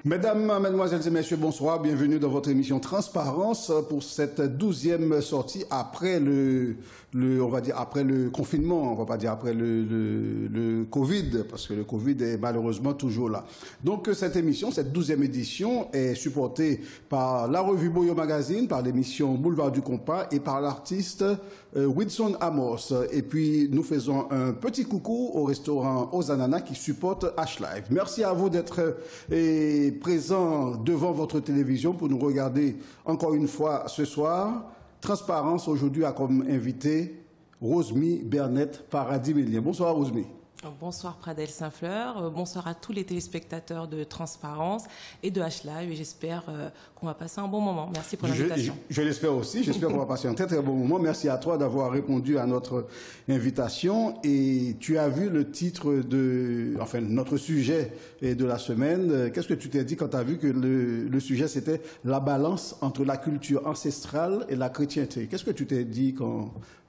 Mesdames, Mesdemoiselles et Messieurs, bonsoir. Bienvenue dans votre émission Transparence pour cette 12e sortie après on va dire après le confinement. On va pas dire après le Covid, parce que le Covid est malheureusement toujours là. Donc cette émission, cette 12e édition est supportée par la revue Boyo Magazine, par l'émission Boulevard du Compas et par l'artiste Wilson Amos. Et puis nous faisons un petit coucou au restaurant Aux Ananas qui supporte H-Live. Merci à vous d'être présent devant votre télévision pour nous regarder encore une fois ce soir. Transparence aujourd'hui a comme invité Rosmy Bernette Paradis-Millien. Bonsoir Rosmy. Bonsoir Pradel Saint-Fleur, bonsoir à tous les téléspectateurs de Transparence et de H-Live et j'espère qu'on va passer un bon moment. Merci pour l'invitation. Je l'espère aussi, j'espère qu'on va passer un très très bon moment. Merci à toi d'avoir répondu à notre invitation et tu as vu le titre enfin notre sujet de la semaine. Qu'est-ce que tu t'es dit quand tu as vu que le sujet c'était la balance entre la culture ancestrale et la chrétienté? Qu'est-ce que tu t'es dit quand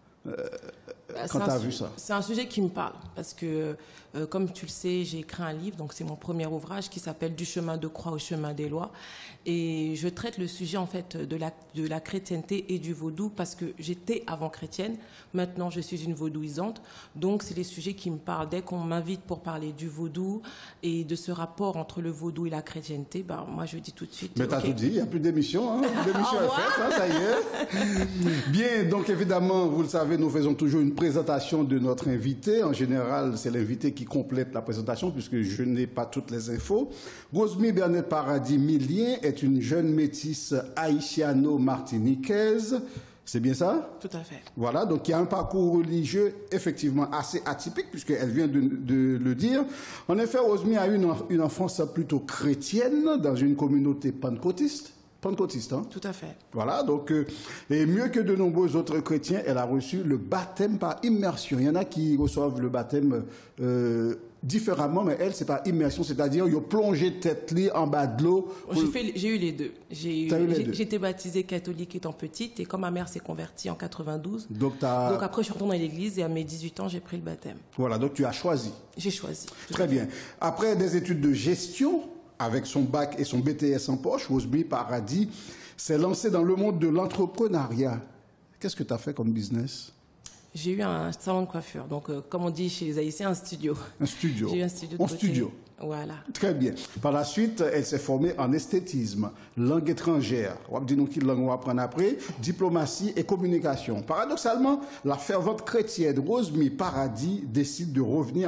tu as vu ça? C'est un sujet qui me parle parce que, comme tu le sais, j'ai écrit un livre, donc c'est mon premier ouvrage qui s'appelle Du chemin de croix au chemin des lois. Et je traite le sujet en fait de la chrétienté et du vaudou parce que j'étais avant chrétienne, maintenant je suis une vaudouisante. Donc c'est les sujets qui me parlent. Dès qu'on m'invite pour parler du vaudou et de ce rapport entre le vaudou et la chrétienté, ben, moi je dis tout de suite... Mais t'as tout dit, il n'y a plus d'émission, hein. L'émission est faite, hein, ça y est. Bien, donc évidemment, vous le savez, nous faisons toujours une présentation de notre invité. En général, c'est l'invité qui complète la présentation puisque je n'ai pas toutes les infos. Rosmy Bernette Paradis-Millien est une jeune métisse haïtiano-martiniquaise. C'est bien ça? Tout à fait. Voilà, donc il y a un parcours religieux effectivement assez atypique puisqu'elle vient de le dire. En effet, Rosmy a eu une enfance plutôt chrétienne dans une communauté pentecôtiste. Pentecôtiste, hein? Tout à fait. Voilà, donc, et mieux que de nombreux autres chrétiens, elle a reçu le baptême par immersion. Il y en a qui reçoivent le baptême différemment, mais elle, c'est par immersion, c'est-à-dire, ils ont plongé tête en bas de l'eau. J'ai eu les deux. J'ai été baptisée catholique étant petite, et quand ma mère s'est convertie en 92, donc après, je suis retournée dans l'église, et à mes 18 ans, j'ai pris le baptême. Voilà, donc tu as choisi. J'ai choisi. Très bien. Après des études de gestion, avec son bac et son BTS en poche, Rosmy Paradis s'est lancé dans le monde de l'entrepreneuriat. Qu'est-ce que tu as fait comme business? J'ai eu un salon de coiffure, donc comme on dit chez les Haïtiens, un studio. Un studio. J'ai eu un studio de beauté. Studio. Voilà. Très bien. Par la suite, elle s'est formée en esthétisme, langue étrangère, dis-nous quelle langue on va apprendre après, diplomatie et communication. Paradoxalement, la fervente chrétienne Rosmy Paradis décide de revenir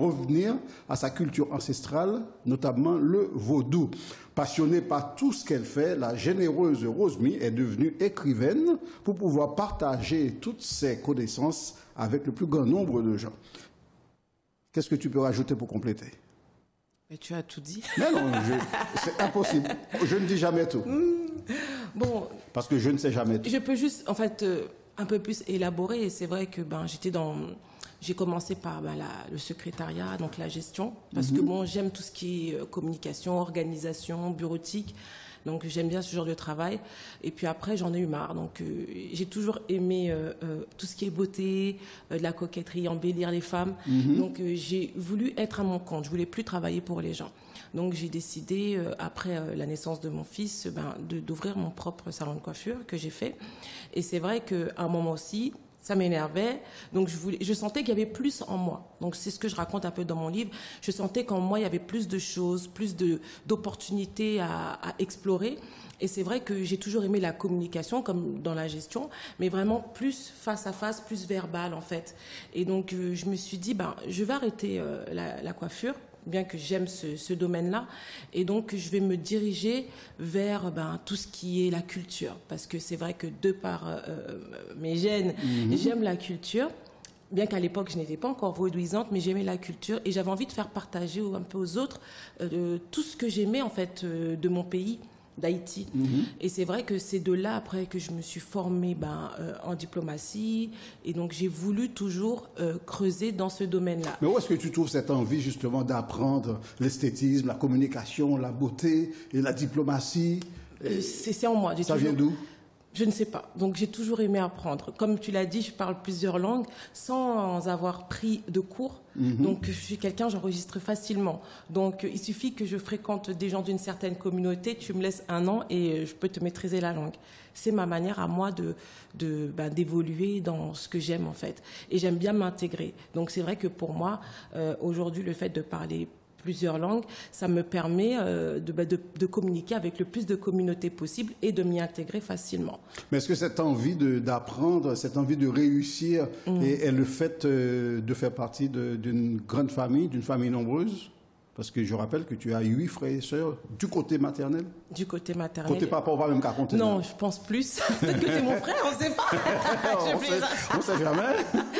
à sa culture ancestrale, notamment le vaudou. Passionnée par tout ce qu'elle fait, la généreuse Rosmy est devenue écrivaine pour pouvoir partager toutes ses connaissances avec le plus grand nombre de gens. Qu'est-ce que tu peux rajouter pour compléter? Mais tu as tout dit. Mais non, c'est impossible. Je ne dis jamais tout. Bon. Parce que je ne sais jamais tout. Je peux juste, en fait, un peu plus élaborer. Et c'est vrai que j'ai commencé par le secrétariat, donc la gestion, parce que bon, j'aime tout ce qui est communication, organisation, bureautique. Donc j'aime bien ce genre de travail. Et puis après, j'en ai eu marre. Donc j'ai toujours aimé tout ce qui est beauté, de la coquetterie, embellir les femmes. Donc j'ai voulu être à mon compte. Je voulais plus travailler pour les gens. Donc j'ai décidé, après la naissance de mon fils, d'ouvrir mon propre salon de coiffure que j'ai fait. Et c'est vrai qu'à un moment aussi, ça m'énervait, donc je sentais qu'il y avait plus en moi. Donc c'est ce que je raconte un peu dans mon livre. Je sentais qu'en moi il y avait plus de choses, plus d'opportunités à explorer. Et c'est vrai que j'ai toujours aimé la communication, comme dans la gestion, mais vraiment plus face à face, plus verbal en fait. Et donc je me suis dit, je vais arrêter la coiffure, bien que j'aime ce domaine-là. Et donc, je vais me diriger vers tout ce qui est la culture. Parce que c'est vrai que de par mes gènes, j'aime la culture. Bien qu'à l'époque, je n'étais pas encore vaudouisante, mais j'aimais la culture. Et j'avais envie de faire partager un peu aux autres tout ce que j'aimais, en fait, de mon pays, d'Haïti. Et c'est vrai que c'est de là, après, que je me suis formée en diplomatie. Et donc, j'ai voulu toujours creuser dans ce domaine-là. Mais où est-ce que tu trouves cette envie, justement, d'apprendre l'esthétisme, la communication, la beauté et la diplomatie? C'est en moi. Ça vient d'où? Je ne sais pas. Donc, j'ai toujours aimé apprendre. Comme tu l'as dit, je parle plusieurs langues sans avoir pris de cours. Donc, je suis quelqu'un, j'enregistre facilement. Donc, il suffit que je fréquente des gens d'une certaine communauté, tu me laisses 1 an et je peux te maîtriser la langue. C'est ma manière à moi d'évoluer dans ce que j'aime, en fait. Et j'aime bien m'intégrer. Donc, c'est vrai que pour moi, aujourd'hui, le fait de parler plusieurs langues, ça me permet de communiquer avec le plus de communautés possible et de m'y intégrer facilement. Mais est-ce que cette envie d'apprendre, cette envie de réussir est le fait de faire partie d'une grande famille, d'une famille nombreuse? Parce que je rappelle que tu as 8 frères et sœurs du côté maternel. Du côté maternel. Côté papa, on va même qu'à compter. Non, je pense plus. Peut-être que tu es mon frère, on ne sait pas. On ne sait jamais.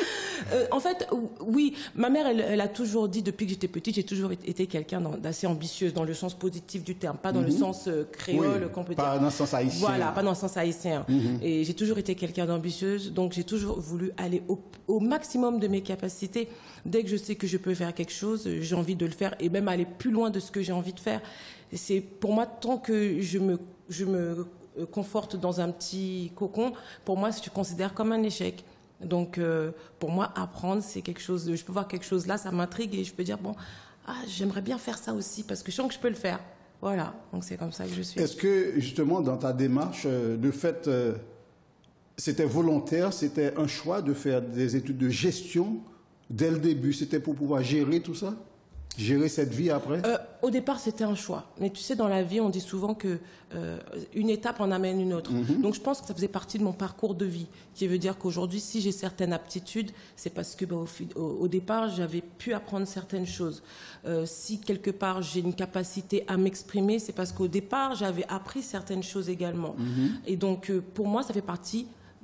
En fait, oui, ma mère, elle a toujours dit, depuis que j'étais petite, j'ai toujours été quelqu'un d'assez ambitieuse, dans le sens positif du terme, pas dans le sens créole, qu'on peut dire. Pas dans le sens haïtien. Voilà, pas dans le sens haïtien. Et j'ai toujours été quelqu'un d'ambitieuse, donc j'ai toujours voulu aller au maximum de mes capacités. Dès que je sais que je peux faire quelque chose, j'ai envie de le faire, et même aller plus loin de ce que j'ai envie de faire. C'est pour moi, tant que je me conforte dans un petit cocon, pour moi, je considère comme un échec. Donc, pour moi, apprendre, c'est quelque chose. Je peux voir quelque chose là, ça m'intrigue et je peux dire, bon, j'aimerais bien faire ça aussi parce que je sens que je peux le faire. Voilà, donc c'est comme ça que je suis. Est-ce que, justement, dans ta démarche, le fait, c'était volontaire, c'était un choix de faire des études de gestion dès le début? C'était pour pouvoir gérer tout ça? Gérer cette vie après? Au départ, c'était un choix. Mais tu sais, dans la vie, on dit souvent que une étape en amène une autre. Donc, je pense que ça faisait partie de mon parcours de vie, qui veut dire qu'aujourd'hui, si j'ai certaines aptitudes, c'est parce que au départ, j'avais pu apprendre certaines choses. Si quelque part j'ai une capacité à m'exprimer, c'est parce qu'au départ, j'avais appris certaines choses également. Et donc, pour moi, ça fait partie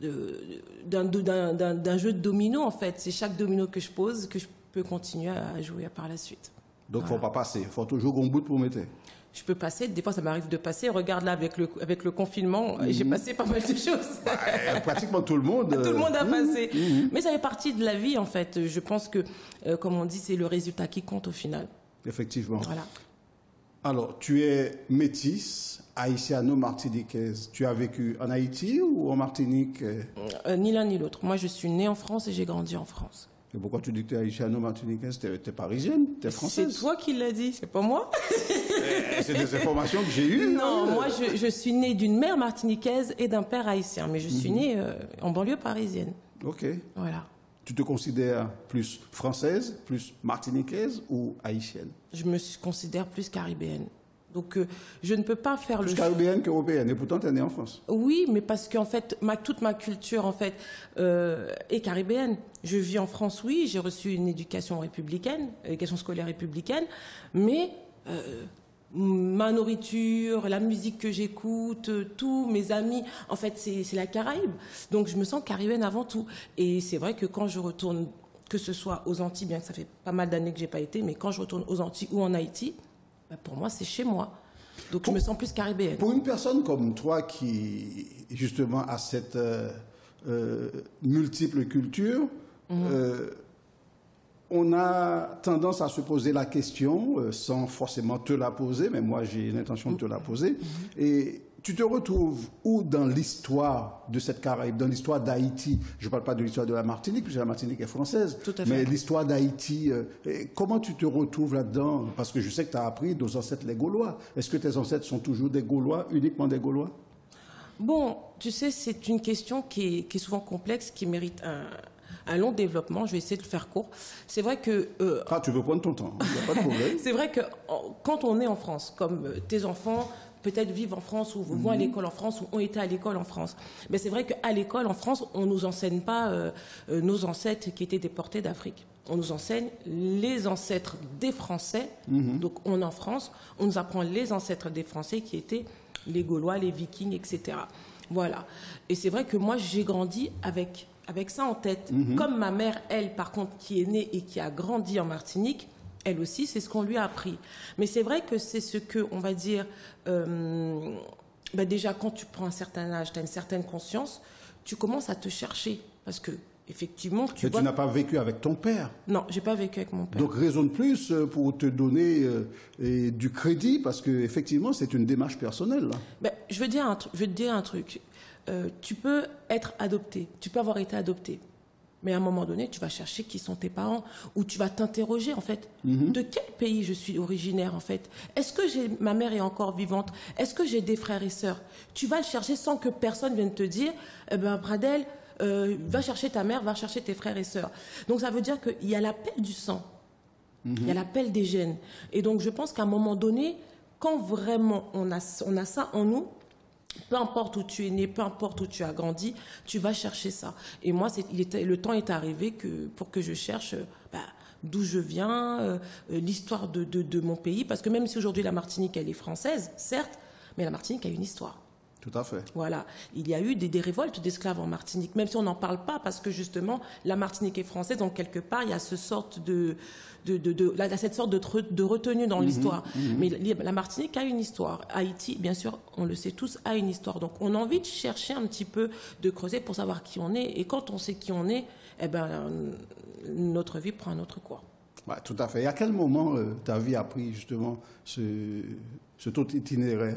d'un jeu de domino, en fait. C'est chaque domino que je pose que je peux continuer à jouer par la suite. Donc, il ne faut pas passer. Il faut toujours qu'on bout pour mettre. Je peux passer. Des fois, ça m'arrive de passer. Regarde là, avec le confinement, j'ai passé pas mal de choses. Pratiquement tout le monde. Tout le monde a passé. Mais ça fait partie de la vie, en fait. Je pense que, comme on dit, c'est le résultat qui compte au final. Effectivement. Voilà. Alors, tu es métisse, haïtiano-martiniquaise. Tu as vécu en Haïti ou en Martinique? Ni l'un ni l'autre. Moi, je suis née en France et j'ai grandi en France. Et pourquoi tu dis que tu es haïtiano-martiniquaise? Tu es parisienne, tu es française. C'est toi qui l'as dit, c'est pas moi. C'est des informations que j'ai eues. Non, moi je suis née d'une mère martiniquaise et d'un père haïtien, mais je suis née en banlieue parisienne. Ok. Voilà. Tu te considères plus française, plus martiniquaise ou haïtienne? Je me considère plus caribéenne. Donc, je ne peux pas faire plus caribéenne qu'européenne, et pourtant tu es née en France. Oui, mais parce qu'en fait, toute ma culture en fait, est caribéenne. Je vis en France, oui, j'ai reçu une éducation républicaine, éducation scolaire républicaine, mais ma nourriture, la musique que j'écoute, tous mes amis, en fait, c'est la Caraïbe. Donc, je me sens caribéenne avant tout. Et c'est vrai que quand je retourne, que ce soit aux Antilles, bien que ça fait pas mal d'années que j'ai pas été, mais quand je retourne aux Antilles ou en Haïti, pour moi, c'est chez moi. Donc, je me sens plus caribéenne. Pour une personne comme toi qui, justement, a cette multiple culture, on a tendance à se poser la question, sans forcément te la poser, mais moi, j'ai l'intention de te la poser. Et tu te retrouves où dans l'histoire de cette Caraïbe, dans l'histoire d'Haïti? Je ne parle pas de l'histoire de la Martinique, puisque la Martinique est française. Tout à fait. Mais l'histoire d'Haïti, comment tu te retrouves là-dedans? Parce que je sais que tu as appris nos ancêtres les Gaulois. Est-ce que tes ancêtres sont toujours des Gaulois, uniquement des Gaulois? Bon, tu sais, c'est une question qui est souvent complexe, qui mérite un long développement. Je vais essayer de le faire court. C'est vrai que... tu veux prendre ton temps, il n'y a pas de problème. C'est vrai que quand on est en France, comme tes enfants peut-être vivent en France ou vont à l'école en France ou ont été à l'école en France. Mais c'est vrai qu'à l'école en France, on ne nous enseigne pas nos ancêtres qui étaient déportés d'Afrique. On nous enseigne les ancêtres des Français. Donc on est en France, on nous apprend les ancêtres des Français qui étaient les Gaulois, les Vikings, etc. Voilà. Et c'est vrai que moi, j'ai grandi avec ça en tête. Comme ma mère, elle, par contre, qui est née et qui a grandi en Martinique, elle aussi, c'est ce qu'on lui a appris. Mais c'est vrai que c'est ce que, on va dire, déjà, quand tu prends un certain âge, tu as une certaine conscience, tu commences à te chercher. Parce que, effectivement, tu n'as pas vécu avec ton père? Non, je n'ai pas vécu avec mon père. Donc, raison de plus pour te donner du crédit, parce qu'effectivement, c'est une démarche personnelle. Je veux te dire un truc. tu peux être adopté, tu peux avoir été adopté. Mais à un moment donné, tu vas chercher qui sont tes parents, ou tu vas t'interroger, en fait, de quel pays je suis originaire, en fait. Est-ce que ma mère est encore vivante? Est-ce que j'ai des frères et sœurs? Tu vas le chercher sans que personne vienne te dire, Pradel, va chercher ta mère, va chercher tes frères et sœurs. Donc ça veut dire qu'il y a l'appel du sang, il y a l'appel des gènes. Et donc je pense qu'à un moment donné, quand vraiment on a ça en nous, peu importe où tu es né, peu importe où tu as grandi, tu vas chercher ça. Et moi, le temps est arrivé pour que je cherche d'où je viens, l'histoire de mon pays. Parce que même si aujourd'hui la Martinique, elle est française, certes, mais la Martinique a une histoire. Tout à fait. Voilà. Il y a eu des révoltes d'esclaves en Martinique, même si on n'en parle pas, parce que justement, la Martinique est française, donc quelque part, il y a cette sorte de retenue dans l'histoire. Mais la Martinique a une histoire. Haïti, bien sûr, on le sait tous, a une histoire. Donc, on a envie de chercher un petit peu, de creuser pour savoir qui on est. Et quand on sait qui on est, notre vie prend un autre cours. Ouais, tout à fait. Et à quel moment ta vie a pris justement cet autre itinéraire?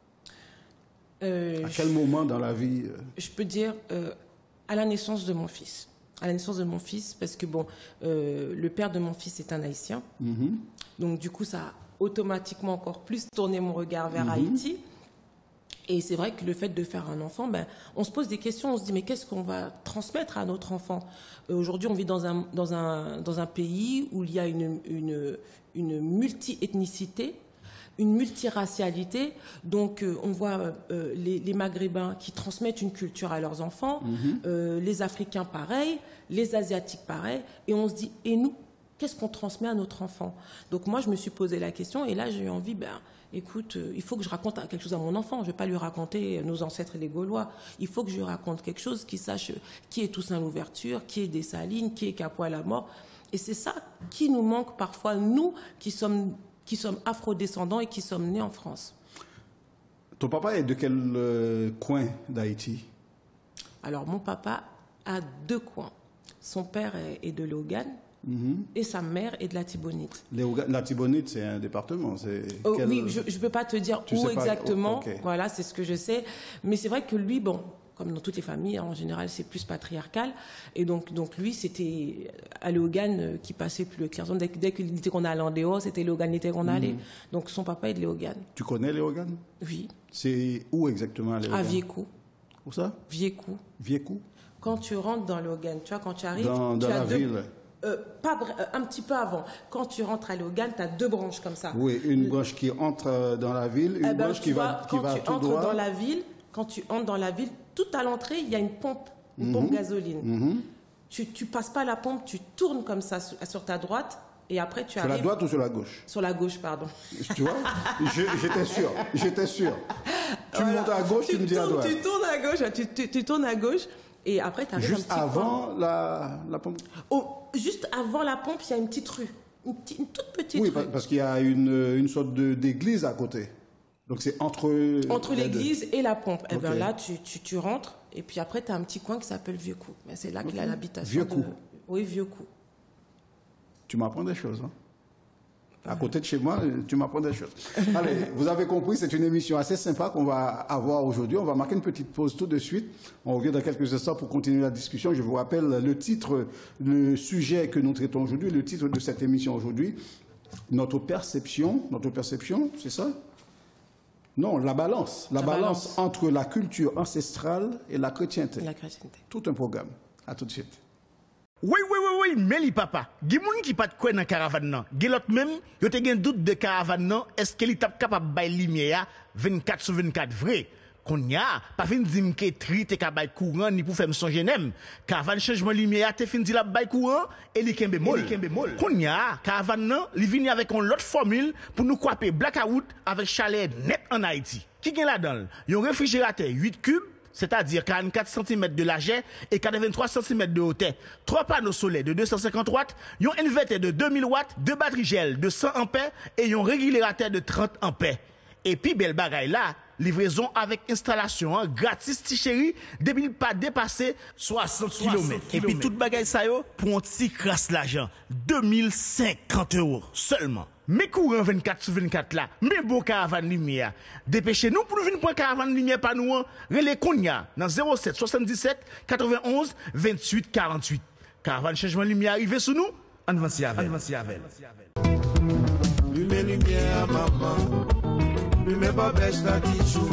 À quel moment dans la vie Je peux dire à la naissance de mon fils. À la naissance de mon fils, parce que le père de mon fils est un Haïtien. Donc du coup, ça a automatiquement encore plus tourné mon regard vers Haïti. Et c'est vrai que le fait de faire un enfant, on se pose des questions, on se dit mais qu'est-ce qu'on va transmettre à notre enfant? Aujourd'hui, on vit dans un pays où il y a une multi-ethnicité, une multiracialité. Donc, on voit les Maghrébins qui transmettent une culture à leurs enfants, les Africains pareil, les Asiatiques pareil, et on se dit, et nous, qu'est-ce qu'on transmet à notre enfant? Donc, moi, je me suis posé la question, et là, j'ai eu envie, écoute, il faut que je raconte quelque chose à mon enfant. Je ne vais pas lui raconter nos ancêtres les Gaulois. Il faut que je lui raconte quelque chose qui sache qui est Toussaint Louverture, qui est Dessalines, qui est Capois-la-Mort. Et c'est ça qui nous manque parfois, nous, qui sommes afro-descendants et qui sommes nés en France. Ton papa est de quel coin d'Haïti? Alors, mon papa a 2 coins. Son père est de Léogane et sa mère est de la Tibonite. La Tibonite, c'est un département. Oui, je ne peux pas te dire où exactement. Okay. Voilà, c'est ce que je sais. Mais c'est vrai que lui, comme dans toutes les familles, en général, c'est plus patriarcal. Et donc lui, c'était à Léogane qui passait plus le Clerson. Dès qu'il était qu'on allait en dehors, c'était Léogane qu'on allait. Donc son papa est de Léogane. Tu connais Léogane? Oui. C'est où exactement à Léogane? À Viécou. Où ça? Viécou. Viécou? Quand tu rentres dans Léogane, tu vois, quand tu arrives... Dans la ville? Un petit peu avant. Quand tu rentres à Léogane, tu as 2 branches comme ça. Oui, une branche qui entre dans la ville, une branche qui va tout droit. Quand tu entres dans la ville, tout à l'entrée, il y a une pompe gasoline. Tu passes pas la pompe, tu tournes comme ça sur ta droite et après tu arrives... Sur la droite ou sur la gauche? Sur la gauche, pardon. Tu vois? J'étais sûr. Tu montes à gauche, tu me dis à droite. Tu tournes à gauche, tu tournes à gauche et après tu arrives juste avant la pompe? Juste avant la pompe, il y a une petite rue. Une toute petite rue. Oui, parce qu'il y a une sorte d'église à côté. Donc c'est entre l'église et la pompe. Okay. Et bien là, tu rentres, et puis après, tu as un petit coin qui s'appelle Vieux-Cou. C'est là qu'il y a l'habitation. Vieux-Cou. Oui, Vieux-Cou. Tu m'apprends des choses, hein? À côté de chez moi, tu m'apprends des choses. Allez, vous avez compris, c'est une émission assez sympa qu'on va avoir aujourd'hui. On va marquer une petite pause tout de suite. On revient dans quelques instants pour continuer la discussion. Je vous rappelle le sujet que nous traitons aujourd'hui, le titre de cette émission aujourd'hui, notre perception, c'est ça? Non, la balance entre la culture ancestrale et la chrétienté. Tout un programme. À tout de suite. Oui, mais li papa. Gi moun qui pas de quoi dans caravane nan. Gi l'autre même, yo te gen doute de caravane nan, est-ce qu'il est capable bay lumière 24/24 vrai? Qu'on y a, pas fin di m'ke tri te ka bay courant ni pour faire songe nem. Caravane changement lumière te fin di la bay courant et li kembe mol. Qu'on y a, caravane nan, li vini avec une autre formule pour nous couper blackout avec chalet net en Haïti. Qui gen là-dedans? Yon réfrigérateur 8 cubes, c'est-à-dire 44 cm de largeur et 83 cm de hauteur. 3 panneaux solaires de 250 watts, un inverteur de 2000 watts, 2 batteries gel de 100 ampères et un régulateur de 30 ampères. Et puis, belle bagaille là, livraison avec installation, gratis, ti chéri, depuis pas dépassé 60 km. Et puis, toute bagaille ça yo, pour un petit crasse l'argent, 2050 € seulement. Mais courant 24/24 là, mais beau caravane lumière. Dépêchez-nous pour nous venir pour caravane lumière par nous, relais Konya, dans 07 77 91 28 48. Caravane changement lumière arrivé sous nous, avance avec. Lumière, maman. Lumière, pas bêche, la tichou.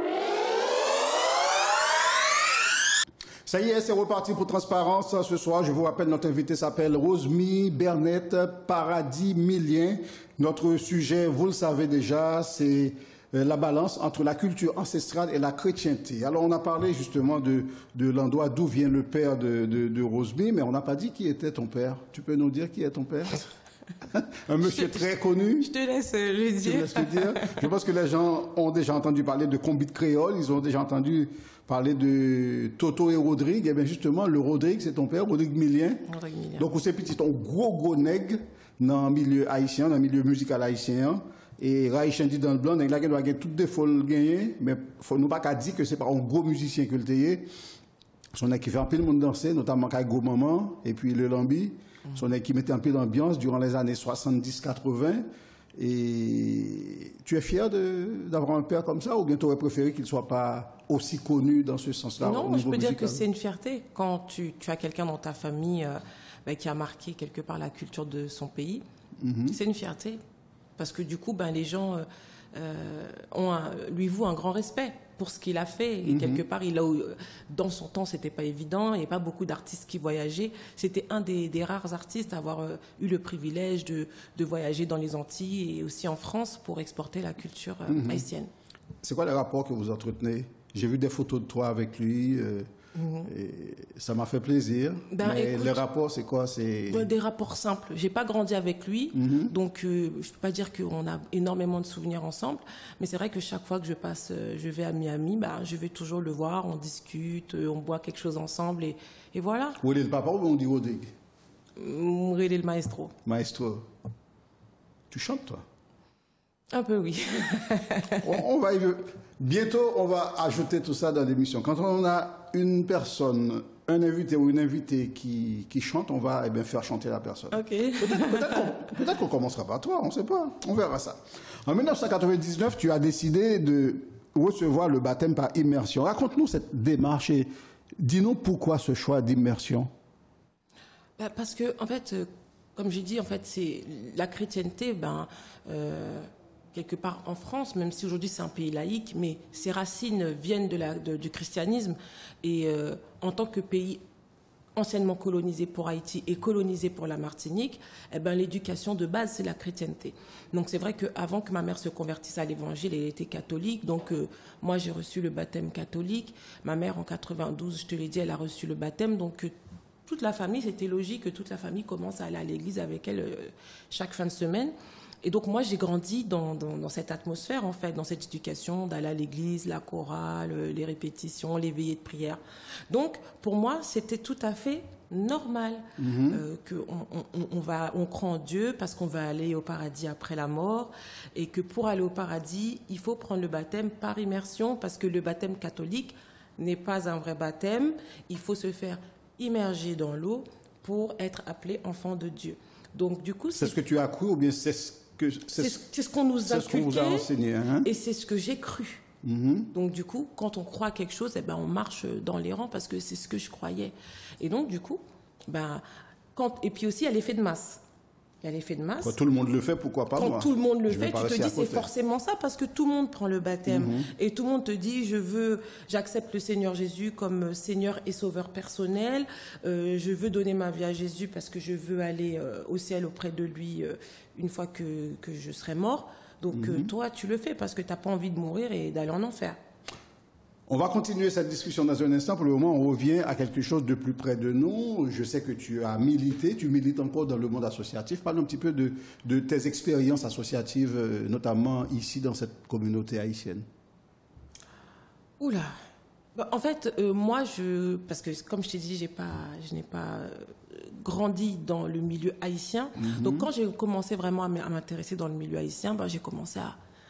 Ça y est, c'est reparti pour Transparence. Ce soir, je vous rappelle, notre invité s'appelle Rosmy Bernette Paradis Millien. Notre sujet, vous le savez déjà, c'est la balance entre la culture ancestrale et la chrétienté. Alors, on a parlé justement de l'endroit d'où vient le père de Rosmy, mais on n'a pas dit qui était ton père. Tu peux nous dire qui est ton père? Un monsieur très connu. Je te laisse le dire. Je pense que les gens ont déjà entendu parler de Combi de Créole, ils ont déjà entendu parler de Toto et Rodrigue. Et bien justement, le Rodrigue, c'est ton père, Rodrigue Millien. Donc, c'est petit, ton gros nègre dans le milieu haïtien, dans le milieu musical haïtien. Et Raïchen dit dans le blanc, il a gagné toutes des folles gagnées, mais il faut nous pas qu'à dire que c'est pas un gros musicien que le théier. Son qui fait un peu le monde danser, notamment Kaigo Maman, et puis le Lambi. Son qui mettait un peu d'ambiance durant les années 70-80. Et tu es fier d'avoir un père comme ça, ou bien tu aurais préféré qu'il ne soit pas aussi connu dans ce sens-là? Non, je peux dire que c'est une fierté quand tu as quelqu'un dans ta famille qui a marqué quelque part la culture de son pays. C'est une fierté. Parce que du coup, les gens lui vouent un grand respect pour ce qu'il a fait. Et quelque part, dans son temps, c'était pas évident. Il n'y a pas beaucoup d'artistes qui voyageaient. C'était un des rares artistes à avoir eu le privilège de voyager dans les Antilles et aussi en France pour exporter la culture haïtienne. C'est quoi les rapports que vous entretenez? J'ai vu des photos de toi avec lui. Et ça m'a fait plaisir. Mais écoute, les rapports, c'est quoi? Des rapports simples. J'ai pas grandi avec lui, donc je peux pas dire qu'on a énormément de souvenirs ensemble. Mais c'est vrai que chaque fois que je vais à Miami, je vais toujours le voir, on discute, on boit quelque chose ensemble et voilà. Vous êtes le papa ou on dit Rodrigue? Vous êtes le maestro. Maestro. Tu chantes, toi? Un peu, oui. Bientôt, on va ajouter tout ça dans l'émission. Quand on a une personne, un invité ou une invitée qui chante, on va faire chanter la personne. Ok. Peut-être qu'on commencera par toi, on ne sait pas. On verra ça. En 1999, tu as décidé de recevoir le baptême par immersion. Raconte-nous cette démarche et dis-nous pourquoi ce choix d'immersion. Parce que, en fait, comme j'ai dit, en fait, c'est la chrétienté, quelque part en France, même si aujourd'hui c'est un pays laïque, mais ses racines viennent du christianisme. Et en tant que pays anciennement colonisé pour Haïti et colonisé pour la Martinique, l'éducation de base, c'est la chrétienté. Donc c'est vrai qu'avant que ma mère se convertisse à l'évangile, elle était catholique. Donc moi, j'ai reçu le baptême catholique. Ma mère, en 92, je te l'ai dit, elle a reçu le baptême. Donc toute la famille, c'était logique que toute la famille commence à aller à l'église avec elle chaque fin de semaine. Et donc, moi, j'ai grandi dans cette atmosphère, en fait, dans cette éducation d'aller à l'église, la chorale, les répétitions, les veillées de prière. Donc, pour moi, c'était tout à fait normal qu'on croit en Dieu parce qu'on va aller au paradis après la mort et que pour aller au paradis, il faut prendre le baptême par immersion parce que le baptême catholique n'est pas un vrai baptême. Il faut se faire immerger dans l'eau pour être appelé enfant de Dieu. Donc, du coup, c'est ce que tu as cru ou bien c'est ce qu'on nous a enseigné, et c'est ce que j'ai cru. Donc du coup, quand on croit quelque chose, on marche dans les rangs parce que c'est ce que je croyais. Et donc du coup, et puis aussi il y a l'effet de masse. Il y a l'effet de masse. Quand tout le monde le fait, pourquoi pas moi? Quand tout le monde le fait, tu te dis c'est forcément ça parce que tout le monde prend le baptême et tout le monde te dit j'accepte le Seigneur Jésus comme Seigneur et Sauveur personnel. Je veux donner ma vie à Jésus parce que je veux aller au ciel auprès de lui une fois que je serai mort. Donc toi, tu le fais parce que tu n'as pas envie de mourir et d'aller en enfer. On va continuer cette discussion dans un instant. Pour le moment, on revient à quelque chose de plus près de nous. Je sais que tu as milité, tu milites encore dans le monde associatif. Parle un petit peu de tes expériences associatives, notamment ici dans cette communauté haïtienne. Oula. En fait, moi, parce que comme je t'ai dit, je n'ai pas grandi dans le milieu haïtien. Donc quand j'ai commencé vraiment à m'intéresser dans le milieu haïtien, j'ai commencé à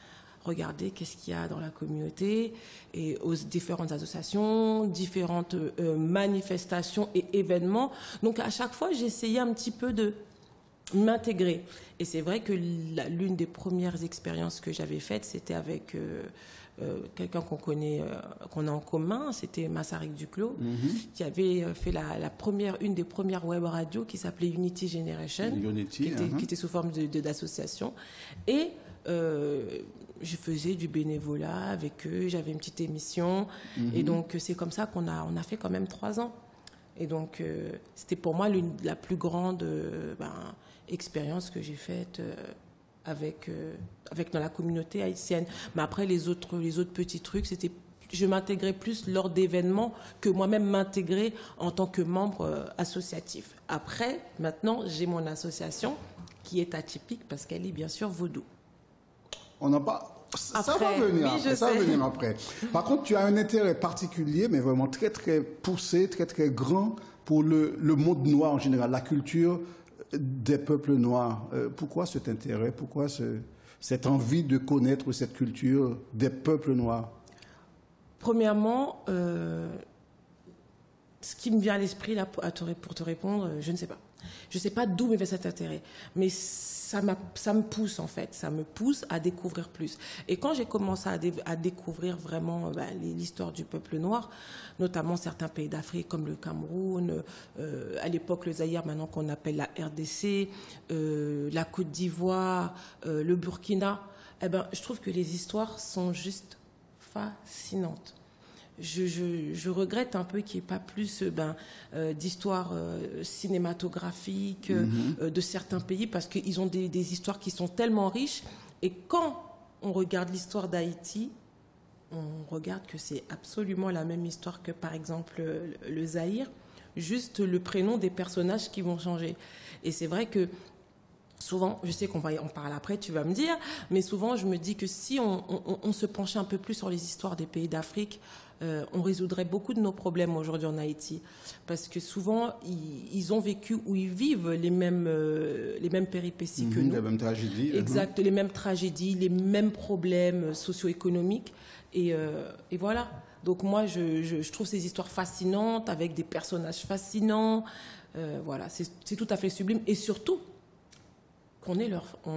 regarder qu'est-ce qu'il y a dans la communauté et aux différentes associations, différentes manifestations et événements. Donc à chaque fois, j'essayais un petit peu de m'intégrer. Et c'est vrai que l'une des premières expériences que j'avais faites, c'était avec quelqu'un qu'on connaît, qu'on a en commun, c'était Massarik Duclos, qui avait fait une des premières web radios qui s'appelait Unity Generation, qui était sous forme d'association. Et je faisais du bénévolat avec eux, j'avais une petite émission. Et donc, c'est comme ça qu'on a fait quand même 3 ans. Et donc, c'était pour moi la plus grande expérience que j'ai faite avec dans la communauté haïtienne. Mais après, les autres petits trucs, je m'intégrais plus lors d'événements que moi-même m'intégrer en tant que membre associatif. Après, maintenant, j'ai mon association qui est atypique parce qu'elle est bien sûr vaudou. On n'a pas... Ça va venir, oui, ça va venir après. Par contre, tu as un intérêt particulier, mais vraiment très, très poussé, très, très grand pour le monde noir en général, la culture des peuples noirs. Pourquoi cet intérêt? Pourquoi cette envie de connaître cette culture des peuples noirs? Premièrement, ce qui me vient à l'esprit là pour te répondre, je ne sais pas. Je ne sais pas d'où me vient cet intérêt, mais ça me pousse en fait, ça me pousse à découvrir plus. Et quand j'ai commencé à découvrir vraiment l'histoire du peuple noir, notamment certains pays d'Afrique comme le Cameroun, à l'époque le Zaïre, maintenant qu'on appelle la RDC, la Côte d'Ivoire, le Burkina, je trouve que les histoires sont juste fascinantes. Je regrette un peu qu'il n'y ait pas plus d'histoires cinématographiques de certains pays parce qu'ils ont des histoires qui sont tellement riches. Et quand on regarde l'histoire d'Haïti, on regarde que c'est absolument la même histoire que, par exemple, le Zaïre, juste le prénom des personnages qui vont changer. Et c'est vrai que souvent, je sais qu'on va en parler après, tu vas me dire, mais souvent je me dis que si on se penchait un peu plus sur les histoires des pays d'Afrique, on résoudrait beaucoup de nos problèmes aujourd'hui en Haïti. Parce que souvent, ils ont vécu ou ils vivent les mêmes péripéties que nous. Les mêmes tragédies. Exact, les mêmes tragédies, les mêmes problèmes socio-économiques. Et voilà. Donc moi, je trouve ces histoires fascinantes, avec des personnages fascinants. Voilà, c'est tout à fait sublime. Et surtout, on aime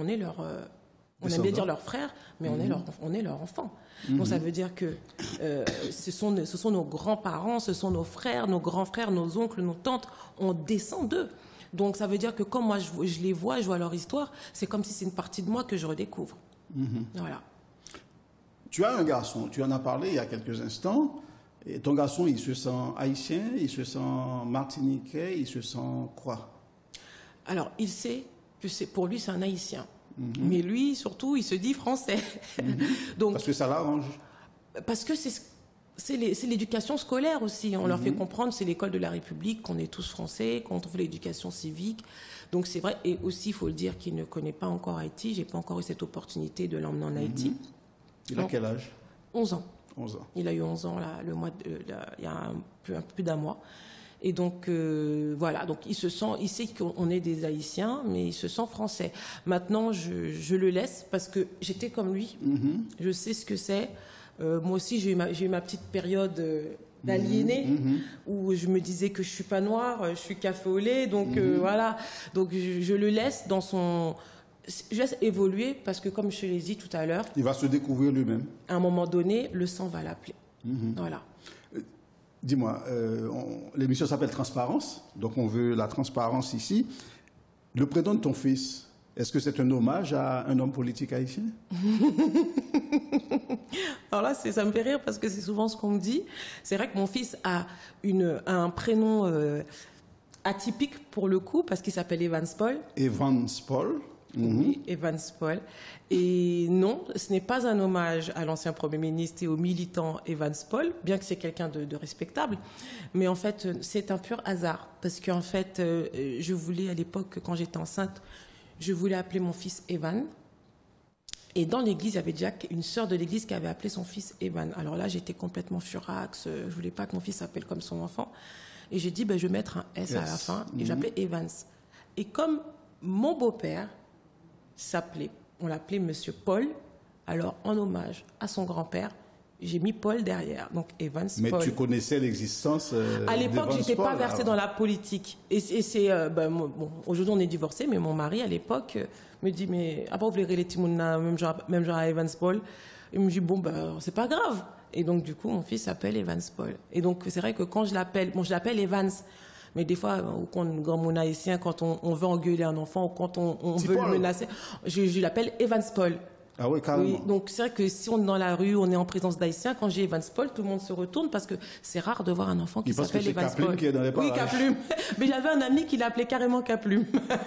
bien dire leur frère, mais on est leur enfant. Donc ça veut dire que ce sont nos grands-parents, ce sont nos frères, nos grands-frères, nos oncles, nos tantes, on descend d'eux. Donc ça veut dire que quand moi je les vois, je vois leur histoire, c'est comme si c'est une partie de moi que je redécouvre. Voilà. Tu as un garçon, tu en as parlé il y a quelques instants, et ton garçon, il se sent haïtien, il se sent martiniquais, il se sent quoi? Alors, il sait que pour lui, c'est un haïtien. Mais lui, surtout, il se dit français. Donc, parce que ça l'arrange. Parce que c'est l'éducation scolaire aussi. On leur fait comprendre, c'est l'école de la République, qu'on est tous français, qu'on fait l'éducation civique. Donc c'est vrai. Et aussi, il faut le dire qu'il ne connaît pas encore Haïti. J'ai pas encore eu cette opportunité de l'emmener en Haïti. Il a quel âge? 11 ans. 11 ans. Il a eu 11 ans là, il y a un peu plus d'un mois. Et donc, voilà, donc il sait qu'on est des Haïtiens, mais il se sent français. Maintenant, je le laisse parce que j'étais comme lui. Je sais ce que c'est. Moi aussi, j'ai eu ma petite période d'aliéné où je me disais que je suis pas noire, je suis café au lait. Donc, voilà. Donc, je le laisse je laisse évoluer parce que, comme je te l'ai dit tout à l'heure... Il va se découvrir lui-même. À un moment donné, le sang va l'appeler. Voilà. Dis-moi, l'émission s'appelle Transparence, donc on veut la transparence ici. Le prénom de ton fils, est-ce que c'est un hommage à un homme politique haïtien? Alors là, ça me fait rire parce que c'est souvent ce qu'on me dit. C'est vrai que mon fils a un prénom atypique pour le coup, parce qu'il s'appelle Evans Paul. Evans Paul. Oui, Evans Paul. Et non, ce n'est pas un hommage à l'ancien Premier ministre et au militant Evans Paul, bien que c'est quelqu'un de respectable. Mais en fait, c'est un pur hasard. Parce qu'en fait, je voulais, à l'époque, quand j'étais enceinte, je voulais appeler mon fils Evan. Et dans l'église, il y avait déjà une sœur de l'église qui avait appelé son fils Evan. Alors là, j'étais complètement furax. Je voulais pas que mon fils s'appelle comme son enfant. Et j'ai dit, je vais mettre un S à la fin. Et j'appelais Evans. Et comme mon beau-père on l'appelait Monsieur Paul, Alors, en hommage à son grand-père, j'ai mis Paul derrière, donc Evans Mais Paul. tu connaissais l'existence À l'époque, je n'étais pas Paul, versée dans la politique. Et c'est, bon, aujourd'hui, on est divorcés, mais mon mari, à l'époque, me dit, mais après, vous voulez les Timouna, même genre à Evans Paul. Il me dit, bon, c'est pas grave. Et donc, du coup, mon fils s'appelle Evans Paul. Et donc, c'est vrai que quand je l'appelle Evans, mais des fois, quand grand mon haïtien, quand on veut engueuler un enfant, ou quand on veut le menacer, je l'appelle Evans Paul. Ah oui, carrément. Oui, donc c'est vrai que si on est dans la rue, on est en présence d'haïtiens, quand j'ai Evans Paul, tout le monde se retourne parce que c'est rare de voir un enfant qui s'appelle Evans Paul. Caplume qui est dans les parages. Oui, Caplume. Mais j'avais un ami qui l'appelait carrément Caplume.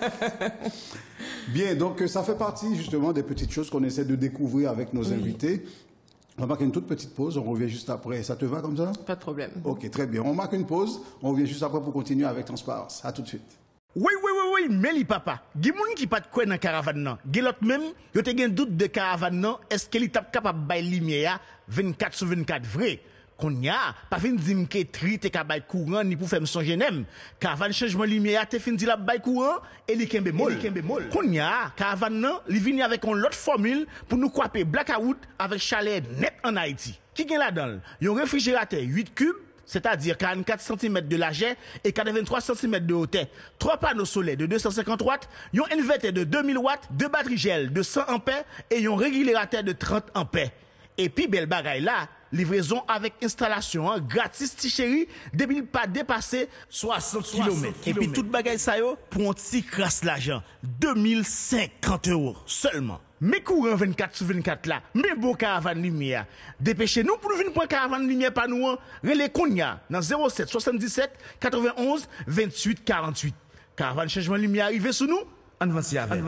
Bien, donc ça fait partie justement des petites choses qu'on essaie de découvrir avec nos invités. On va marquer une toute petite pause, on revient juste après. Ça te va comme ça? Pas de problème. Ok, très bien. On marque une pause, on revient juste après pour continuer avec Transparence. À tout de suite. Oui, mais li papa. Gen moun qui pas de quoi dans caravane nan. Gen l'autre même, yo te gen doute de caravane nan, est-ce qu'il t'a capable bay lumière 24/24 vrai? Qu'on y a, pas fin di m'ke tri te ka bay courant ni pour faire songe nem. Caravane changement lumière te fin di la bay courant et li kembe mol. Qu'on y a, caravane nan, li vini avec une autre formule pour nous couper blackout avec chalet net en Haïti. Qui gen là-dedans? Yon réfrigérateur 8 cubes, c'est-à-dire 44 cm de largeur et 83 cm de hauteur. 3 panneaux solaires de 250 watts, un inverteur de 2000 watts, 2 batteries gel de 100 ampères et un régulateur de 30 ampères. Et puis, belle bagaille là, livraison avec installation gratis, ti chéri, depuis pas dépassé 60 km. Et puis, toute bagaille ça yo, pour un petit crasse l'argent, 2050 € seulement. Mais courant 24/24 là, mais bon caravane lumière. Dépêchez-nous pour nous venir pour caravane lumière par nous, relais Konya dans 07 77 91 28 48. Caravane changement lumière arrivé sous nous, avance avec.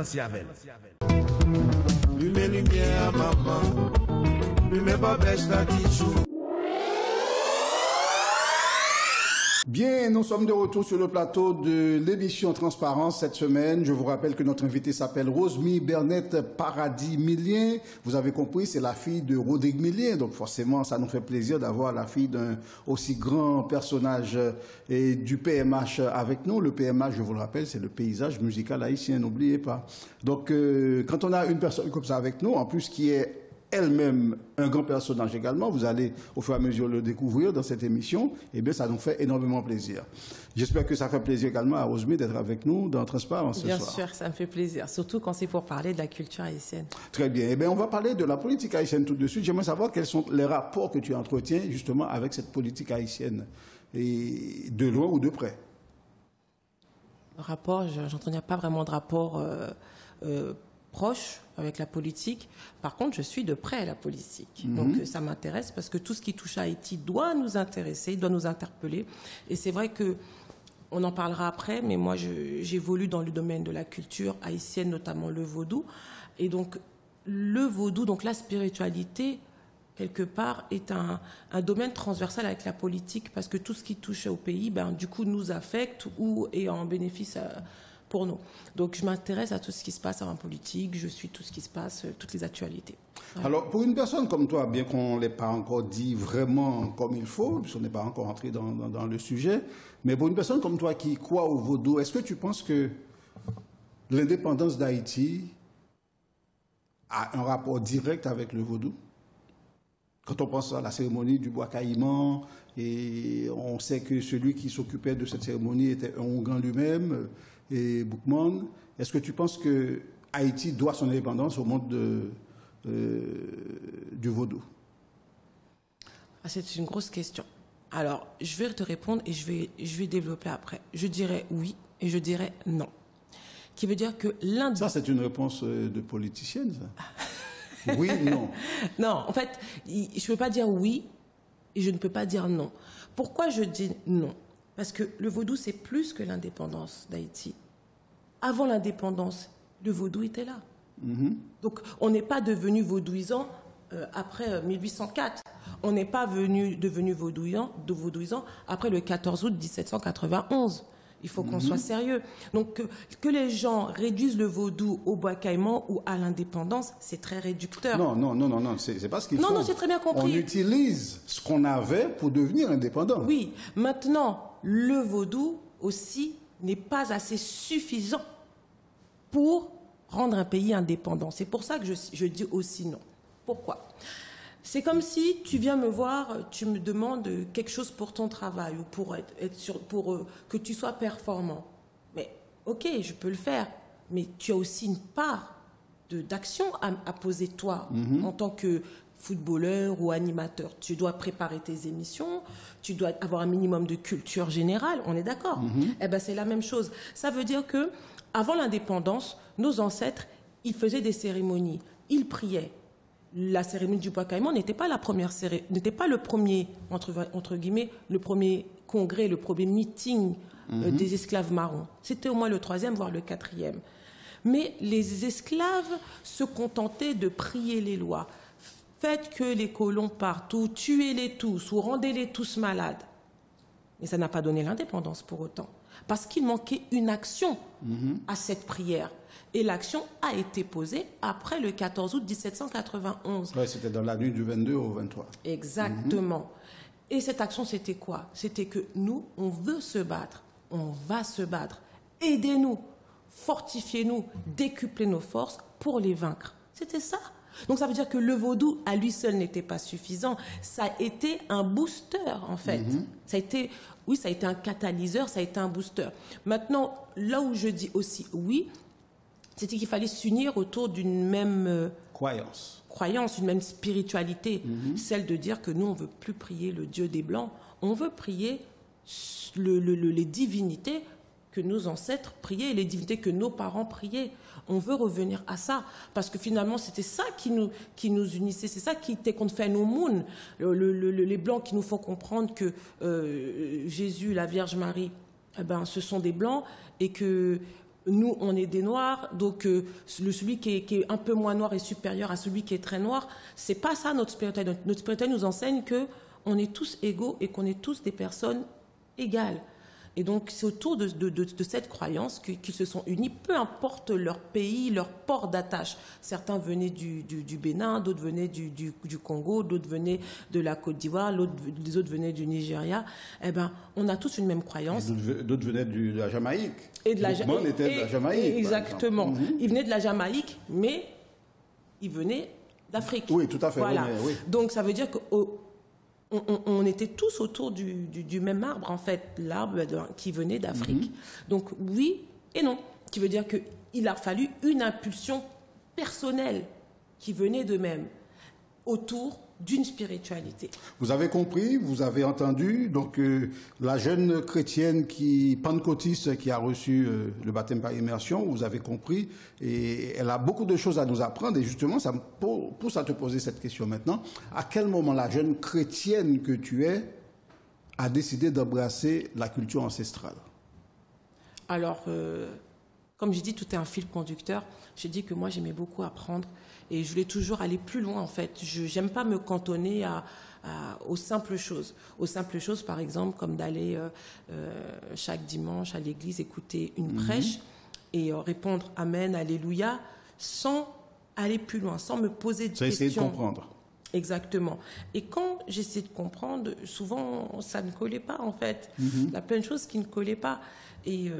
Lumière, maman. Lumière, pas bêche la tichou. Bien, nous sommes de retour sur le plateau de l'émission Transparence cette semaine. Je vous rappelle que notre invitée s'appelle Rosemy Bernette Paradis Millien. Vous avez compris, c'est la fille de Rodrigue Millien. Donc forcément, ça nous fait plaisir d'avoir la fille d'un aussi grand personnage du PMH avec nous. Le PMH, je vous le rappelle, c'est le paysage musical haïtien, n'oubliez pas. Donc quand on a une personne comme ça avec nous, en plus qui est elle-même un grand personnage également, vous allez au fur et à mesure le découvrir dans cette émission, et bien ça nous fait énormément plaisir. J'espère que ça fait plaisir également à Rosemy d'être avec nous dans Transparence ce soir. Bien sûr, ça me fait plaisir, surtout quand c'est pour parler de la culture haïtienne. Très bien, et bien on va parler de la politique haïtienne tout de suite. J'aimerais savoir quels sont les rapports que tu entretiens justement avec cette politique haïtienne, et de loin ou de près. Rapport, j'entretiens pas vraiment de rapport proche avec la politique. Par contre, je suis de près la politique. Donc, ça m'intéresse parce que tout ce qui touche à Haïti doit nous intéresser, doit nous interpeller. Et c'est vrai que on en parlera après, mais moi, j'évolue dans le domaine de la culture haïtienne, notamment le vaudou. Et donc, le vaudou, donc la spiritualité, quelque part, est un domaine transversal avec la politique parce que tout ce qui touche au pays, du coup, nous affecte ou est en bénéfice pour nous. Donc, je m'intéresse à tout ce qui se passe en politique, je suis tout ce qui se passe, toutes les actualités. Voilà. Alors, pour une personne comme toi, bien qu'on ne l'ait pas encore dit vraiment comme il faut, puisqu'on n'est pas encore entré dans le sujet, mais pour une personne comme toi qui croit au vaudou, est-ce que tu penses que l'indépendance d'Haïti a un rapport direct avec le vaudou? Quand on pense à la cérémonie du bois caïman, et on sait que celui qui s'occupait de cette cérémonie était un Ougan lui-même, et Boukman, est-ce que tu penses que Haïti doit son indépendance au monde du vaudou? C'est une grosse question. Alors, je vais te répondre et je vais développer après. Je dirais oui et je dirais non. Qui veut dire que l'un... Ça, c'est une réponse de politicienne, ça. Oui, non. Non, en fait, je ne peux pas dire oui et je ne peux pas dire non. Pourquoi je dis non? Parce que le vaudou, c'est plus que l'indépendance d'Haïti. Avant l'indépendance, le vaudou était là. Donc, on n'est pas devenu vaudouisant après 1804. On n'est pas devenu vaudouisant après le 14 août 1791. Il faut qu'on soit sérieux. Donc, que les gens réduisent le vaudou au bois caïman ou à l'indépendance, c'est très réducteur. Non, c'est pas ce qu'il faut. Non, j'ai très bien compris. On utilise ce qu'on avait pour devenir indépendant. Oui, maintenant, le vaudou aussi n'est pas assez suffisant pour rendre un pays indépendant. C'est pour ça que je dis aussi non. Pourquoi? C'est comme si tu viens me voir, tu me demandes quelque chose pour ton travail ou pour que tu sois performant. Mais ok, je peux le faire, mais tu as aussi une part d'action à poser toi en tant que footballeur ou animateur. Tu dois préparer tes émissions, tu dois avoir un minimum de culture générale, on est d'accord? Eh ben, c'est la même chose. Ça veut dire que avant l'indépendance, nos ancêtres, ils faisaient des cérémonies, ils priaient. La cérémonie du bois caïman n'était pas n'était pas le premier, entre guillemets, le premier congrès, le premier meeting des esclaves marrons. C'était au moins le 3e, voire le 4e. Mais les esclaves se contentaient de prier les lois. Faites que les colons partent, ou tuez-les tous, ou rendez-les tous malades. Mais ça n'a pas donné l'indépendance pour autant. Parce qu'il manquait une action à cette prière. Et l'action a été posée après le 14 août 1791. Ouais, c'était dans la nuit du 22 au 23. Exactement. Et cette action, c'était quoi? C'était que nous, on veut se battre. On va se battre. Aidez-nous, fortifiez-nous, décuplez nos forces pour les vaincre. C'était ça. Donc ça veut dire que le vaudou à lui seul n'était pas suffisant. Ça a été un booster en fait. Ça a été un catalyseur, ça a été un booster. Maintenant, là où je dis aussi oui, c'était qu'il fallait s'unir autour d'une même croyance, une même spiritualité, celle de dire que nous on veut plus prier le Dieu des Blancs, on veut prier les divinités que nos ancêtres priaient, les divinités que nos parents priaient. On veut revenir à ça, parce que finalement, c'était ça qui nous unissait, c'est ça qui était qu'on fait nos mounes, les Blancs qui nous font comprendre que Jésus, la Vierge Marie, eh ben, ce sont des Blancs, et que nous, on est des Noirs, donc celui qui est un peu moins noir est supérieur à celui qui est très noir. C'est pas ça notre spiritualité. Notre spiritualité nous enseigne qu'on est tous égaux et qu'on est tous des personnes égales. Et donc, c'est autour de cette croyance qu'ils se sont unis, peu importe leur pays, leur port d'attache. Certains venaient du Bénin, d'autres venaient du Congo, d'autres venaient de la Côte d'Ivoire, les autres venaient du Nigeria. Eh ben, on a tous une même croyance. D'autres venaient de la Jamaïque. Et de la Jamaïque. Exactement. Ils venaient de la Jamaïque, mais ils venaient d'Afrique. Oui, tout à fait. Voilà. Oui. Donc, ça veut dire que on était tous autour du même arbre, en fait, l'arbre qui venait d'Afrique. Donc, oui et non. Qui veut dire qu'il a fallu une impulsion personnelle qui venait d'eux-mêmes autour d'une spiritualité. Vous avez compris, vous avez entendu, donc la jeune chrétienne pentecôtiste qui a reçu le baptême par immersion, vous avez compris, et elle a beaucoup de choses à nous apprendre, et justement, ça me pousse à te poser cette question maintenant. À quel moment la jeune chrétienne que tu es a décidé d'embrasser la culture ancestrale? Alors, comme j'ai dit, tout est un fil conducteur. J'ai dit que moi, j'aimais beaucoup apprendre et je voulais toujours aller plus loin, en fait. Je n'aime pas me cantonner aux simples choses. Aux simples choses, par exemple, comme d'aller chaque dimanche à l'église écouter une prêche et répondre « Amen, Alléluia » sans aller plus loin, sans me poser de questions. Essayer de comprendre. Exactement. Et quand j'essayais de comprendre, souvent, ça ne collait pas, en fait. Il y a plein de choses qui ne collaient pas. Et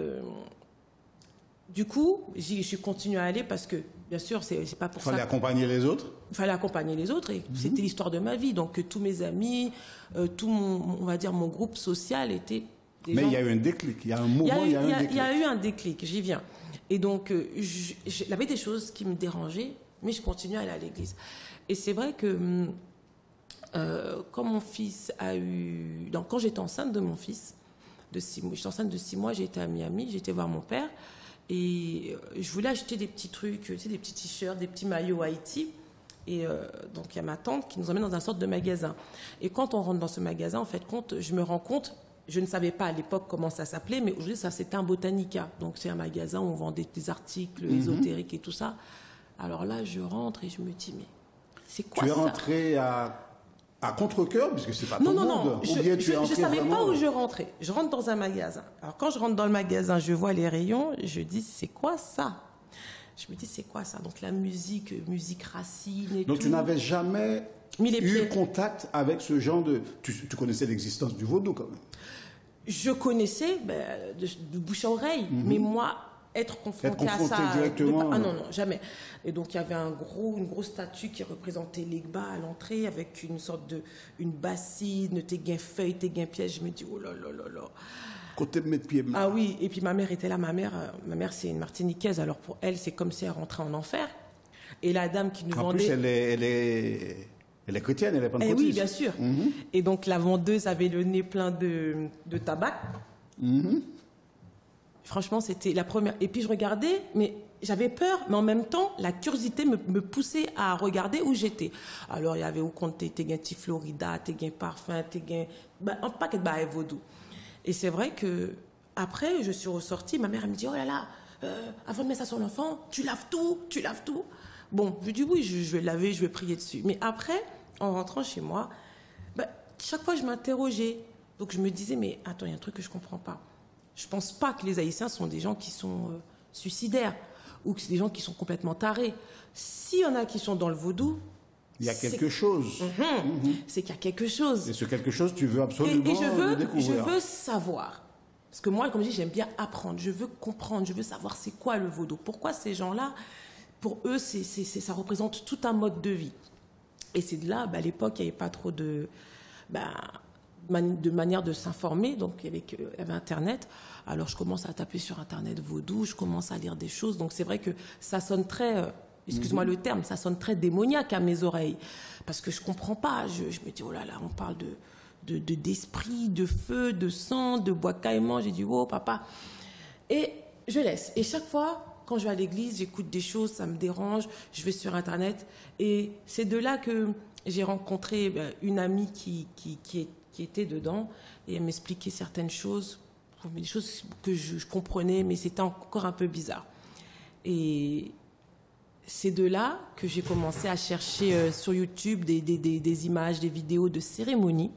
du coup, je suis continuée à aller parce que, bien sûr, c'est pas pour ça. Il fallait accompagner les autres. Il fallait accompagner les autres et c'était l'histoire de ma vie. Donc, tous mes amis, tout on va dire, mon groupe social était des gens. Mais il y a eu un déclic. Il y a un moment, il y a eu un déclic. Il y a eu un déclic, j'y viens. Et donc, il y avait des choses qui me dérangeaient, mais je continuais à aller à l'église. Et c'est vrai que quand mon fils a eu... Donc, quand j'étais enceinte de mon fils, j'étais enceinte de 6 mois, j'ai été à Miami, j'ai été voir mon père. Et je voulais acheter des petits trucs, tu sais, des petits t-shirts, des petits maillots Haïti. Et donc, il y a ma tante qui nous emmène dans un sorte de magasin. Et quand on rentre dans ce magasin, en fait, je me rends compte, je ne savais pas à l'époque comment ça s'appelait, mais aujourd'hui, ça, c'était un Botanica. Donc, c'est un magasin où on vendait des articles ésotériques et tout ça. Alors là, je rentre et je me dis, mais c'est quoi ça? Tu es rentré à contre-cœur, puisque c'est pas ton monde. Non, je ne savais pas où je rentrais. Je rentre dans un magasin. Alors, quand je rentre dans le magasin, je vois les rayons, je dis, c'est quoi ça? Je me dis, c'est quoi ça? Donc, la musique Racine et tout. Donc, tu n'avais jamais eu contact avec ce genre de... Tu connaissais l'existence du vaudou, quand même. Je connaissais de bouche à oreille, mais moi, être confronté à ça directement. Ah non, jamais. Et donc il y avait une grosse statue qui représentait l'Egba à l'entrée avec une sorte une bassine, tes gains feuilles, tes gains pièges. Je me dis oh là là là là. Côté de mettre pied. Ah oui, et puis ma mère était là. Ma mère c'est une Martiniquaise, alors pour elle c'est comme si elle rentrait en enfer. Et la dame qui nous vendait. En plus elle est chrétienne, elle est pentecôtiste. Oui, bien sûr. Et donc la vendeuse avait le nez plein de tabac. Franchement, c'était la première. Et puis je regardais, mais j'avais peur, mais en même temps, la curiosité me poussait à regarder où j'étais. Alors, il y avait où compter tes gains Florida, tes gains parfum, tes gains. Un paquet de bails vaudou. Et c'est vrai que après, je suis ressortie, ma mère elle me dit oh là là, avant de mettre ça sur l'enfant, tu laves tout. Bon, je dis oui, je vais laver, je vais prier dessus. Mais après, en rentrant chez moi, chaque fois je m'interrogeais. Donc je me disais mais attends, il y a un truc que je comprends pas. Je pense pas que les Haïtiens sont des gens qui sont suicidaires ou que c'est des gens qui sont complètement tarés. S'il y en a qui sont dans le vaudou, il y a quelque chose. C'est qu'il y a quelque chose. Et ce quelque chose, tu veux absolument le découvrir. Je veux savoir. Parce que moi, comme je dis, j'aime bien apprendre. Je veux comprendre. Je veux savoir c'est quoi le vaudou. Pourquoi ces gens-là, pour eux, ça représente tout un mode de vie. Et c'est de là, à l'époque, il n'y avait pas trop de manière de s'informer, donc il y avait Internet. Alors je commence à taper sur Internet vaudou, je commence à lire des choses. Donc c'est vrai que ça sonne très, excuse-moi le terme, ça sonne très démoniaque à mes oreilles. Parce que je comprends pas. Je me dis, oh là là, on parle d'esprit, de feu, de sang, de bois caïman. J'ai dit, oh papa. Et je laisse. Et chaque fois, quand je vais à l'église, j'écoute des choses, ça me dérange, je vais sur Internet. Et c'est de là que j'ai rencontré une amie qui était dedans, et elle m'expliquait certaines choses, des choses que je comprenais, mais c'était encore un peu bizarre. Et c'est de là que j'ai commencé à chercher sur YouTube des images, des vidéos de cérémonies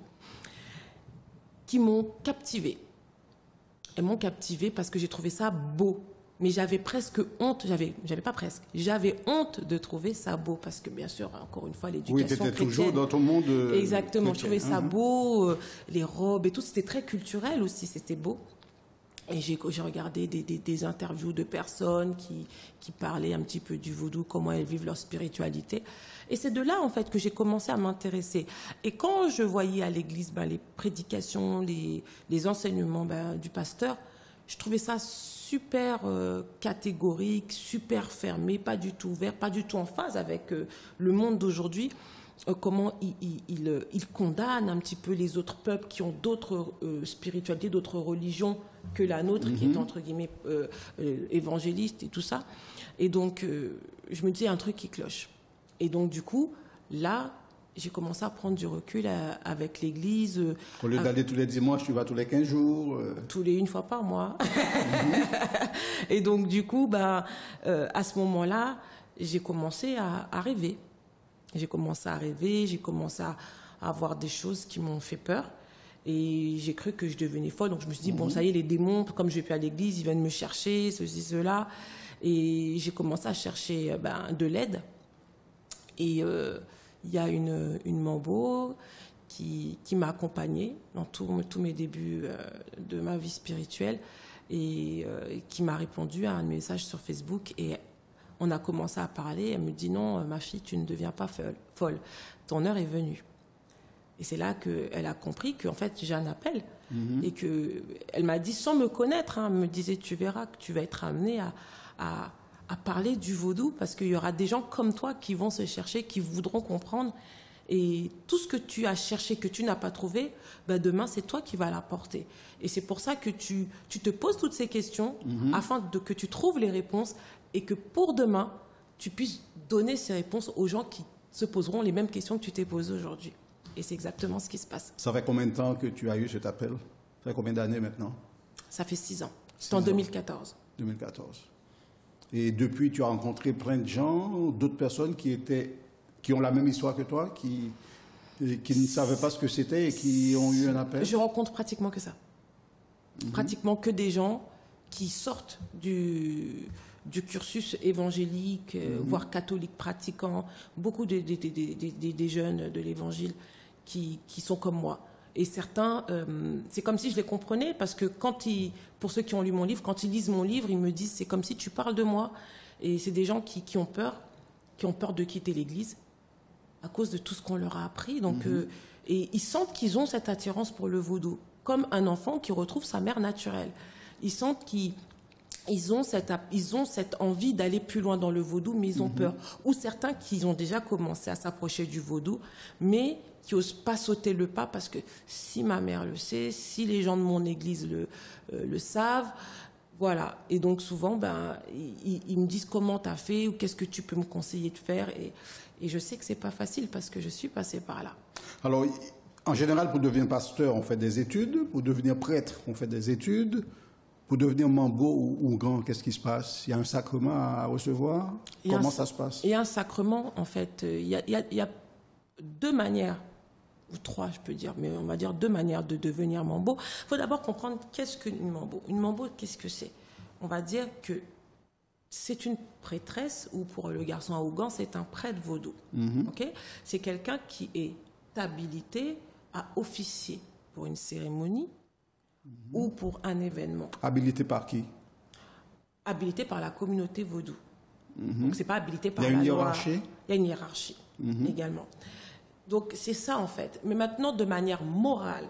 qui m'ont captivée. Elles m'ont captivée parce que j'ai trouvé ça beau. Mais j'avais presque honte, j'avais honte de trouver ça beau, parce que bien sûr, encore une fois, l'éducation chrétienne. Oui, tu étais toujours dans ton monde exactement, chrétien. Je trouvais ça beau, les robes et tout, c'était très culturel aussi, c'était beau. Et j'ai regardé des interviews de personnes qui parlaient un petit peu du vaudou, comment elles vivent leur spiritualité. Et c'est de là, en fait, que j'ai commencé à m'intéresser. Et quand je voyais à l'église les prédications, les enseignements du pasteur, je trouvais ça super catégorique, super fermé, pas du tout ouvert, pas du tout en phase avec le monde d'aujourd'hui. Comment il condamne un petit peu les autres peuples qui ont d'autres spiritualités, d'autres religions que la nôtre, qui est entre guillemets évangéliste et tout ça. Et donc, je me dis, il y a un truc qui cloche. Et donc, du coup, là, j'ai commencé à prendre du recul avec l'église. Au lieu d'aller tous les dimanches, tu vas tous les 15 jours Tous les une fois par mois. Et donc, du coup, à ce moment-là, j'ai commencé à rêver. J'ai commencé à avoir des choses qui m'ont fait peur. Et j'ai cru que je devenais folle. Donc, je me suis dit, bon, ça y est, les démons, comme je vais plus à l'église, ils viennent me chercher, ceci, cela. Et j'ai commencé à chercher de l'aide. Et il y a une mambo qui m'a accompagnée dans tous mes débuts de ma vie spirituelle et qui m'a répondu à un message sur Facebook. Et on a commencé à parler. Elle me dit, non, ma fille, tu ne deviens pas folle. Ton heure est venue. Et c'est là qu'elle a compris qu'en fait, j'ai un appel. Et qu'elle m'a dit, sans me connaître, elle me disait, tu verras que tu vas être amenée à parler du vaudou, parce qu'il y aura des gens comme toi qui vont se chercher, qui voudront comprendre. Et tout ce que tu as cherché, que tu n'as pas trouvé, demain, c'est toi qui vas l'apporter. Et c'est pour ça que tu te poses toutes ces questions, afin que tu trouves les réponses, et que pour demain, tu puisses donner ces réponses aux gens qui se poseront les mêmes questions que tu t'es posées aujourd'hui. Et c'est exactement ce qui se passe. Ça fait combien de temps que tu as eu cet appel? Ça fait combien d'années maintenant? Ça fait 6 ans. C'est en 2014. 2014. Et depuis, tu as rencontré plein de gens, d'autres personnes qui ont la même histoire que toi, qui ne savaient pas ce que c'était et qui ont eu un appel? Je rencontre pratiquement que ça. Pratiquement que des gens qui sortent du cursus évangélique, voire catholique pratiquant. Beaucoup des jeunes de l'évangile qui sont comme moi, Et certains, c'est comme si je les comprenais, parce que pour ceux qui ont lu mon livre, quand ils lisent mon livre, ils me disent c'est comme si tu parles de moi. Et c'est des gens qui ont peur de quitter l'Église à cause de tout ce qu'on leur a appris. Donc, et ils sentent qu'ils ont cette attirance pour le vaudou, comme un enfant qui retrouve sa mère naturelle. Ils sentent qu'ils ont cette envie d'aller plus loin dans le vaudou, mais ils ont peur. Ou certains qui ont déjà commencé à s'approcher du vaudou, mais qui n'osent pas sauter le pas parce que si ma mère le sait, si les gens de mon église le savent, voilà. Et donc souvent, ils me disent comment tu as fait ou qu'est-ce que tu peux me conseiller de faire. Et je sais que c'est pas facile parce que je suis passée par là. Alors, en général, pour devenir pasteur, on fait des études. Pour devenir prêtre, on fait des études. Pour devenir mambo ou grand, qu'est-ce qui se passe? Il y a un sacrement à recevoir? Comment ça se passe? Il y a un sacrement, en fait. Il y a deux manières, ou trois, je peux dire, mais on va dire deux manières de devenir mambo. Il faut d'abord comprendre qu'est-ce qu'une mambo. Une mambo, qu'est-ce que c'est? On va dire que c'est une prêtresse, ou pour le garçon à Ougan, c'est un prêtre vaudou. Okay? C'est quelqu'un qui est habilité à officier pour une cérémonie ou pour un événement. Habilité par qui? Habilité par la communauté vaudou. Donc, c'est pas habilité par la loi. Il y a une hiérarchie également. Donc, c'est ça, en fait. Mais maintenant, de manière morale,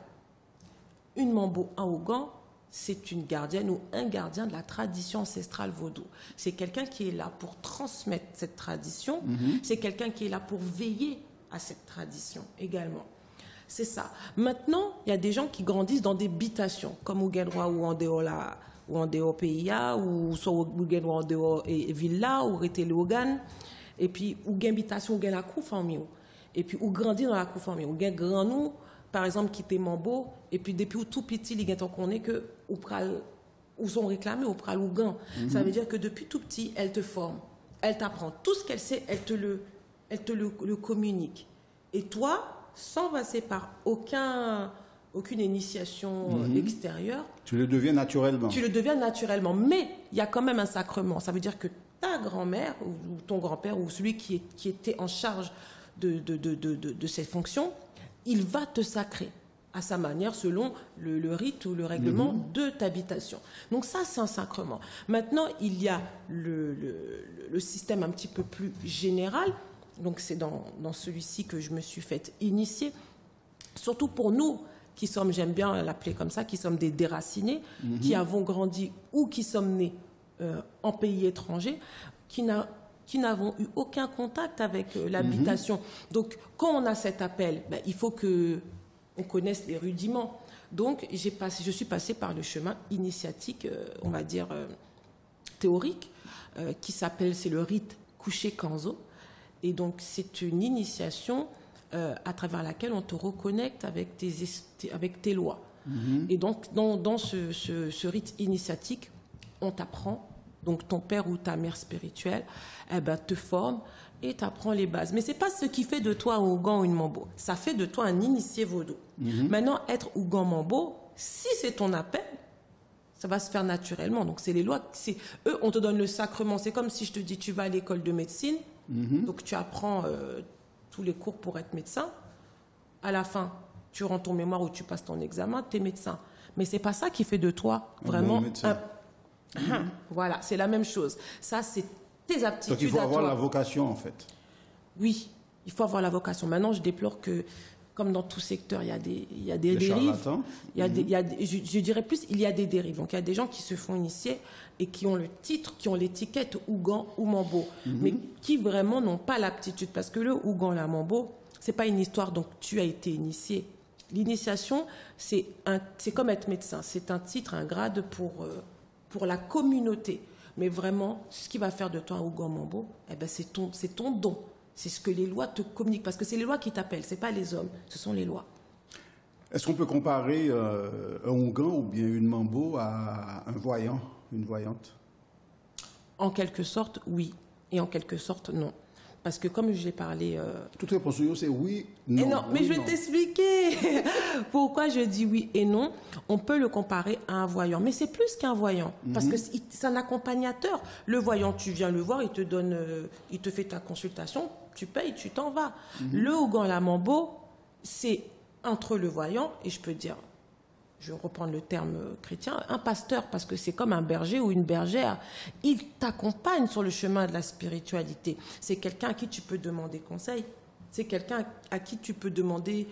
une mambo à Ougan, c'est une gardienne ou un gardien de la tradition ancestrale vaudou. C'est quelqu'un qui est là pour transmettre cette tradition. C'est quelqu'un qui est là pour veiller à cette tradition également. C'est ça. Maintenant, il y a des gens qui grandissent dans des habitations, comme Ouguenroa ou en dehors PIA, ou soit Ouguenroa en dehors et Villa, ou Rété-Logan, et puis Ouguenbitation, Ouguen la Koufamio, et puis ou grandit dans la Koufamio, Ouguen grand nous, par exemple, qui était mambo, et puis depuis tout petit, il y a qu'on est que ou sont réclamés au pral Ougan. Ça veut dire que depuis tout petit, elle te forme, elle t'apprend tout ce qu'elle sait, elle te le communique. Et toi, sans passer par aucune initiation extérieure. Tu le deviens naturellement. Tu le deviens naturellement. Mais il y a quand même un sacrement. Ça veut dire que ta grand-mère ou ton grand-père ou celui qui était en charge de cette fonction, il va te sacrer à sa manière selon le rite ou le règlement de ta habitation. Donc ça, c'est un sacrement. Maintenant, il y a le système un petit peu plus général. Donc c'est dans celui-ci que je me suis faite initier. Surtout pour nous qui sommes, j'aime bien l'appeler comme ça, qui sommes des déracinés, qui avons grandi ou qui sommes nés en pays étranger, qui n'avons eu aucun contact avec l'habitation. Donc quand on a cet appel, il faut qu'on connaisse les rudiments. Donc je suis passée par le chemin initiatique, on va dire théorique, c'est le rite couché Kanzo. Et donc, c'est une initiation à travers laquelle on te reconnecte avec tes lois. Et donc, dans ce rite initiatique, on t'apprend, donc ton père ou ta mère spirituelle te forme et t'apprend les bases. Mais ce n'est pas ce qui fait de toi un Ougan ou une Mambo. Ça fait de toi un initié vaudou. Maintenant, être Ougan Mambo, si c'est ton appel, ça va se faire naturellement. Donc, c'est les lois. Eux, on te donne le sacrement. C'est comme si je te dis, tu vas à l'école de médecine. Donc tu apprends tous les cours pour être médecin. À la fin, tu rends ton mémoire ou tu passes ton examen, tu es médecin. Mais c'est pas ça qui fait de toi vraiment Voilà, c'est la même chose. Ça, c'est tes aptitudes. Donc il faut avoir la vocation en fait. Oui, il faut avoir la vocation. Maintenant, je déplore que, comme dans tout secteur, il y a des dérives. Je dirais plus, il y a des dérives. Donc il y a des gens qui se font initier et qui ont le titre, qui ont l'étiquette Ougan ou Mambo, mais qui vraiment n'ont pas l'aptitude. Parce que le Ougan, la Mambo, c'est pas une histoire donc tu as été initié. L'initiation, c'est comme être médecin. C'est un titre, un grade pour la communauté. Mais vraiment, ce qui va faire de toi un Ougan Mambo, c'est ton don. C'est ce que les lois te communiquent. Parce que c'est les lois qui t'appellent, ce n'est pas les hommes, ce sont les lois. Est-ce qu'on peut comparer un Ougan ou bien une Mambo à un voyant, une voyante? En quelque sorte, oui. Et en quelque sorte, non. Parce que comme je l'ai parlé... Toute réponse c'est oui, non. Et non, mais oui, je vais non. t'expliquer pourquoi je dis oui et non. On peut le comparer à un voyant. Mais c'est plus qu'un voyant. Parce que c'est un accompagnateur. Le voyant, tu viens le voir, il te fait ta consultation, tu payes, tu t'en vas. Le Ougan la Mambo, c'est entre le voyant, et je peux dire, je vais reprendre le terme chrétien, un pasteur, parce que c'est comme un berger ou une bergère. Il t'accompagne sur le chemin de la spiritualité. C'est quelqu'un à qui tu peux demander conseil. C'est quelqu'un à qui tu peux demander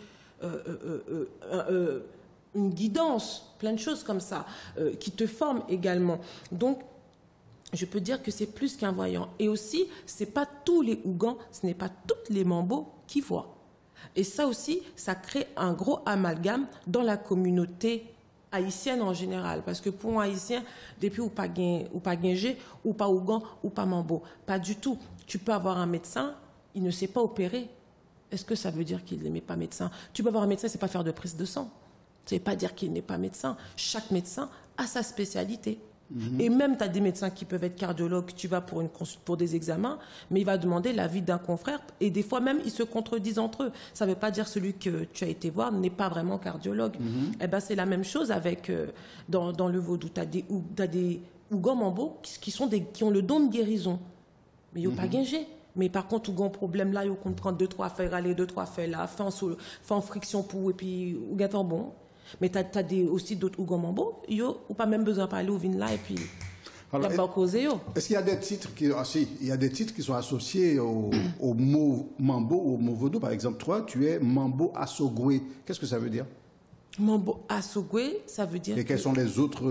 une guidance, plein de choses comme ça, qui te forment également. Donc, je peux dire que c'est plus qu'un voyant. Et aussi, ce n'est pas tous les Ougans, ce n'est pas toutes les Mambos qui voient. Et ça aussi, ça crée un gros amalgame dans la communauté haïtienne en général. Parce que pour un Haïtien, depuis ou pas Gengé, ou pas Ougan, ou pas Mambo, pas du tout. Tu peux avoir un médecin, il ne sait pas opérer. Est-ce que ça veut dire qu'il n'est pas médecin? Tu peux avoir un médecin, c'est pas faire de prise de sang. Ça ne veut pas dire qu'il n'est pas médecin. Chaque médecin a sa spécialité. Et même, tu as des médecins qui peuvent être cardiologues, tu vas pour des examens, mais il va demander l'avis d'un confrère, et des fois même, ils se contredisent entre eux. Ça ne veut pas dire que celui que tu as été voir n'est pas vraiment cardiologue. Eh ben, c'est la même chose avec, dans le vaudou. Tu as des Ougans Mambo qui ont le don de guérison, mais ils n'ont pas gagné. Mais par contre, ils ont un problème là, ils ont prendre 2-3 fers aller, 2-3 fers là, fait en friction pour, et puis, ils ont bon. Mais tu as aussi d'autres Ougans Mambo, ils n'ont pas même besoin de parler au vin là, et puis, il n'y a pas causé. Est-ce qu'il y a des titres qui sont associés au mot Mambo ou au mot vaudou? Par exemple, toi, tu es Mambo Assogwe. Qu'est-ce que ça veut dire? Mambo Assogwe, ça veut dire. Et quels sont les autres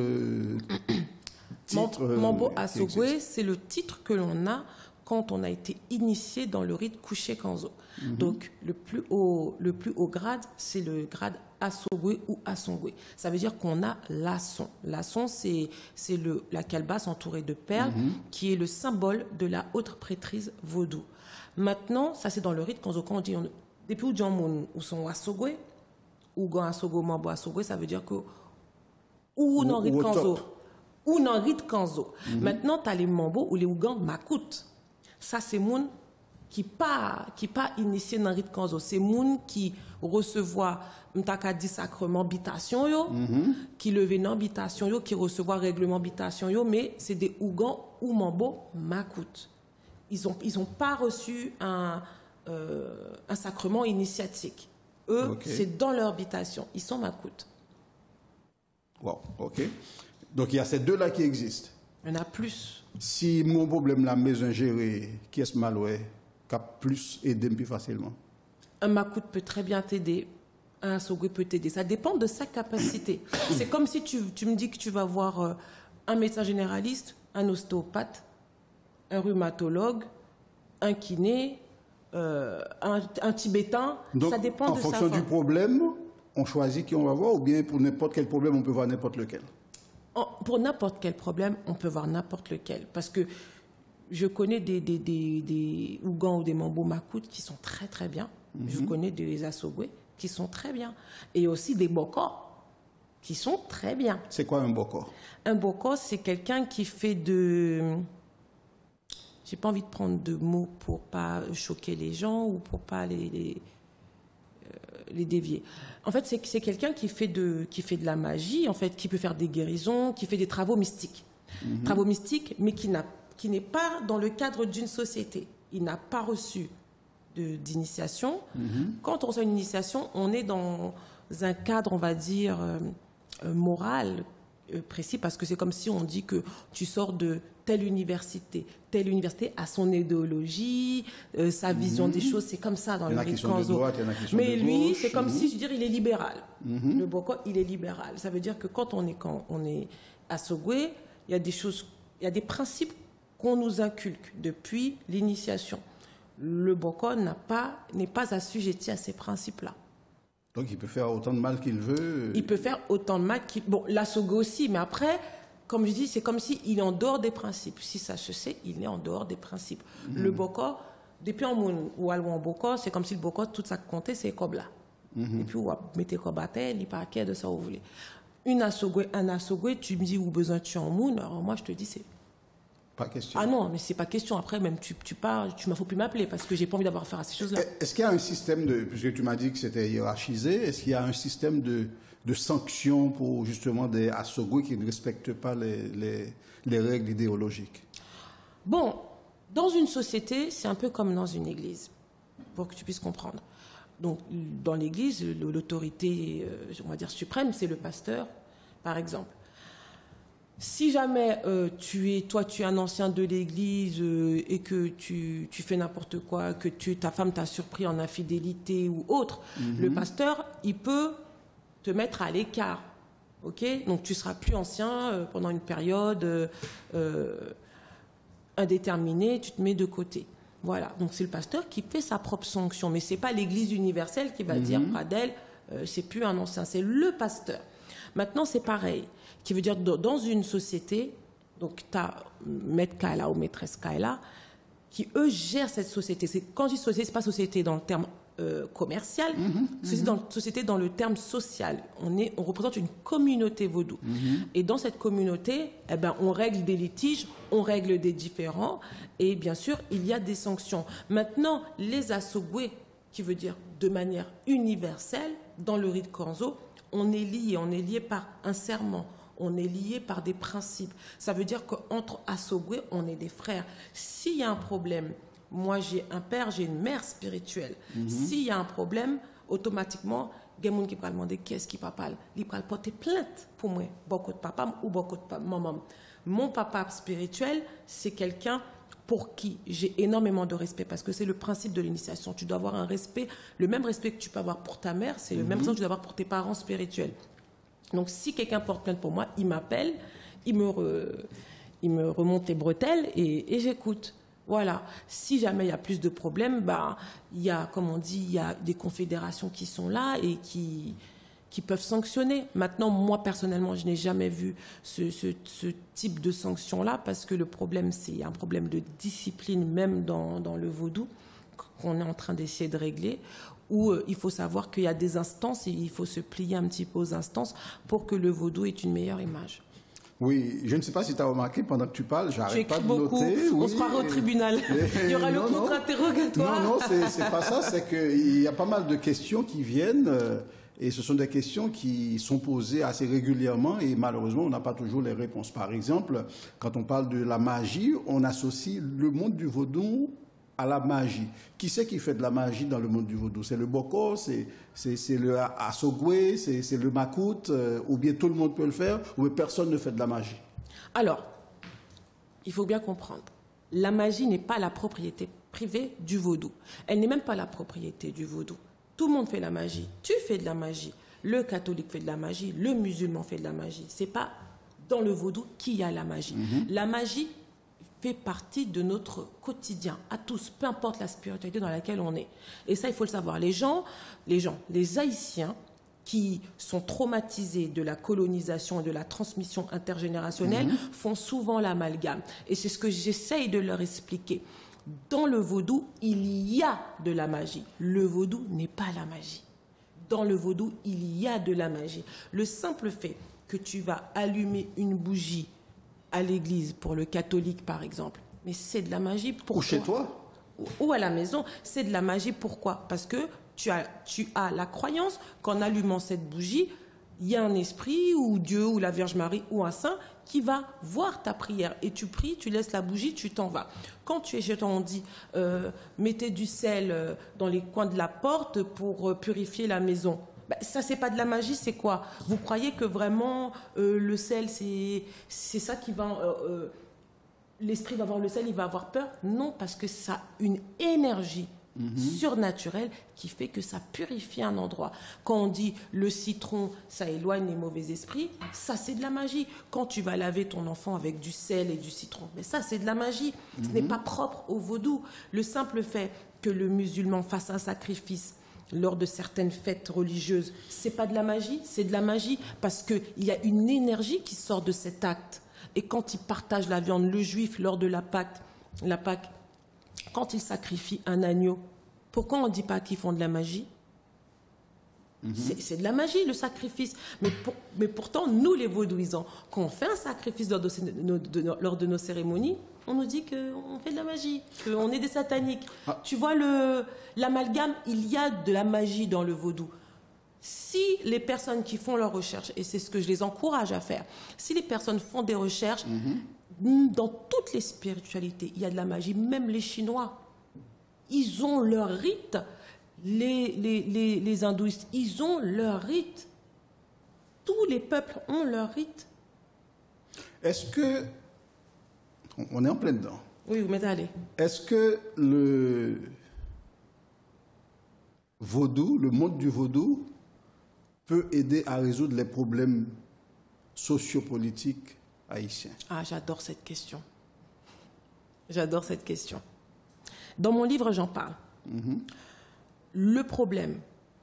titres? Mambo Assogwe, c'est le titre que l'on a quand on a été initié dans le rite Couché Kanzo. Donc, le plus haut grade, c'est le grade Assogwe ou Assongwe. Ça veut dire qu'on a l'asson. L'asson, c'est la calebasse entourée de perles, qui est le symbole de la haute prêtrise vaudou. Maintenant, ça c'est dans le rite Kanzo. Quand on dit, depuis où Djamon ou son Assogwe, ou Gan Assogwe, Mambo Assogwe, ça veut dire que ou dans rite Kanzo. Ou dans rite Kanzo. Maintenant, tu as les Mambo ou les Ougans Makout. Ça, c'est moun qui pas initié dans le rite Kanzo. C'est moun qui recevoir m'taka dit sacrement habitation yo, qui levé dans habitation yo, qui recevoir règlement habitation yo, mais c'est des Ougans ou Mambo Makout. Ils ont pas reçu un sacrement initiatique. Eux, c'est dans leur habitation. Ils sont Makout. Wow, ok. Donc il y a ces deux-là qui existent. Il y en a plus. Si mon problème la maison gérée, qui est-ce maloué, qui a plus aidé plus facilement? Un Makout peut très bien t'aider. Un Assogwe peut t'aider. Ça dépend de sa capacité. C'est comme si tu me dis que tu vas voir un médecin généraliste, un ostéopathe, un rhumatologue, un kiné, un tibétain. Donc, ça dépend en fonction du problème, on choisit qui on va voir, ou bien pour n'importe quel problème, on peut voir n'importe lequel? Pour n'importe quel problème, on peut voir n'importe lequel. Parce que je connais des Ougans ou des Mambo Makout qui sont très très bien. Je connais des Assogwe qui sont très bien. Et aussi des Boko qui sont très bien. C'est quoi un Boko? Un Boko, c'est quelqu'un qui fait de... J'ai pas envie de prendre de mots pour pas choquer les gens ou pour pas les dévier. En fait, c'est quelqu'un qui fait de la magie, en fait, qui peut faire des guérisons, qui fait des travaux mystiques. Travaux mystiques, mais qui n'est pas dans le cadre d'une société. Il n'a pas reçu d'initiation. Quand on reçoit une initiation, on est dans un cadre, on va dire, moral précis, parce que c'est comme si on dit que tu sors de telle université a son idéologie, sa vision des choses, c'est comme ça dans le rite Kanzo. Mais lui, c'est comme si, je veux dire, il est libéral. Le Boko, il est libéral. Ça veut dire que quand on est Assogwe, il y a des choses, il y a des principes qu'on nous inculque depuis l'initiation. Le Boko n'est pas assujetti à ces principes-là. Donc il peut faire autant de mal qu'il veut. Il peut faire autant de mal qu'il... Bon, l'Assogwe aussi, mais après, comme je dis, c'est comme s'il est en dehors des principes. Si ça se sait, il est en dehors des principes. Le Boko, depuis en moun ou en Boko, c'est comme si le Boko, tout ça comptait, c'est comme là. Et puis, on mettez comme à terre, il n'y a pas de ça, vous voulez. Un Assogwe, tu me dis où besoin tu en moun, alors moi, je te dis, c'est... Pas question. Ah non, mais c'est pas question. Après, même tu parles, tu m'as faut plus m'appeler parce que j'ai pas envie d'avoir affaire à ces choses-là. Est-ce qu'il y a un système puisque tu m'as dit que c'était hiérarchisé, est-ce qu'il y a un système de sanctions pour justement des Assogwe qui ne respectent pas les règles idéologiques? Bon, dans une société, c'est un peu comme dans une église, pour que tu puisses comprendre. Donc, dans l'Église, l'autorité, on va dire, suprême, c'est le pasteur, par exemple. Si jamais tu es un ancien de l'Église et que tu fais n'importe quoi, que ta femme t'a surpris en infidélité ou autre, le pasteur, il peut te mettre à l'écart. Okay, donc tu seras plus ancien pendant une période indéterminée, tu te mets de côté. Voilà, donc c'est le pasteur qui fait sa propre sanction, mais c'est pas l'Église universelle qui va dire Pradel, c'est plus un ancien, c'est le pasteur. Maintenant c'est pareil, qui veut dire dans une société, donc tu as maître Kaila ou maîtresse Kaila, qui eux gèrent cette société. Quand je dis société, c'est pas société dans le terme commercial, société dans le terme social. On représente une communauté vaudou. Et dans cette communauté, eh ben, on règle des litiges, on règle des différends, et bien sûr, il y a des sanctions. Maintenant, les assogwe, qui veut dire de manière universelle, dans le rite Korzo, on est lié par un serment. On est lié par des principes. Ça veut dire qu'entre assogwe, on est des frères. S'il y a un problème, moi, j'ai un père, j'ai une mère spirituelle. S'il y a un problème, automatiquement, il y a des gens qui peuvent demander qu'est-ce qui papa. Il peut porter plainte pour moi, beaucoup de papa ou beaucoup de maman. Mon papa spirituel, c'est quelqu'un pour qui j'ai énormément de respect, parce que c'est le principe de l'initiation. Tu dois avoir un respect, le même respect que tu peux avoir pour ta mère, c'est le même respect que tu dois avoir pour tes parents spirituels. Donc, si quelqu'un porte plainte pour moi, il m'appelle, il me remonte les bretelles et j'écoute. Voilà. Si jamais il y a plus de problèmes, bah, il y a, comme on dit, il y a des confédérations qui sont là et qui peuvent sanctionner. Maintenant, moi, personnellement, je n'ai jamais vu ce type de sanction-là, parce que le problème, c'est un problème de discipline, même dans le vaudou, qu'on est en train d'essayer de régler, où il faut savoir qu'il y a des instances et il faut se plier un petit peu aux instances pour que le vaudou ait une meilleure image. Oui, je ne sais pas si tu as remarqué, pendant que tu parles, j'arrête pas de noter. On se croira au tribunal. Il y aura le contre-interrogatoire. Non, c'est pas ça, c'est qu'il y a pas mal de questions qui viennent, et ce sont des questions qui sont posées assez régulièrement, et malheureusement, on n'a pas toujours les réponses. Par exemple, quand on parle de la magie, on associe le monde du vaudou à la magie. Qui c'est qui fait de la magie dans le monde du vaudou? C'est le boko, c'est le assogwe, c'est le makout, ou bien tout le monde peut le faire, ou bien personne ne fait de la magie? Alors, il faut bien comprendre, la magie n'est pas la propriété privée du vaudou. Elle n'est même pas la propriété du vaudou. Tout le monde fait la magie. Tu fais de la magie. Le catholique fait de la magie. Le musulman fait de la magie. C'est pas dans le vaudou qu'il y a la magie. La magie fait partie de notre quotidien, à tous, peu importe la spiritualité dans laquelle on est. Et ça, il faut le savoir. Les Haïtiens qui sont traumatisés de la colonisation et de la transmission intergénérationnelle font souvent l'amalgame. Et c'est ce que j'essaye de leur expliquer. Dans le vaudou, il y a de la magie. Le vaudou n'est pas la magie. Dans le vaudou, il y a de la magie. Le simple fait que tu vas allumer une bougie à l'église, pour le catholique par exemple, mais c'est de la magie. Pourquoi? Ou chez toi? Ou à la maison, c'est de la magie. Pourquoi? Parce que tu as la croyance qu'en allumant cette bougie, il y a un esprit ou Dieu ou la Vierge Marie ou un saint qui va voir ta prière. Et tu pries, tu laisses la bougie, tu t'en vas. Quand tu es chez toi, on dit mettez du sel dans les coins de la porte pour purifier la maison. Ça, c'est pas de la magie, c'est quoi? Vous croyez que vraiment le sel, c'est ça qui va... l'esprit va voir le sel, il va avoir peur? Non, parce que ça a une énergie surnaturelle qui fait que ça purifie un endroit. Quand on dit le citron, ça éloigne les mauvais esprits, ça c'est de la magie. Quand tu vas laver ton enfant avec du sel et du citron, mais ça c'est de la magie. Ce n'est pas propre au vaudou. Le simple fait que le musulman fasse un sacrifice lors de certaines fêtes religieuses, c'est pas de la magie, c'est de la magie parce qu'il y a une énergie qui sort de cet acte. Et quand il partage la viande, le juif, lors de la Pâque, quand il sacrifie un agneau, pourquoi on ne dit pas qu'ils font de la magie? C'est de la magie, le sacrifice. Mais pourtant, nous, les vaudouisants, quand on fait un sacrifice lors de nos cérémonies, on nous dit qu'on fait de la magie, qu'on est des sataniques. Tu vois l'amalgame, il y a de la magie dans le vaudou. Si les personnes qui font leurs recherches, et c'est ce que je les encourage à faire, si les personnes font des recherches, dans toutes les spiritualités, il y a de la magie. Même les Chinois, ils ont leur rite. les hindouistes, ils ont leur rite. Tous les peuples ont leur rite. Est-ce que... On est en plein dedans. Oui, vous m'êtes allé. Est-ce que le vaudou, le monde du vaudou, peut aider à résoudre les problèmes sociopolitiques haïtiens? Ah, j'adore cette question. J'adore cette question. Dans mon livre, j'en parle. Le problème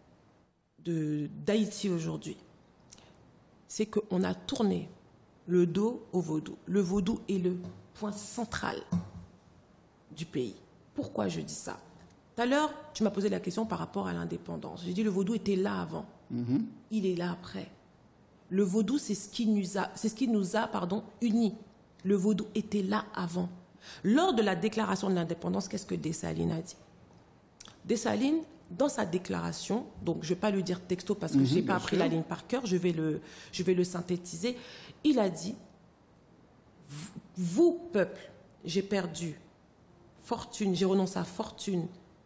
d'Haïti aujourd'hui, c'est qu'on a tourné le dos au vaudou. Le vaudou est le point central du pays. Pourquoi je dis ça? Tout à l'heure, tu m'as posé la question par rapport à l'indépendance. J'ai dit le vaudou était là avant. Il est là après. Le vaudou, c'est ce qui nous a unis. Le vaudou était là avant. Lors de la déclaration de l'indépendance, qu'est-ce que Dessalines a dit? Dessalines, dans sa déclaration, donc je ne vais pas le dire texto parce que je n'ai pas appris la ligne par cœur, je vais le synthétiser. Il a dit, vous, peuple, j'ai perdu fortune, j'ai renoncé à fortune,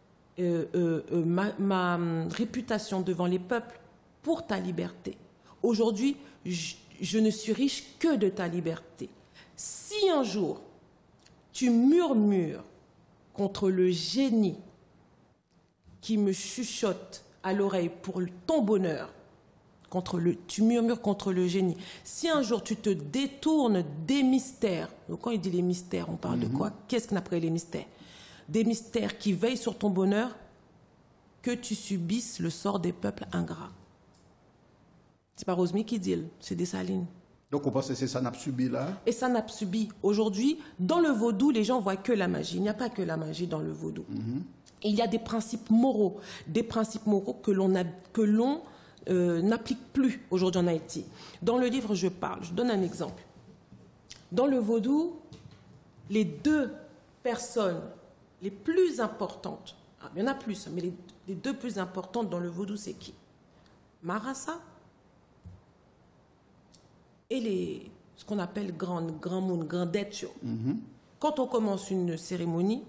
ma réputation devant les peuples pour ta liberté. Aujourd'hui, je ne suis riche que de ta liberté. Si un jour, tu murmures contre le génie qui me chuchote à l'oreille pour ton bonheur, tu murmures contre le génie. Si un jour tu te détournes des mystères, donc quand il dit les mystères, on parle de quoi? Qu'est-ce qu'on appelle les mystères? Des mystères qui veillent sur ton bonheur, que tu subisses le sort des peuples ingrats. C'est pas Rosemy qui dit, c'est Dessalines. Donc on pense que c'est Sanap subi là. Et Sanap subi. Aujourd'hui, dans le vaudou, les gens voient que la magie. Il n'y a pas que la magie dans le vaudou. Il y a des principes moraux que l'on n'applique plus aujourd'hui en Haïti. Dans le livre, je donne un exemple. Dans le vaudou, les deux personnes les plus importantes, il y en a plus, mais les deux plus importantes dans le vaudou, c'est qui? Marassa et ce qu'on appelle grand monde, grandette. Quand on commence une cérémonie,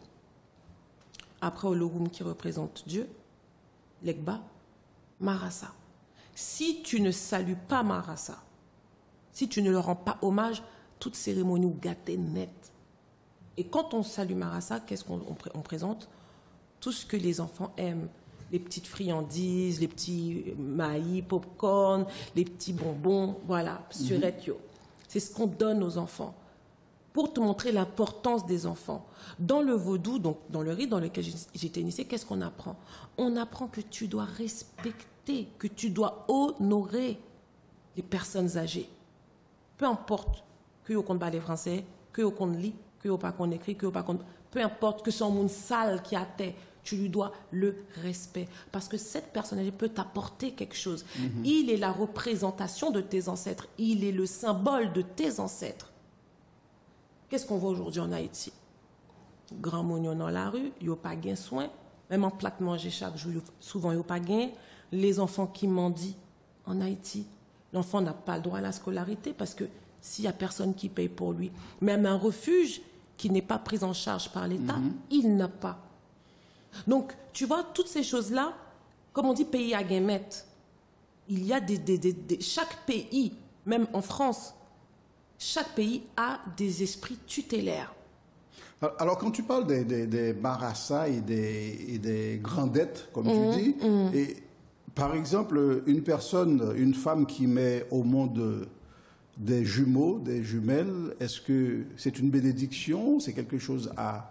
après Olorum qui représente Dieu, Legba, Marassa. Si tu ne salues pas Marassa, si tu ne leur rends pas hommage, toute cérémonie ou gâtée nette. Et quand on salue Marassa, qu'est-ce qu'on présente? Tout ce que les enfants aiment. Les petites friandises, les petits maïs, popcorn, les petits bonbons, voilà, surette yo. C'est ce qu'on donne aux enfants pour te montrer l'importance des enfants. Dans le vaudou, donc dans le rite dans lequel j'étais initiée, qu'est-ce qu'on apprend? On apprend que tu dois respecter, que tu dois honorer les personnes âgées. Peu importe que vous compte parler français, que vous compte lire, que vous pas qu'on écrit, que vous pas qu'on... Peu importe que c'est un monde sale qui a tête, tu lui dois le respect. Parce que cette personne âgée peut t'apporter quelque chose. Il est la représentation de tes ancêtres. Il est le symbole de tes ancêtres. Qu'est-ce qu'on voit aujourd'hui en Haïti? Grand mounion dans la rue, il n'y a pas de soin. Même en plate manger chaque jour, souvent il n'y a pas de. Les enfants qui mendient en Haïti, l'enfant n'a pas le droit à la scolarité parce que s'il n'y a personne qui paye pour lui, même un refuge qui n'est pas pris en charge par l'État, il n'a pas. Donc, tu vois, toutes ces choses-là, comme on dit, pays à guémette, il y a chaque pays, même en France, chaque pays a des esprits tutélaires. Alors, quand tu parles des Marassa et des grandettes, comme tu dis, et, par exemple, une femme qui met au monde des jumeaux, des jumelles, est-ce que c'est une bénédiction? C'est quelque chose à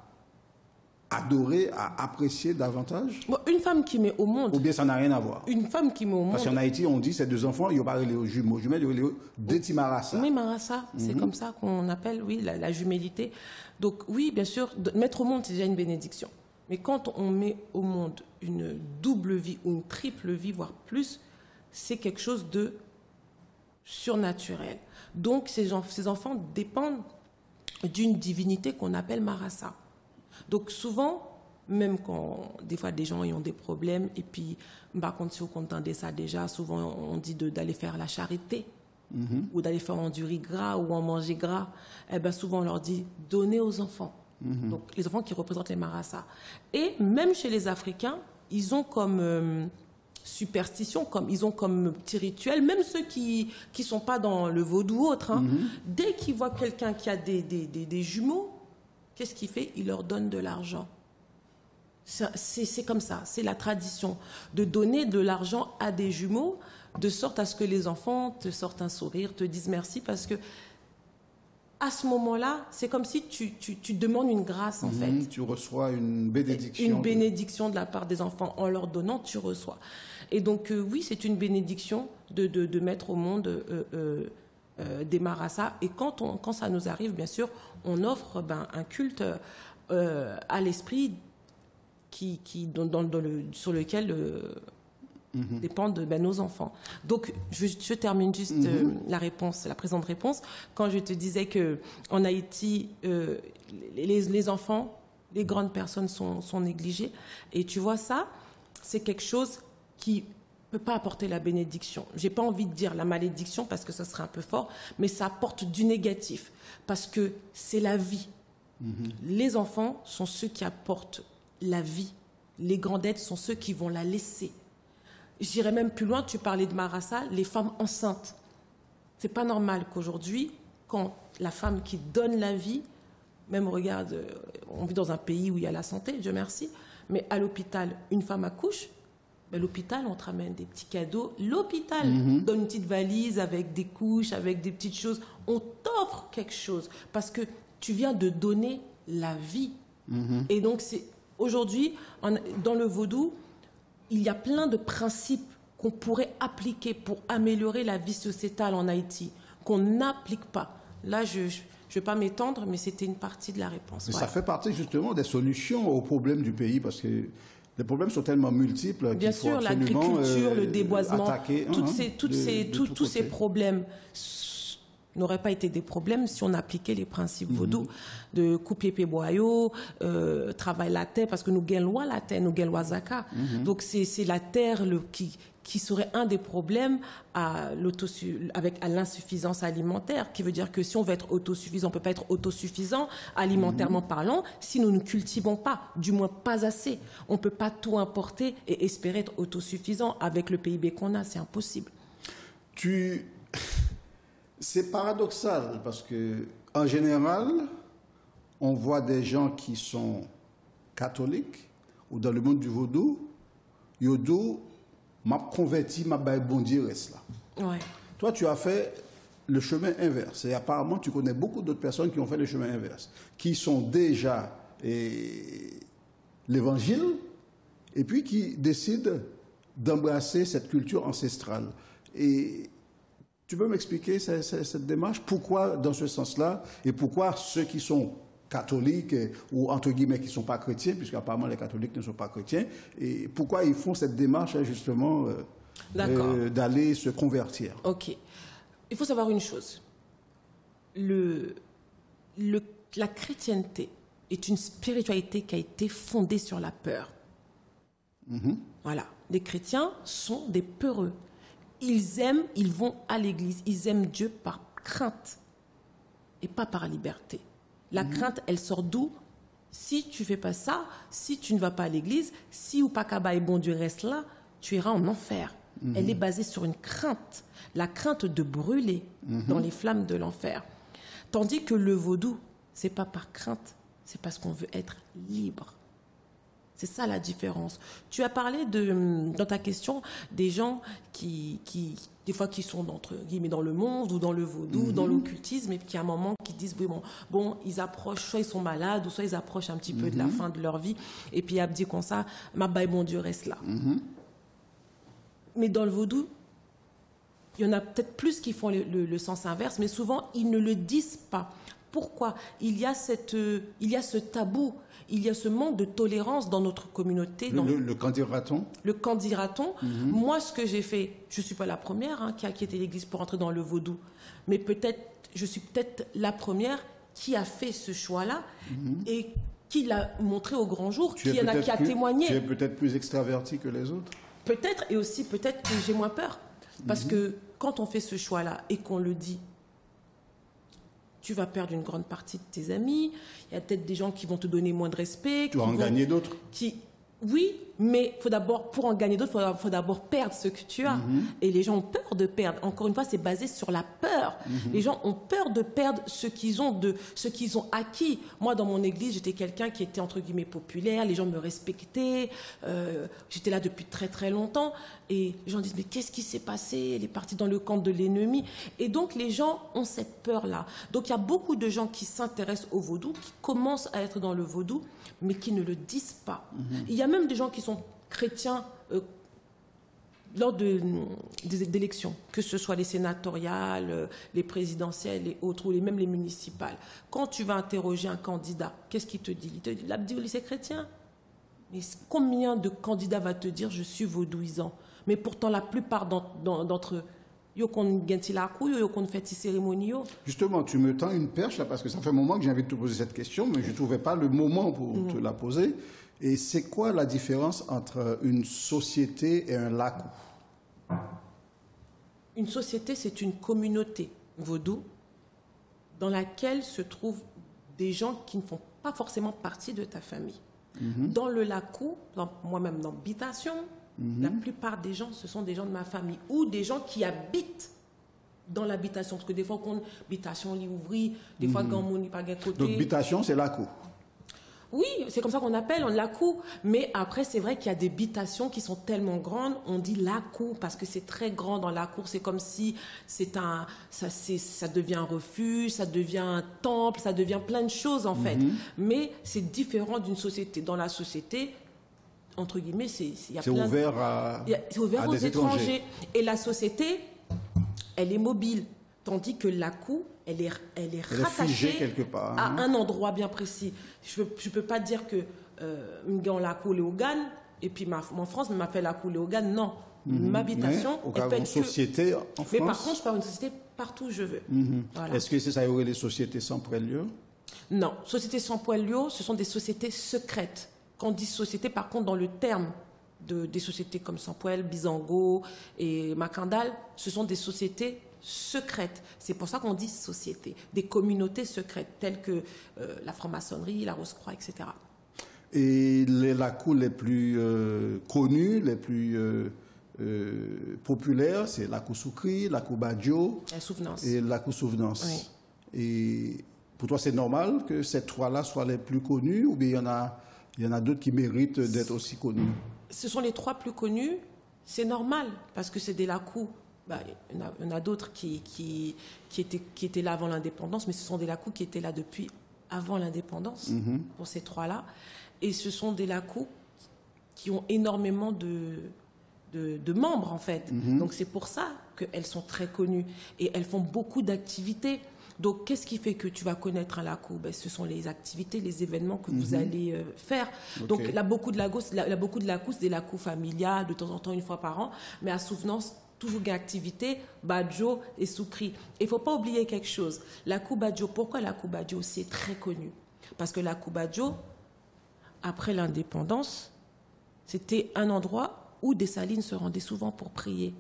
adorer, à apprécier davantage? Bon, une femme qui met au monde... Ou bien ça n'a rien à voir? Une femme qui met au monde... Parce qu'en Haïti, on dit ces deux enfants, il n'y a pas les jumeaux, jumelles, il y a deux petits Marassa. Oui, Marassa, c'est comme ça qu'on appelle, oui, la jumélité. Donc oui, bien sûr, mettre au monde, c'est déjà une bénédiction. Mais quand on met au monde une double vie ou une triple vie, voire plus, c'est quelque chose de surnaturel. Donc ces enfants dépendent d'une divinité qu'on appelle Marassa. Donc souvent, même quand des fois des gens y ont des problèmes, et puis par contre si vous entendez ça déjà, souvent on dit d'aller faire la charité, ou d'aller faire en du riz gras ou en manger gras, eh ben souvent on leur dit donnez aux enfants. Donc les enfants qui représentent les Marassa. Et même chez les Africains, ils ont comme superstition, ils ont comme petit rituel, même ceux qui sont pas dans le vaudou ou autre, hein. Dès qu'ils voient quelqu'un qui a des jumeaux, qu'est-ce qu'il fait? Il leur donne de l'argent. C'est comme ça, c'est la tradition de donner de l'argent à des jumeaux, de sorte à ce que les enfants te sortent un sourire, te disent merci, parce que à ce moment-là, c'est comme si tu demandes une grâce, en fait. Tu reçois une bénédiction. Une bénédiction de la part des enfants. En leur donnant, tu reçois. Et donc, oui, c'est une bénédiction de mettre au monde des marasas. Et quand ça nous arrive, bien sûr, on offre un culte à l'esprit sur lequel dépendent nos enfants. Donc, je termine juste la présente réponse. Quand je te disais qu'en Haïti, les enfants, les grandes personnes sont négligées. Et tu vois, ça, c'est quelque chose qui ne peut pas apporter la bénédiction. Je n'ai pas envie de dire la malédiction parce que ça serait un peu fort, mais ça apporte du négatif parce que c'est la vie. Les enfants sont ceux qui apportent la vie. Les grandettes sont ceux qui vont la laisser. J'irais même plus loin, tu parlais de Marassa, les femmes enceintes. C'est pas normal qu'aujourd'hui, quand la femme qui donne la vie, même regarde, on vit dans un pays où il y a la santé, Dieu merci, mais à l'hôpital, une femme accouche, l'hôpital, on te ramène des petits cadeaux. L'hôpital donne une petite valise avec des couches, avec des petites choses. On t'offre quelque chose parce que tu viens de donner la vie. Et donc, aujourd'hui, dans le vaudou, il y a plein de principes qu'on pourrait appliquer pour améliorer la vie sociétale en Haïti, qu'on n'applique pas. Là, je ne vais pas m'étendre, mais c'était une partie de la réponse. Mais ça fait partie justement des solutions aux problèmes du pays, parce que les problèmes sont tellement multiples. Bien sûr, l'agriculture, le déboisement, tous ces problèmes n'auraient pas été des problèmes si on appliquait les principes vaudou de couper les boyaux, travailler la terre, parce que nous gagnons la terre, nous gagnons zaka. Donc c'est la terre qui serait un des problèmes avec l'insuffisance alimentaire, qui veut dire que si on veut être autosuffisant, on ne peut pas être autosuffisant alimentairement parlant si nous ne cultivons pas, du moins pas assez. On ne peut pas tout importer et espérer être autosuffisant avec le PIB qu'on a, c'est impossible. C'est paradoxal parce que, en général, on voit des gens qui sont catholiques ou dans le monde du vaudou, yodo, m'a converti, m'a bail bon Dieu reste là. Ouais. Toi, tu as fait le chemin inverse. Et apparemment, tu connais beaucoup d'autres personnes qui ont fait le chemin inverse, qui sont déjà l'évangile et puis qui décident d'embrasser cette culture ancestrale. Et tu peux m'expliquer cette démarche? Pourquoi dans ce sens-là? Et pourquoi ceux qui sont catholiques ou entre guillemets qui ne sont pas chrétiens, puisqu'apparemment les catholiques ne sont pas chrétiens, et pourquoi ils font cette démarche justement d'aller se convertir? Ok. Il faut savoir une chose. La chrétienté est une spiritualité qui a été fondée sur la peur. Voilà. Les chrétiens sont des peureux. Ils vont à l'église, ils aiment Dieu par crainte et pas par liberté. La crainte, elle sort d'où? Si tu fais pas ça, si tu ne vas pas à l'église, si ou pas kaba et bon Dieu reste là, tu iras en enfer. Elle est basée sur une crainte, la crainte de brûler dans les flammes de l'enfer. Tandis que le vaudou, c'est pas par crainte, c'est parce qu'on veut être libre. C'est ça la différence. Tu as parlé dans ta question des gens qui des fois qui sont entre guillemets dans le monde ou dans le vaudou, dans l'occultisme, et qui à un moment qui disent oui, bon, ils approchent, soit ils sont malades, ou soit ils approchent un petit peu de la fin de leur vie, et puis ils disent comme ça, ma baille mon Dieu reste là. Mais dans le vaudou, il y en a peut-être plus qui font le sens inverse, mais souvent ils ne le disent pas. Pourquoi? Il y a ce tabou, il y a ce manque de tolérance dans notre communauté. Le qu'en dira-t-on? Le qu'en dira-t-on? Moi, ce que j'ai fait, je ne suis pas la première qui a quitté l'église pour entrer dans le vaudou, mais je suis peut-être la première qui a fait ce choix-là et qui l'a montré au grand jour, qui a témoigné. Tu es peut-être plus extraverti que les autres? Peut-être, et aussi peut-être que j'ai moins peur. Parce que quand on fait ce choix-là et qu'on le dit, tu vas perdre une grande partie de tes amis. Il y a peut-être des gens qui vont te donner moins de respect. Tu vas en gagner d'autres. Oui, mais faut d'abord, pour en gagner d'autres, il faut d'abord perdre ce que tu as. Et les gens ont peur de perdre. Encore une fois, c'est basé sur la peur. Les gens ont peur de perdre ce qu'ils ont acquis. Moi, dans mon église, j'étais quelqu'un qui était entre guillemets populaire. Les gens me respectaient. J'étais là depuis très très longtemps. Et les gens disent mais qu'est-ce qui s'est passé? Elle est partie dans le camp de l'ennemi. Et donc les gens ont cette peur-là. Donc il y a beaucoup de gens qui s'intéressent au vaudou, qui commencent à être dans le vaudou, mais qui ne le disent pas. Il y a même des gens qui sont chrétiens lors des élections, que ce soit les sénatoriales, les présidentielles et autres, ou même les municipales. Quand tu vas interroger un candidat, qu'est-ce qu'il te dit? Il te dit, l'abdi, c'est chrétien. Mais combien de candidats va te dire, je suis vaudouisant? Mais pourtant, la plupart d'entre eux, justement, tu me tends une perche là, parce que ça fait un moment que j'ai envie de te poser cette question, mais je ne trouvais pas le moment pour te la poser. Et c'est quoi la différence entre une société et un lakou? Une société, c'est une communauté vaudou dans laquelle se trouvent des gens qui ne font pas forcément partie de ta famille. Dans le lakou, moi-même dans Bitation, la plupart des gens, ce sont des gens de ma famille ou des gens qui habitent dans l'habitation. Parce que des fois, quand l'habitation est ouvrie, des fois, quand on n'est pas à côté. Donc, habitation, c'est lakou? Oui, c'est comme ça qu'on appelle, on lakou. Mais après, c'est vrai qu'il y a des habitations qui sont tellement grandes, on dit lakou parce que c'est très grand dans la cour. C'est comme si ça devient un refuge, ça devient un temple, ça devient plein de choses en fait. Mais c'est différent d'une société. Dans la société, entre guillemets, c'est ouvert aux étrangers. Et la société, elle est mobile. Tandis que lakou, elle est rattachée quelque part, à un endroit bien précis. Je ne peux pas dire que m'gan lakou Léogane, et puis en France, m'a fait lakou Léogane, non. Ma habitation, elle peut être société en France. Mais par contre, je parle d'une société partout où je veux. Voilà. Est-ce que c'est ça y aurait les sociétés sans poil-lieu? Non, sociétés sans poil-lieu, ce sont des sociétés secrètes. Quand on dit société, par contre, dans le terme des sociétés comme Sampoel, Bizango et Macandal, ce sont des sociétés secrètes. C'est pour ça qu'on dit société. Des communautés secrètes, telles que la franc-maçonnerie, la Rose-Croix, etc. Et les lakou les plus connus, les plus populaires, c'est lakou Soukri, lakou Badjo et lakou Souvenance. Oui. Et pour toi, c'est normal que ces trois-là soient les plus connus ou bien il y en a d'autres qui méritent d'être aussi connus? Ce sont les trois plus connus. C'est normal parce que c'est des lakou. Il y en a d'autres qui étaient là avant l'indépendance, mais ce sont des lakou qui étaient là depuis avant l'indépendance, pour ces trois-là. Et ce sont des lakou qui ont énormément de membres, en fait. Donc c'est pour ça qu'elles sont très connues. Et elles font beaucoup d'activités. Donc, qu'est-ce qui fait que tu vas connaître un lakou? Ce sont les activités, les événements que vous allez faire. Okay. Donc, il y a beaucoup de lakou, c'est des lakou familiales, de temps en temps, une fois par an. Mais à Souvenance, toujours des activités, Badjo et Soukri. Et il ne faut pas oublier quelque chose. Lakou Badjo, pourquoi lakou Badjo? C'est très connu. Parce que lakou Badjo, après l'indépendance, c'était un endroit où Dessalines se rendait souvent pour prier.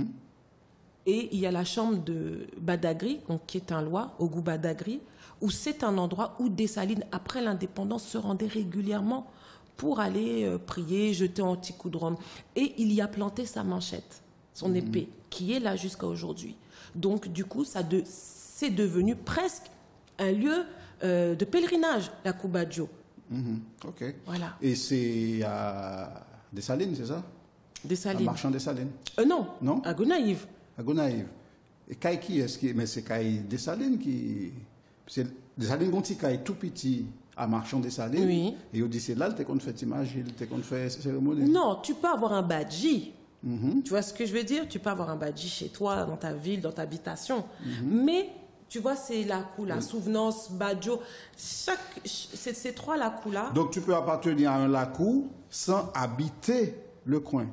Et il y a la chambre de Badagry, donc, qui est un loi, au goût Badagry, où c'est un endroit où Dessalines, après l'indépendance, se rendait régulièrement pour aller prier, jeter un petit coup de rhum. Et il y a planté sa manchette, son épée, qui est là jusqu'à aujourd'hui. Donc, du coup, c'est devenu presque un lieu de pèlerinage, lakou Badjo. OK. Voilà. Et c'est à Dessalines, c'est ça? Dessalines. À Marchand Dessalines? Non, à Gonaïve. À Gonaïve. Et Kaï qui est-ce qui... Mais c'est Kaï Dessalines qui... C'est Dessalines gonti Kaï tout petit à Marchand Dessalines. Oui. Et on dit c'est là, t'es qu'on fait image, t'es qu'on fait cérémonie. Non, tu peux avoir un badji. Tu vois ce que je veux dire? Tu peux avoir un badji chez toi, dans ta ville, dans ta habitation. Mais, tu vois, c'est lakou, la Souvenance, Badjo. Ces trois lakou-là... Donc, tu peux appartenir à un lakou sans habiter le coin.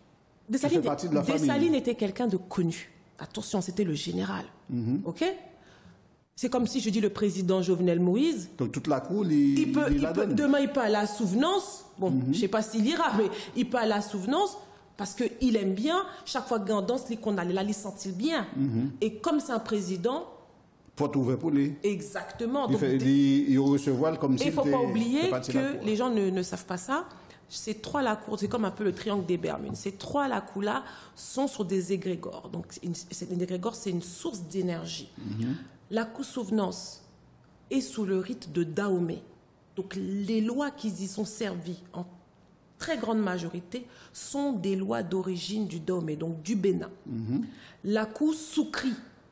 Dessalines était quelqu'un de connu. Attention, c'était le général. OK? C'est comme si je dis le président Jovenel Moïse. Donc toute la cour, demain, il peut aller à la Souvenance. Bon, je ne sais pas s'il ira, mais il peut aller à la Souvenance parce qu'il aime bien. Chaque fois qu'on danse, qu'on allait là, il sentit bien. Et comme c'est un président... Porte ouverte pour lui. Exactement. Il recevoir comme si... Il ne faut pas oublier que les gens ne savent pas ça. ces trois lakours, c'est comme un peu le triangle des Bermudes. Ces trois lakours-là sont sur des égrégores. Donc, une égrégore, c'est une source d'énergie. Lakou souvenance est sous le rite de Dahomey. Donc, les lois qui y sont servies, en très grande majorité, sont des lois d'origine du Dahomey, donc du Bénin. Lakou Soukri,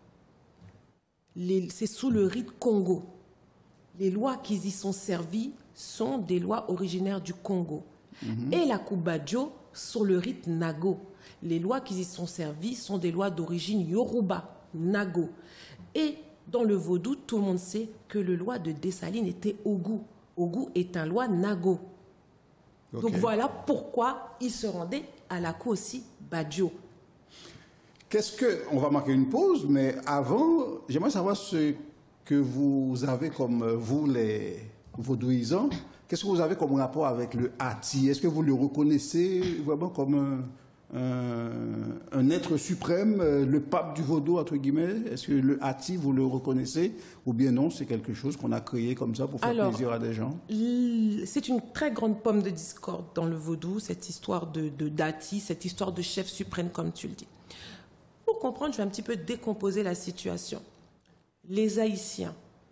c'est sous le rite Congo. Les lois qui y sont servies sont des lois originaires du Congo. Et la Kubadjo sur le rite Nago. Les lois qui y sont servies sont des lois d'origine Yoruba, Nago. Et dans le vaudou, tout le monde sait que le loi de Dessalines était Ogu. Ogu est un loi Nago. Okay. Donc voilà pourquoi il se rendait à la cour aussi Badjo. On va marquer une pause, mais avant, j'aimerais savoir ce que vous avez comme vous, les vaudouisants, qu'est-ce que vous avez comme rapport avec le Hati? Est-ce que vous le reconnaissez vraiment comme un être suprême, le pape du vaudou, entre guillemets? Est-ce que le Hati, vous le reconnaissez? Ou bien non, c'est quelque chose qu'on a créé comme ça pour faire plaisir à des gens? C'est une très grande pomme de discorde dans le vaudou, cette histoire d'Hati, cette histoire de chef suprême, comme tu le dis. Pour comprendre, je vais un petit peu décomposer la situation. Les Haïtiens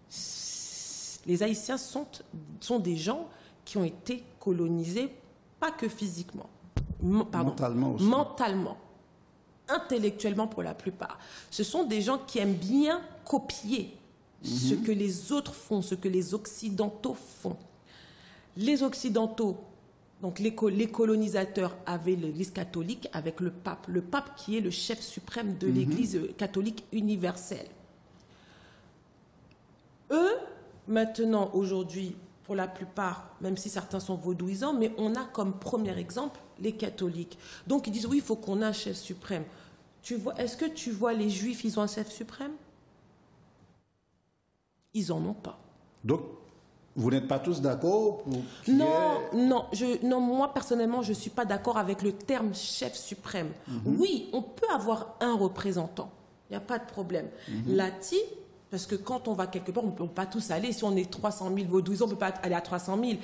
sont des gens qui ont été colonisés, pas que physiquement, mentalement aussi. Mentalement, intellectuellement pour la plupart. Ce sont des gens qui aiment bien copier ce que les autres font, ce que les Occidentaux font. Les Occidentaux, donc les colonisateurs, avaient l'Église catholique avec le pape qui est le chef suprême de l'Église catholique universelle. Eux, maintenant, aujourd'hui, pour la plupart, même si certains sont vaudouisants, mais on a comme premier exemple les catholiques. Donc ils disent, oui, il faut qu'on ait un chef suprême. Est-ce que tu vois les juifs, ils ont un chef suprême? Ils n'en ont pas. Donc, vous n'êtes pas tous d'accord pour Non, moi personnellement, je ne suis pas d'accord avec le terme chef suprême. Oui, on peut avoir un représentant, il n'y a pas de problème. L'Hati, parce que quand on va quelque part, on ne peut pas tous aller. Si on est 300 000 vaudouisants, on ne peut pas aller à 300 000.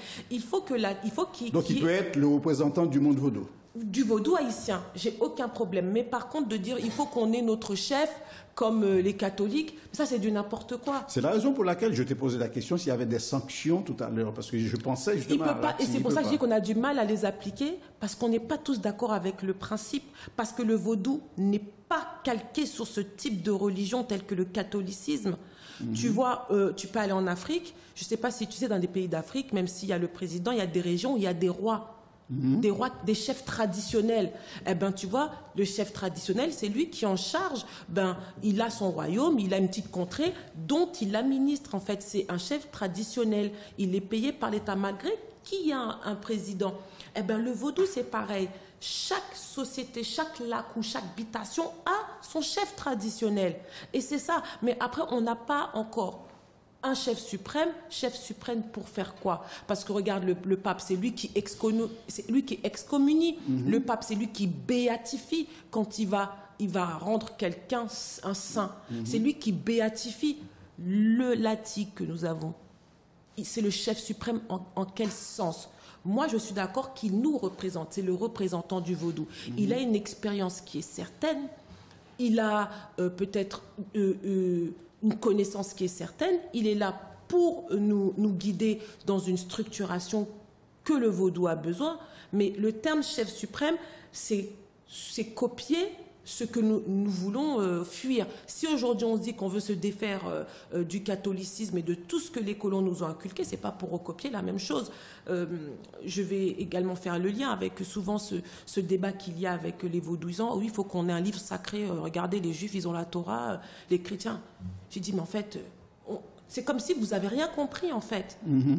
Donc il peut être le représentant du monde vaudou? Du vaudou haïtien, j'ai aucun problème. Mais par contre, de dire il faut qu'on ait notre chef, comme les catholiques, ça c'est du n'importe quoi. C'est la raison pour laquelle je t'ai posé la question s'il y avait des sanctions tout à l'heure, parce que je pensais justement... Et c'est pour ça que je dis qu'on a du mal à les appliquer, parce qu'on n'est pas tous d'accord avec le principe, parce que le vaudou n'est pas calqué sur ce type de religion tel que le catholicisme. Tu vois, tu peux aller en Afrique, je ne sais pas si tu sais, dans des pays d'Afrique, même s'il y a le président, il y a des régions où il y a des rois. Des rois, des chefs traditionnels. Eh ben, tu vois, le chef traditionnel, c'est lui qui est en charge. Ben, il a son royaume, il a une petite contrée dont il administre. En fait, c'est un chef traditionnel. Il est payé par l'État malgré qu'il y a un président. Eh ben, le vaudou, c'est pareil. Chaque société, chaque lac ou chaque habitation a son chef traditionnel. Et c'est ça. Mais après, on n'a pas encore un chef suprême pour faire quoi? Parce que regarde, le pape, c'est lui qui excommunie. Le pape, c'est lui qui béatifie quand il va rendre quelqu'un un saint. C'est lui qui béatifie. Le Hati que nous avons, c'est le chef suprême en quel sens? Moi, je suis d'accord qu'il nous représente. C'est le représentant du vaudou. Il a une expérience qui est certaine. Il a peut-être... une connaissance qui est certaine, il est là pour nous guider dans une structuration que le vaudou a besoin, mais le terme chef suprême, c'est copier ce que nous voulons fuir. Si aujourd'hui on se dit qu'on veut se défaire du catholicisme et de tout ce que les colons nous ont inculqué, c'est pas pour recopier la même chose. Je vais également faire le lien avec souvent ce débat qu'il y a avec les vaudouisants. Oui, il faut qu'on ait un livre sacré. Regardez, les juifs, ils ont la Torah, les chrétiens. J'ai dit, mais en fait, c'est comme si vous n'avez rien compris, en fait.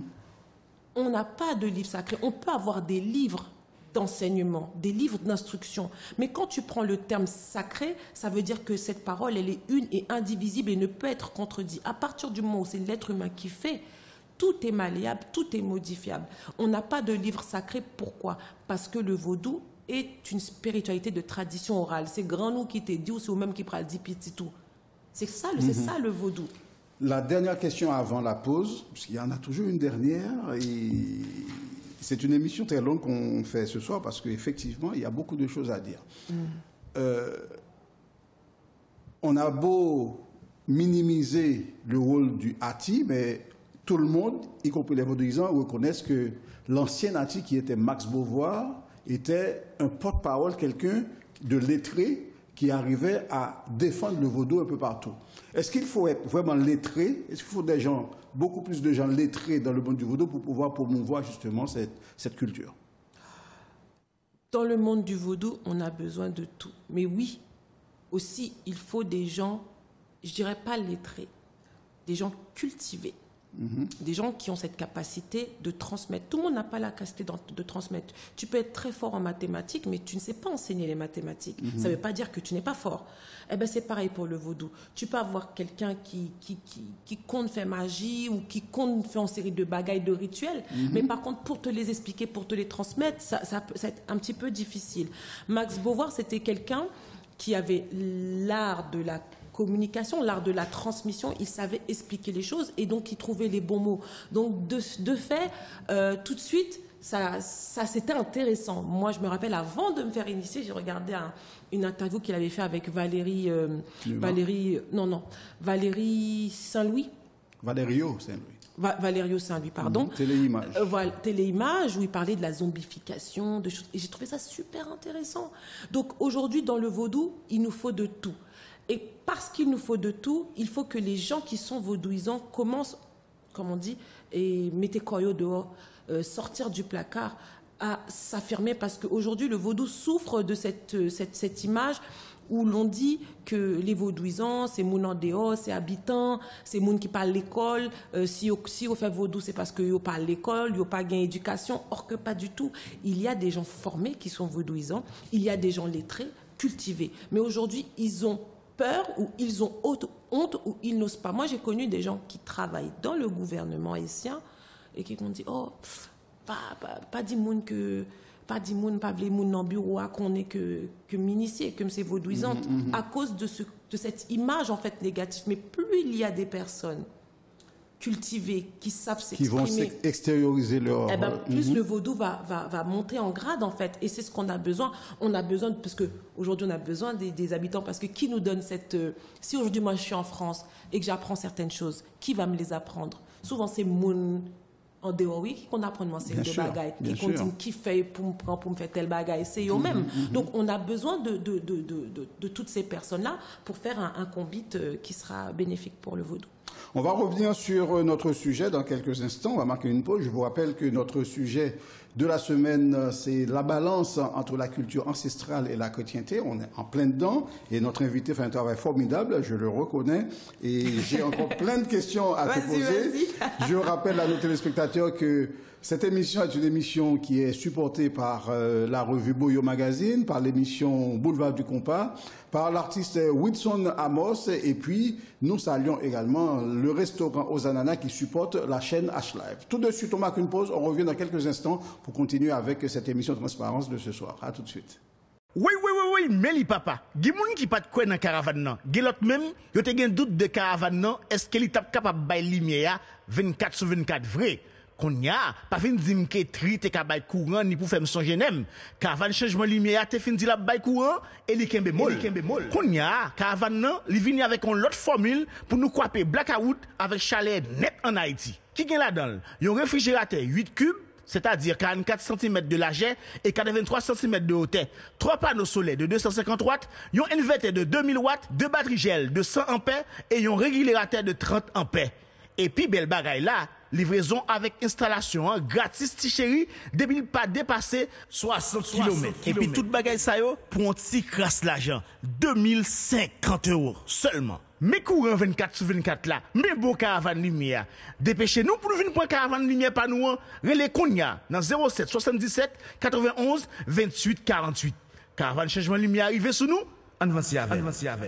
On n'a pas de livre sacré. On peut avoir des livres d'enseignement, des livres d'instruction. Mais quand tu prends le terme sacré, ça veut dire que cette parole, elle est une et indivisible et ne peut être contredite. À partir du moment où c'est l'être humain qui fait, tout est malléable, tout est modifiable. On n'a pas de livre sacré. Pourquoi? Parce que le vaudou est une spiritualité de tradition orale. C'est grand nous qui t'est dit ou c'est vous-même qui pral dit petit tout. C'est ça le vaudou. La dernière question avant la pause, parce qu'il y en a toujours une dernière, et c'est une émission très longue qu'on fait ce soir parce qu'effectivement, il y a beaucoup de choses à dire. On a beau minimiser le rôle du Hati, mais tout le monde, y compris les vaudouisants, reconnaissent que l'ancien Hati, qui était Max Beauvoir, était un porte-parole, quelqu'un de lettré qui arrivait à défendre le vaudou un peu partout. Est-ce qu'il faut être vraiment lettré? Est-ce qu'il faut des gens, beaucoup plus de gens lettrés dans le monde du vaudou pour pouvoir promouvoir justement cette culture? Dans le monde du vaudou, on a besoin de tout. Mais oui, aussi, il faut des gens, je dirais pas lettrés, des gens cultivés. Des gens qui ont cette capacité de transmettre. Tout le monde n'a pas la capacité de transmettre. Tu peux être très fort en mathématiques, mais tu ne sais pas enseigner les mathématiques. Ça ne veut pas dire que tu n'es pas fort. Eh ben, c'est pareil pour le vaudou. Tu peux avoir quelqu'un qui compte faire magie ou qui compte faire une série de bagailles, de rituels, mais par contre, pour te les expliquer, pour te les transmettre, ça peut être un petit peu difficile. Max Beauvoir, c'était quelqu'un qui avait l'art de la communication, l'art de la transmission, il savait expliquer les choses et donc il trouvait les bons mots. Donc de fait, tout de suite, ça c'était intéressant. Moi, je me rappelle, avant de me faire initier, j'ai regardé une interview qu'il avait fait avec Valérie Saint-Louis. Valério Saint-Louis. Valério Saint-Louis, pardon. Téléimage. Téléimage, où il parlait de la zombification, de choses. Et j'ai trouvé ça super intéressant. Donc aujourd'hui, dans le vaudou, il nous faut de tout. Et parce qu'il nous faut de tout, il faut que les gens qui sont vaudouisants commencent, comme on dit, et mettez Koyo dehors, sortir du placard, à s'affirmer, parce qu'aujourd'hui, le vaudou souffre de cette image où l'on dit que les vaudouisants, c'est moun en dehors, c'est habitants, c'est moun qui parle l'école. Si on fait vaudou, c'est parce qu'ils parlent l'école, ils n'ont pas gain éducation. Or que pas du tout. Il y a des gens formés qui sont vaudouisants, il y a des gens lettrés, cultivés. Mais aujourd'hui, ils ont peur ou ils ont honte ou ils n'osent pas. Moi, j'ai connu des gens qui travaillent dans le gouvernement haïtien et qui m'ont dit, oh, pas dit moun que... Pas dit moun, pas vle moun dans bureau à qu'on est que m'initier, que c'est vaudouisante, à cause de cette image en fait négative. Mais plus il y a des personnes cultivées qui savent s'exprimer, qui vont extérioriser leur... Eh ben, plus le vaudou va monter en grade en fait. Et c'est ce qu'on a besoin. On a besoin, parce qu'aujourd'hui on a besoin des habitants, parce que qui nous donne cette... si aujourd'hui moi je suis en France et que j'apprends certaines choses, qui va me les apprendre? Souvent c'est moun... En dehors, oui, qu'on apprend une série de bagailles, qui continue, qui fait pour me faire tel bagaille, c'est eux-mêmes. Donc, on a besoin de toutes ces personnes-là pour faire un combit qui sera bénéfique pour le vaudou. On va revenir sur notre sujet dans quelques instants. On va marquer une pause. Je vous rappelle que notre sujet de la semaine, c'est la balance entre la culture ancestrale et la chrétienté. On est en plein dedans et notre invité fait un travail formidable, je le reconnais. Et j'ai encore plein de questions à te poser. Je rappelle à nos téléspectateurs que cette émission est une émission qui est supportée par la revue Boyo Magazine, par l'émission Boulevard du Compas, par l'artiste Whitson Amos, et puis nous saluons également le restaurant aux ananas qui supporte la chaîne H-Live. Tout de suite, on marque une pause, on revient dans quelques instants pour continuer avec cette émission de transparence de ce soir. À tout de suite. Oui, Meli papa. Gi moun qui pas de quoi dans caravane nan. Gi l'autre même, yo te gen doute de caravane nan, est-ce qu'il est capable bay lumière 24/24 vrai? Qu'on y a, pas fin dim que tri te ka bay courant ni pour faire songe nem. Caravane changement lumière te fin di la bay courant et li kembe mol. Qu'on y a, caravane nan, li vini avec une autre formule pour nous couper blackout avec chalet net en Haïti. Qui gen là-dedans? Yon réfrigérateur 8 cubes, c'est-à-dire 44 cm de largeur et 83 cm de hauteur. 3 panneaux solaires de 250 watts, un inverteur de 2000 watts, 2 batteries gel de 100 ampères et un régulateur de 30 ampères. Et puis, belle bagaille là, livraison avec installation gratis, ti chéri, depuis pas dépassé 60 km. Et puis, toute bagaille ça yo, pour un petit crasse l'argent, 2050 € seulement. Mais courant 24/24 là, mais bon caravane lumière. Dépêchez-nous pour nous venir pour caravane lumière par nous, relais Konya dans 07 77 91 28 48. Caravane changement lumière arrivé sous nous, avance avec.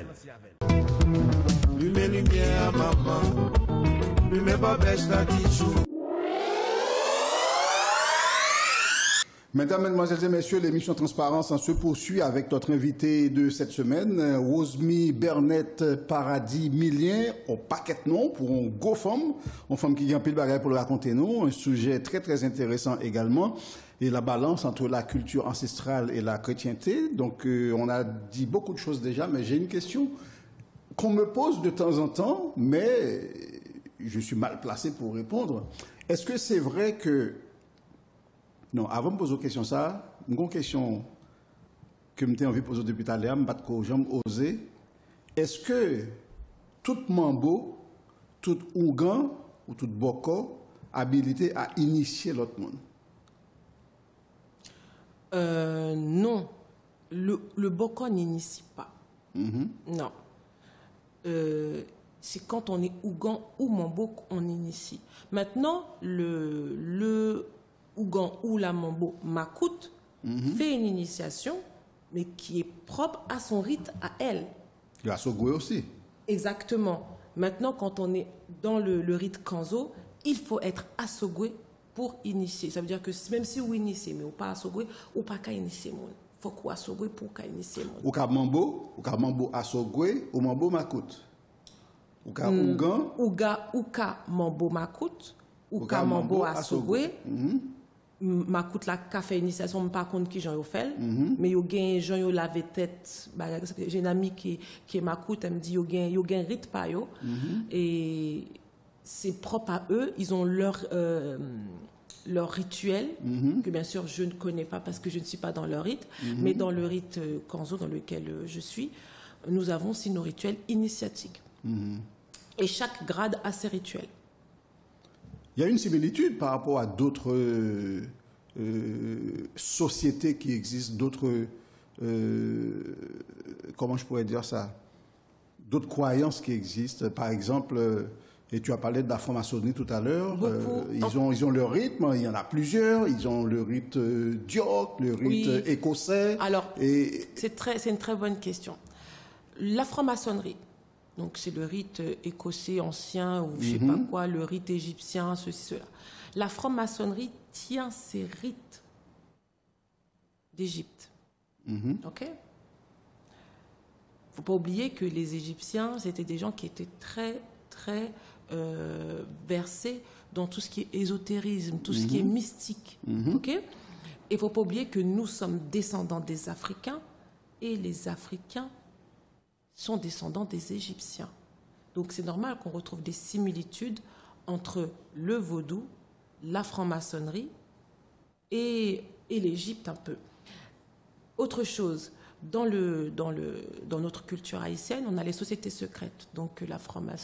Lumière maman, lumière pas bêche la qui joue. Mesdames, Mesdemoiselles et Messieurs, l'émission Transparence se poursuit avec notre invité de cette semaine, Rosemy Bernette Paradis Millien, au paquet de noms pour une go femme, une femme qui a un pile bagage pour le raconter nous, un sujet très très intéressant également, et la balance entre la culture ancestrale et la chrétienté. Donc on a dit beaucoup de choses déjà, mais j'ai une question qu'on me pose de temps en temps, mais je suis mal placé pour répondre. Est-ce que c'est vrai que... Non, avant de poser une question, une question que j'ai envie de poser depuis tout à l'heure, je vais oser. Est-ce que tout Mambo, tout Ougan ou tout Boko habilité à initier l'autre monde? Non. Le Boko n'initie pas. Non. C'est quand on est Ougan ou Mambo qu'on initie. Maintenant, le Ougan ou la Mambo Makout fait une initiation, mais qui est propre à son rite, à elle. Il y a Sogwe aussi. Exactement. Maintenant, quand on est dans le rite Kanzo, il faut être à Sogwe pour initier. Ça veut dire que même si vous initiez, mais vous pas à Sogwe, ou pas qu'à initier mon. Il faut qu'on à Sogwe pour qu'à initier mon. Ou qu'à Mambo à Sogwe, ou Mambo Makout. Ou qu'à Ougan. Ou qu'à Mambo Makout, ou qu'à Mambo à Sogwe. Makout la ka fait initiation, pas contre qui j'en ai fait, mais yo gen j'en yo lavé tête. J'ai une amie qui est Makout, elle me dit yo gen rite pa yo, et c'est propre à eux, ils ont leur rituel, que bien sûr je ne connais pas parce que je ne suis pas dans leur rite, mais dans le rite Kanzo dans lequel je suis, nous avons aussi nos rituels initiatiques. Et chaque grade a ses rituels. Il y a une similitude par rapport à d'autres sociétés qui existent, d'autres, comment je pourrais dire ça, d'autres croyances qui existent. Par exemple, et tu as parlé de la franc-maçonnerie tout à l'heure, ils ont leur rythme, il y en a plusieurs, ils ont le rite d'York, le rite écossais. Alors, c'est une très bonne question. La franc-maçonnerie, donc c'est le rite écossais ancien ou je ne sais pas quoi, le rite égyptien, ceci, cela. La franc-maçonnerie tient ses rites d'Égypte. OK ? Il ne faut pas oublier que les Égyptiens, c'était des gens qui étaient très, très versés dans tout ce qui est ésotérisme, tout ce qui est mystique. OK ? Et il ne faut pas oublier que nous sommes descendants des Africains et les Africains sont descendants des Égyptiens. Donc c'est normal qu'on retrouve des similitudes entre le vaudou, la franc-maçonnerie et l'Égypte un peu. Autre chose, dans notre culture haïtienne, on a les sociétés secrètes, donc la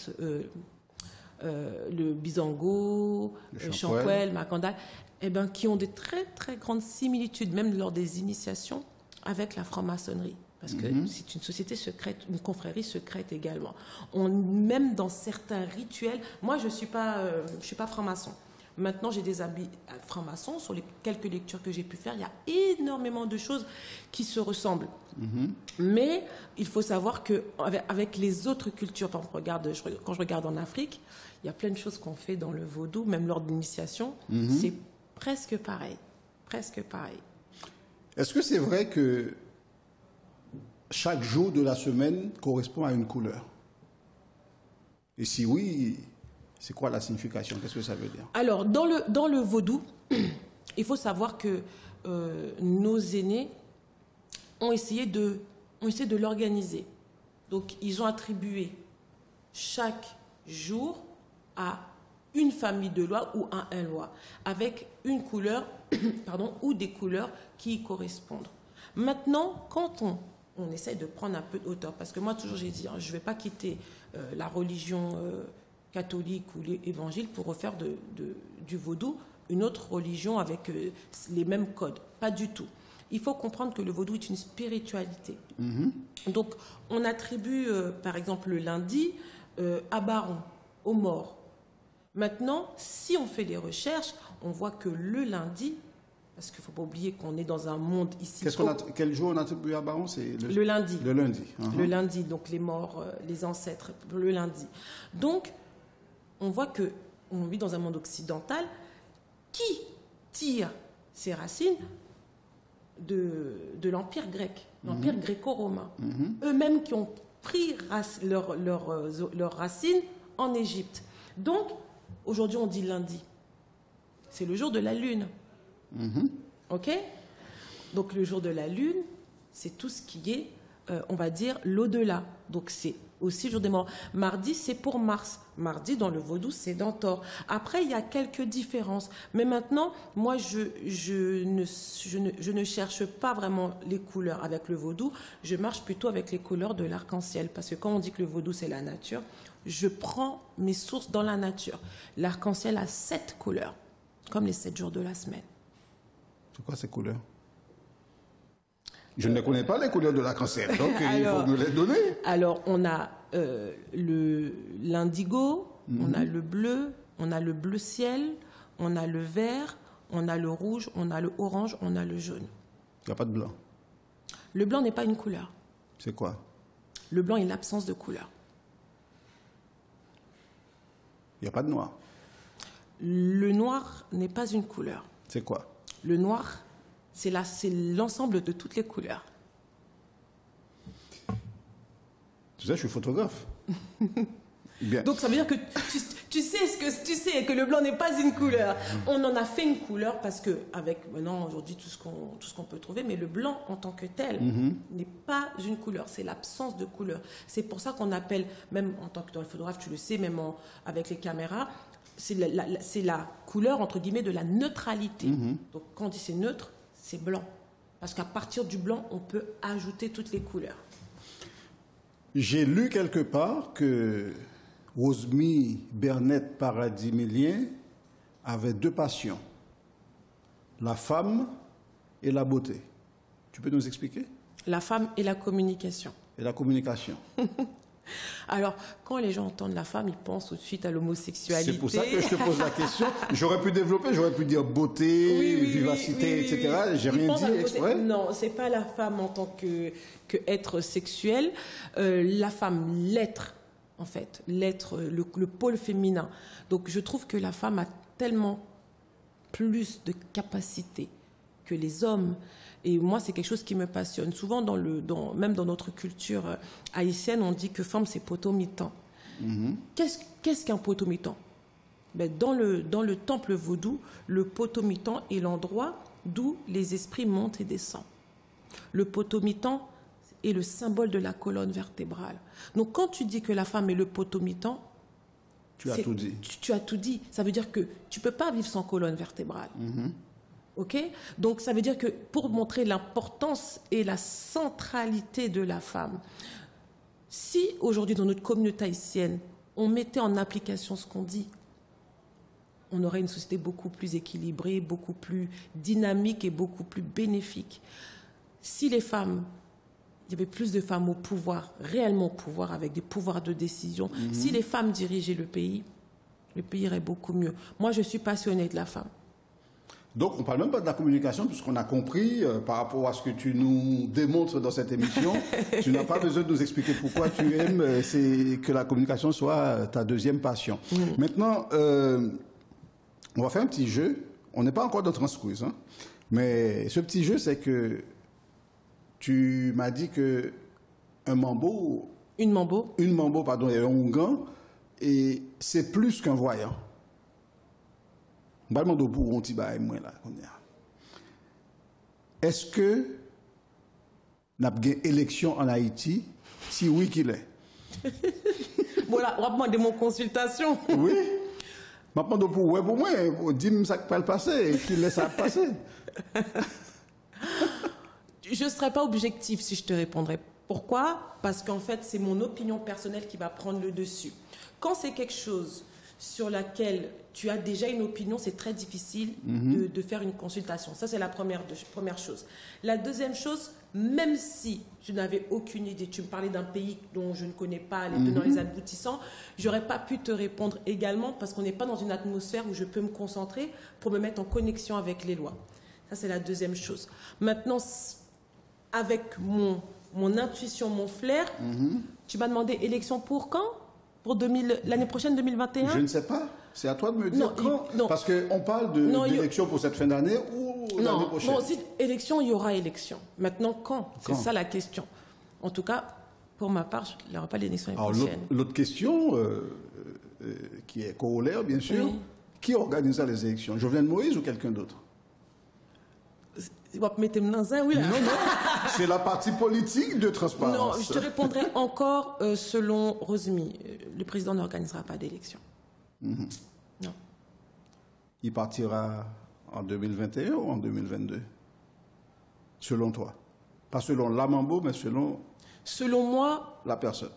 le Bizango, le Chankwel, Makanda, qui ont des très très grandes similitudes, même lors des initiations, avec la franc-maçonnerie. Parce que c'est une société secrète, une confrérie secrète également. Même dans certains rituels, moi je ne suis pas franc-maçon. Maintenant j'ai des habits franc-maçons. Sur les quelques lectures que j'ai pu faire, il y a énormément de choses qui se ressemblent. Mais il faut savoir qu'avec les autres cultures, par exemple, quand je regarde en Afrique, il y a plein de choses qu'on fait dans le vaudou, même lors d'initiation, c'est presque pareil. Presque pareil. Est-ce que c'est vrai que chaque jour de la semaine correspond à une couleur? Et si oui, c'est quoi la signification? Qu'est-ce que ça veut dire? Alors, dans le vaudou, il faut savoir que nos aînés ont essayé de l'organiser. Donc, ils ont attribué chaque jour à une famille de lois ou à un loi, avec une couleur, ou des couleurs qui y correspondent. Maintenant, quand on essaie de prendre un peu de hauteur, parce que moi, toujours, j'ai dit, je ne vais pas quitter la religion catholique ou l'évangile pour refaire du vaudou une autre religion avec les mêmes codes. Pas du tout. Il faut comprendre que le vaudou est une spiritualité. Donc, on attribue, par exemple, le lundi à Baron, aux morts. Maintenant, si on fait des recherches, on voit que le lundi, parce qu'il ne faut pas oublier qu'on est dans un monde ici. Quel jour on attribue à Baron? C'est le lundi. Le lundi. Le lundi, donc les morts, les ancêtres, le lundi. Donc, on voit qu'on vit dans un monde occidental qui tire ses racines de l'Empire grec, l'Empire gréco-romain. Eux-mêmes qui ont pris leurs racines en Égypte. Donc, aujourd'hui, on dit lundi. C'est le jour de la lune. OK? Donc, le jour de la lune, c'est tout ce qui est, on va dire, l'au-delà. Donc, c'est aussi le jour des morts. Mardi, c'est pour Mars. Mardi, dans le vaudou, c'est Dentor. Après, il y a quelques différences. Mais maintenant, moi, je ne cherche pas vraiment les couleurs avec le vaudou. Je marche plutôt avec les couleurs de l'arc-en-ciel. Parce que quand on dit que le vaudou, c'est la nature, je prends mes sources dans la nature. L'arc-en-ciel a 7 couleurs, comme les 7 jours de la semaine. C'est quoi ces couleurs? Je ne connais pas les couleurs de l'arc-en-ciel, donc il faut me les donner. Alors, on a l'indigo, on a le bleu ciel, on a le vert, on a le rouge, on a le orange, on a le jaune. Il n'y a pas de blanc. Le blanc n'est pas une couleur. C'est quoi? Le blanc est l'absence de couleur. Il n'y a pas de noir. Le noir n'est pas une couleur. C'est quoi? Le noir, c'est l'ensemble de toutes les couleurs. Tu sais, je suis photographe. Bien. Donc ça veut dire que tu sais que le blanc n'est pas une couleur. On en a fait une couleur parce que avec maintenant aujourd'hui tout ce qu'on peut trouver, mais le blanc en tant que tel n'est pas une couleur, c'est l'absence de couleur. C'est pour ça qu'on appelle, même en tant que photographe, tu le sais, même avec les caméras, c'est la couleur entre guillemets de la neutralité. Donc quand on dit c'est neutre, c'est blanc. Parce qu'à partir du blanc, on peut ajouter toutes les couleurs. J'ai lu quelque part que Rosmy Bernette Paradis-Mélien avait 2 passions, la femme et la beauté. Tu peux nous expliquer? La femme et la communication. Et la communication. Alors, quand les gens entendent la femme, ils pensent tout de suite à l'homosexualité. C'est pour ça que je te pose la question. J'aurais pu développer, j'aurais pu dire beauté, vivacité, etc. J'ai rien dit exprès. Non, c'est pas la femme en tant que être sexuel. La femme, l'être, en fait. L'être, le pôle féminin. Donc, je trouve que la femme a tellement plus de capacités que les hommes. Et moi, c'est quelque chose qui me passionne. Souvent, même dans notre culture haïtienne, on dit que femme, c'est potomitan. Qu'est-ce qu'un potomitan? Dans le temple vaudou, le potomitan est l'endroit d'où les esprits montent et descendent. Le potomitan est le symbole de la colonne vertébrale. Donc, quand tu dis que la femme est le potomitan, tu as tout dit. Tu as tout dit. Ça veut dire que tu ne peux pas vivre sans colonne vertébrale. OK? Donc, ça veut dire que pour montrer l'importance et la centralité de la femme, si aujourd'hui, dans notre communauté haïtienne, on mettait en application ce qu'on dit, on aurait une société beaucoup plus équilibrée, beaucoup plus dynamique et beaucoup plus bénéfique. Si les femmes, il y avait plus de femmes au pouvoir, réellement au pouvoir, avec des pouvoirs de décision, si les femmes dirigeaient le pays irait beaucoup mieux. Moi, je suis passionnée de la femme. Donc, on ne parle même pas de la communication, puisqu'on a compris, par rapport à ce que tu nous démontres dans cette émission, tu n'as pas besoin de nous expliquer pourquoi tu aimes que la communication soit ta deuxième passion. Maintenant, on va faire un petit jeu. On n'est pas encore dans Transquiz, hein, mais ce petit jeu, c'est que tu m'as dit que un mambo... Une mambo, pardon, et un Ougan, et c'est plus qu'un voyant. Est-ce que n'a pas élection en Haïti? Si oui, qu'il est. Voilà, on va demander mon consultation. Oui. Maintenant, pour moi, dis-moi ça qui peut le passer et qu'il laisse ça passer. Je ne serais pas objectif si je te répondrais. Pourquoi? Parce qu'en fait, c'est mon opinion personnelle qui va prendre le dessus. Quand c'est quelque chose sur laquelle tu as déjà une opinion, c'est très difficile de faire une consultation. Ça, c'est la première chose. La deuxième chose, même si je n'avais aucune idée, tu me parlais d'un pays dont je ne connais pas les tenants et les aboutissants, j'aurais pas pu te répondre également parce qu'on n'est pas dans une atmosphère où je peux me concentrer pour me mettre en connexion avec les lois. Ça, c'est la deuxième chose. Maintenant, avec mon intuition, mon flair, tu m'as demandé élection pour quand? Pour l'année prochaine, 2021? Je ne sais pas. C'est à toi de me dire quand. Parce qu'on parle d'élection pour cette fin d'année ou l'année prochaine. Non, si élection, il y aura élection. Maintenant, quand? C'est ça la question. En tout cas, pour ma part, il n'y aura pas d'élection l'année prochaine. L'autre question, qui est corollaire, bien sûr, qui organisera les élections? Jovenel Moïse ou quelqu'un d'autre? Tu vas me mettre dans un, oui, là. Non, c'est la partie politique de transparence. Non, je te répondrai encore selon Rosmi. Le président n'organisera pas d'élection. Non. Il partira en 2021 ou en 2022? Selon toi? Pas selon Lamambo, mais selon... Selon moi... La personne.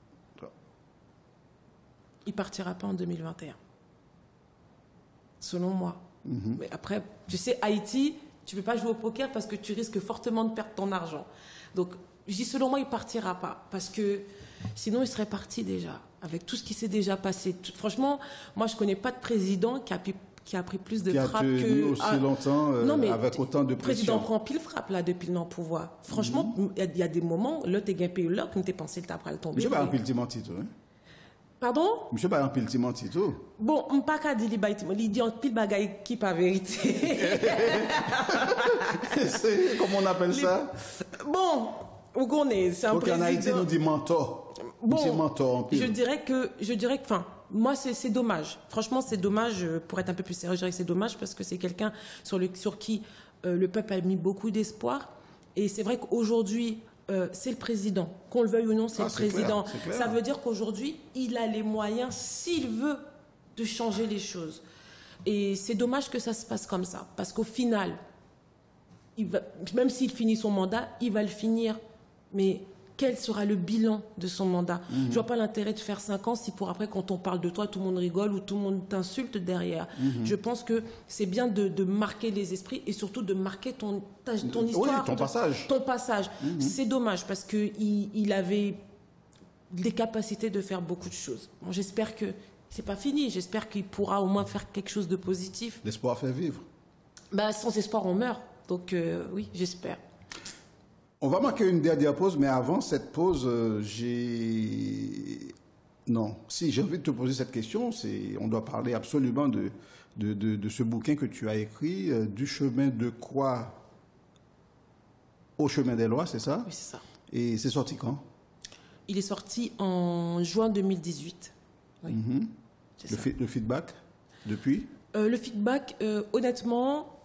Il partira pas en 2021. Selon moi. Mais après, tu sais, Haïti... Tu ne peux pas jouer au poker parce que tu risques fortement de perdre ton argent. Donc, je dis selon moi, il ne partira pas. Parce que sinon, il serait parti déjà. Avec tout ce qui s'est déjà passé. Franchement, moi, je ne connais pas de président qui a pris plus de frappes que... Qui a tenu aussi longtemps avec autant de pression. Le président prend pile frappe là depuis le pouvoir. Franchement, il y a des moments, là, tu es gagné là, que tu pensé que tu as le tomber. Je ne sais pas un pile Tito, hein? Pardon? Monsieur pas un pile Tito. Bon, on ne peut pas dire il dit un pile bagaille qui pas vérité. Comment on appelle ça? Bon, où qu'on est, c'est un donc président. En Haïti, on dit mentor. Bon, c'est mentor en pile. Je dirais que, enfin, moi, c'est dommage. Franchement, c'est dommage, pour être un peu plus sérieux, je dirais que c'est dommage parce que c'est quelqu'un sur qui le peuple a mis beaucoup d'espoir. Et c'est vrai qu'aujourd'hui, c'est le président. Qu'on le veuille ou non, c'est le président. Clair. Ça veut dire qu'aujourd'hui, il a les moyens, s'il veut, de changer les choses. Et c'est dommage que ça se passe comme ça. Parce qu'au final, même s'il finit son mandat, il va le finir. Mais quel sera le bilan de son mandat? Je ne vois pas l'intérêt de faire 5 ans si pour après, quand on parle de toi, tout le monde rigole ou tout le monde t'insulte derrière. Je pense que c'est bien de marquer les esprits et surtout de marquer ton histoire. Oui, ton passage. C'est dommage parce qu'il avait les capacités de faire beaucoup de choses. Bon, j'espère que c'est pas fini. J'espère qu'il pourra au moins faire quelque chose de positif. L'espoir fait vivre. Sans espoir, on meurt. Donc oui, j'espère. On va marquer une dernière pause, mais avant cette pause, j'ai envie de te poser cette question. On doit parler absolument de ce bouquin que tu as écrit, Du chemin de croix au chemin des lois, c'est ça? Oui, c'est ça. Et c'est sorti quand? Il est sorti en juin 2018. Oui. Le feedback depuis? Le feedback, honnêtement,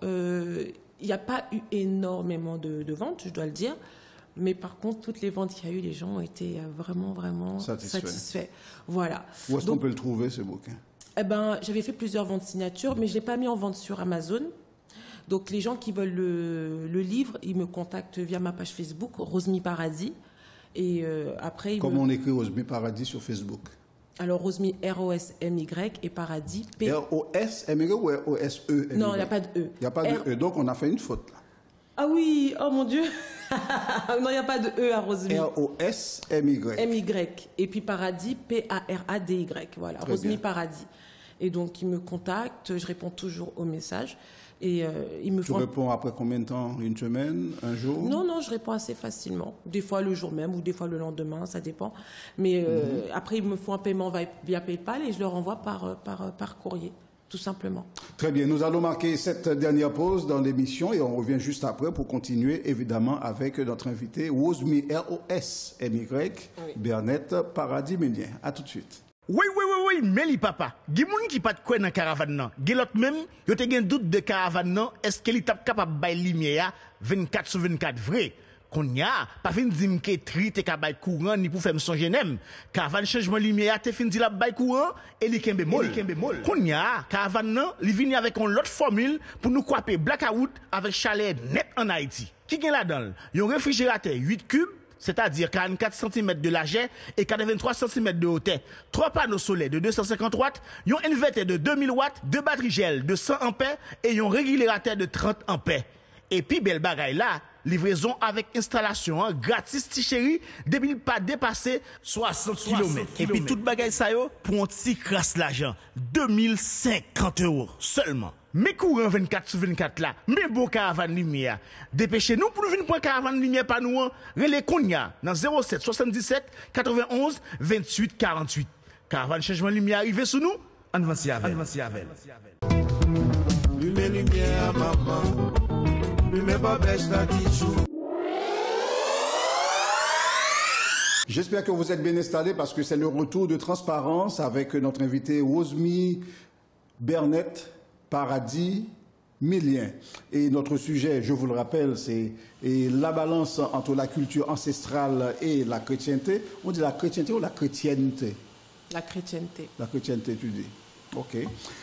il n'y a pas eu énormément de ventes, je dois le dire. Mais par contre, toutes les ventes qu'il y a eu, les gens ont été vraiment, vraiment satisfaits. Voilà. Où est-ce qu'on peut le trouver, ce bouquin? J'avais fait plusieurs ventes signatures, mais je ne l'ai pas mis en vente sur Amazon. Donc, les gens qui veulent le livre, ils me contactent via ma page Facebook, Rosmi Paradis. Et après... Comment on écrit Rosmi Paradis sur Facebook? Alors, Rosmi, R-O-S-M-Y et Paradis, R-O-S-M-Y ou R-O-S-E-M-Y? Non, il n'y a pas de E. Il n'y a pas de E, donc on a fait une faute là. Ah oui, oh mon Dieu. Non, il n'y a pas de E à Rosmi. R-O-S-M-Y. M-Y. Et puis Paradis, P-A-R-A-D-Y. Voilà, Rosmi Paradis. Et donc, ils me contactent, je réponds toujours aux messages. Et ils me Tu réponds après combien de temps? Une semaine? Un jour? Non, je réponds assez facilement. Des fois le jour même ou des fois le lendemain, ça dépend. Mais après, ils me font un paiement via PayPal et je leur envoie par courrier, tout simplement. Très bien, nous allons marquer cette dernière pause dans l'émission et on revient juste après pour continuer évidemment avec notre invité Rosmi, R-O-S-M-Y, Bernette Paradis Ménien. À tout de suite. Oui, mais li papa. Gi moun qui pas de quoi dans caravane nan. Gi l'autre même, yo te gen doute de caravane nan, est-ce qu'elle est capable bay lumière 24/24 vrai? Qu'on y a, pas fin dim ke tri te ka bay courant ni pour faire son genem. Caravane changement lumière te fin di la bay courant et li kembe mol. Qu'on y a, caravane nan, li vini avec une autre formule pour nous couper blackout avec chalet net en Haïti. Qui gen la dedans? Yon réfrigérateur 8 cubes, c'est-à-dire 44 cm de largeur et 83 cm de hauteur. 3 panneaux solaires de 250 watts, un inverteur de 2000 watts, 2 batteries gel de 100 ampères et un régulateur de 30 ampères. Et puis, belle bagaille là, livraison avec installation gratis, ti chéri, depuis pas dépasser 60 km. Et puis, toute bagaille ça yo, pour un petit crasse l'argent, 2050 € seulement. Mais courant 24/24 là, mais beau caravane lumière. Dépêchez-nous pour nous venir pour caravane lumière par nous, relais Konya dans 07 77 91 28 48. Caravane changement lumière arrivé sous nous, Anvansi avec. Lumière, maman. Lumière, pas bêche la tichou. J'espère que vous êtes bien installés parce que c'est le retour de Transparence avec notre invité Rosmy Bernette Paradis Millien. Et notre sujet, je vous le rappelle, c'est la balance entre la culture ancestrale et la chrétienté. On dit la chrétienté ou la chrétienté? La chrétienté. La chrétienté, tu dis. OK.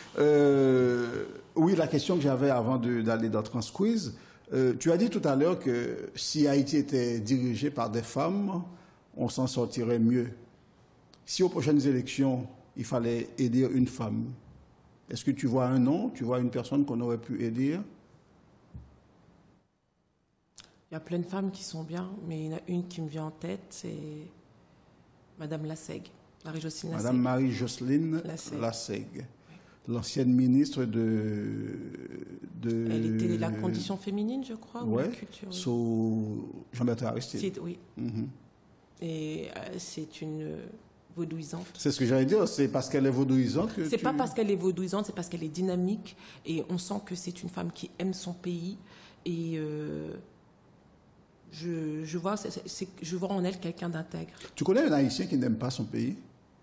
Oui, la question que j'avais avant d'aller dans Transquiz, tu as dit tout à l'heure que si Haïti était dirigé par des femmes, on s'en sortirait mieux. Si aux prochaines élections, il fallait élire une femme, est-ce que tu vois un nom, tu vois une personne qu'on aurait pu élire? Il y a plein de femmes qui sont bien, mais il y en a une qui me vient en tête, c'est Madame Lassègue, Marie-Jocelyne Lassègue. Madame Marie-Jocelyne Lassègue, l'ancienne ministre de... Elle était la condition féminine, je crois, ou la culture. Oui. Sous Jean-Bertrand Aristide. Oui. Et c'est une vaudouisante. C'est ce que j'allais dire, c'est parce qu'elle est vaudouisante que c'est pas parce qu'elle est vaudouisante, c'est parce qu'elle est dynamique et on sent que c'est une femme qui aime son pays et je vois en elle quelqu'un d'intègre. Tu connais un Haïtien qui n'aime pas son pays?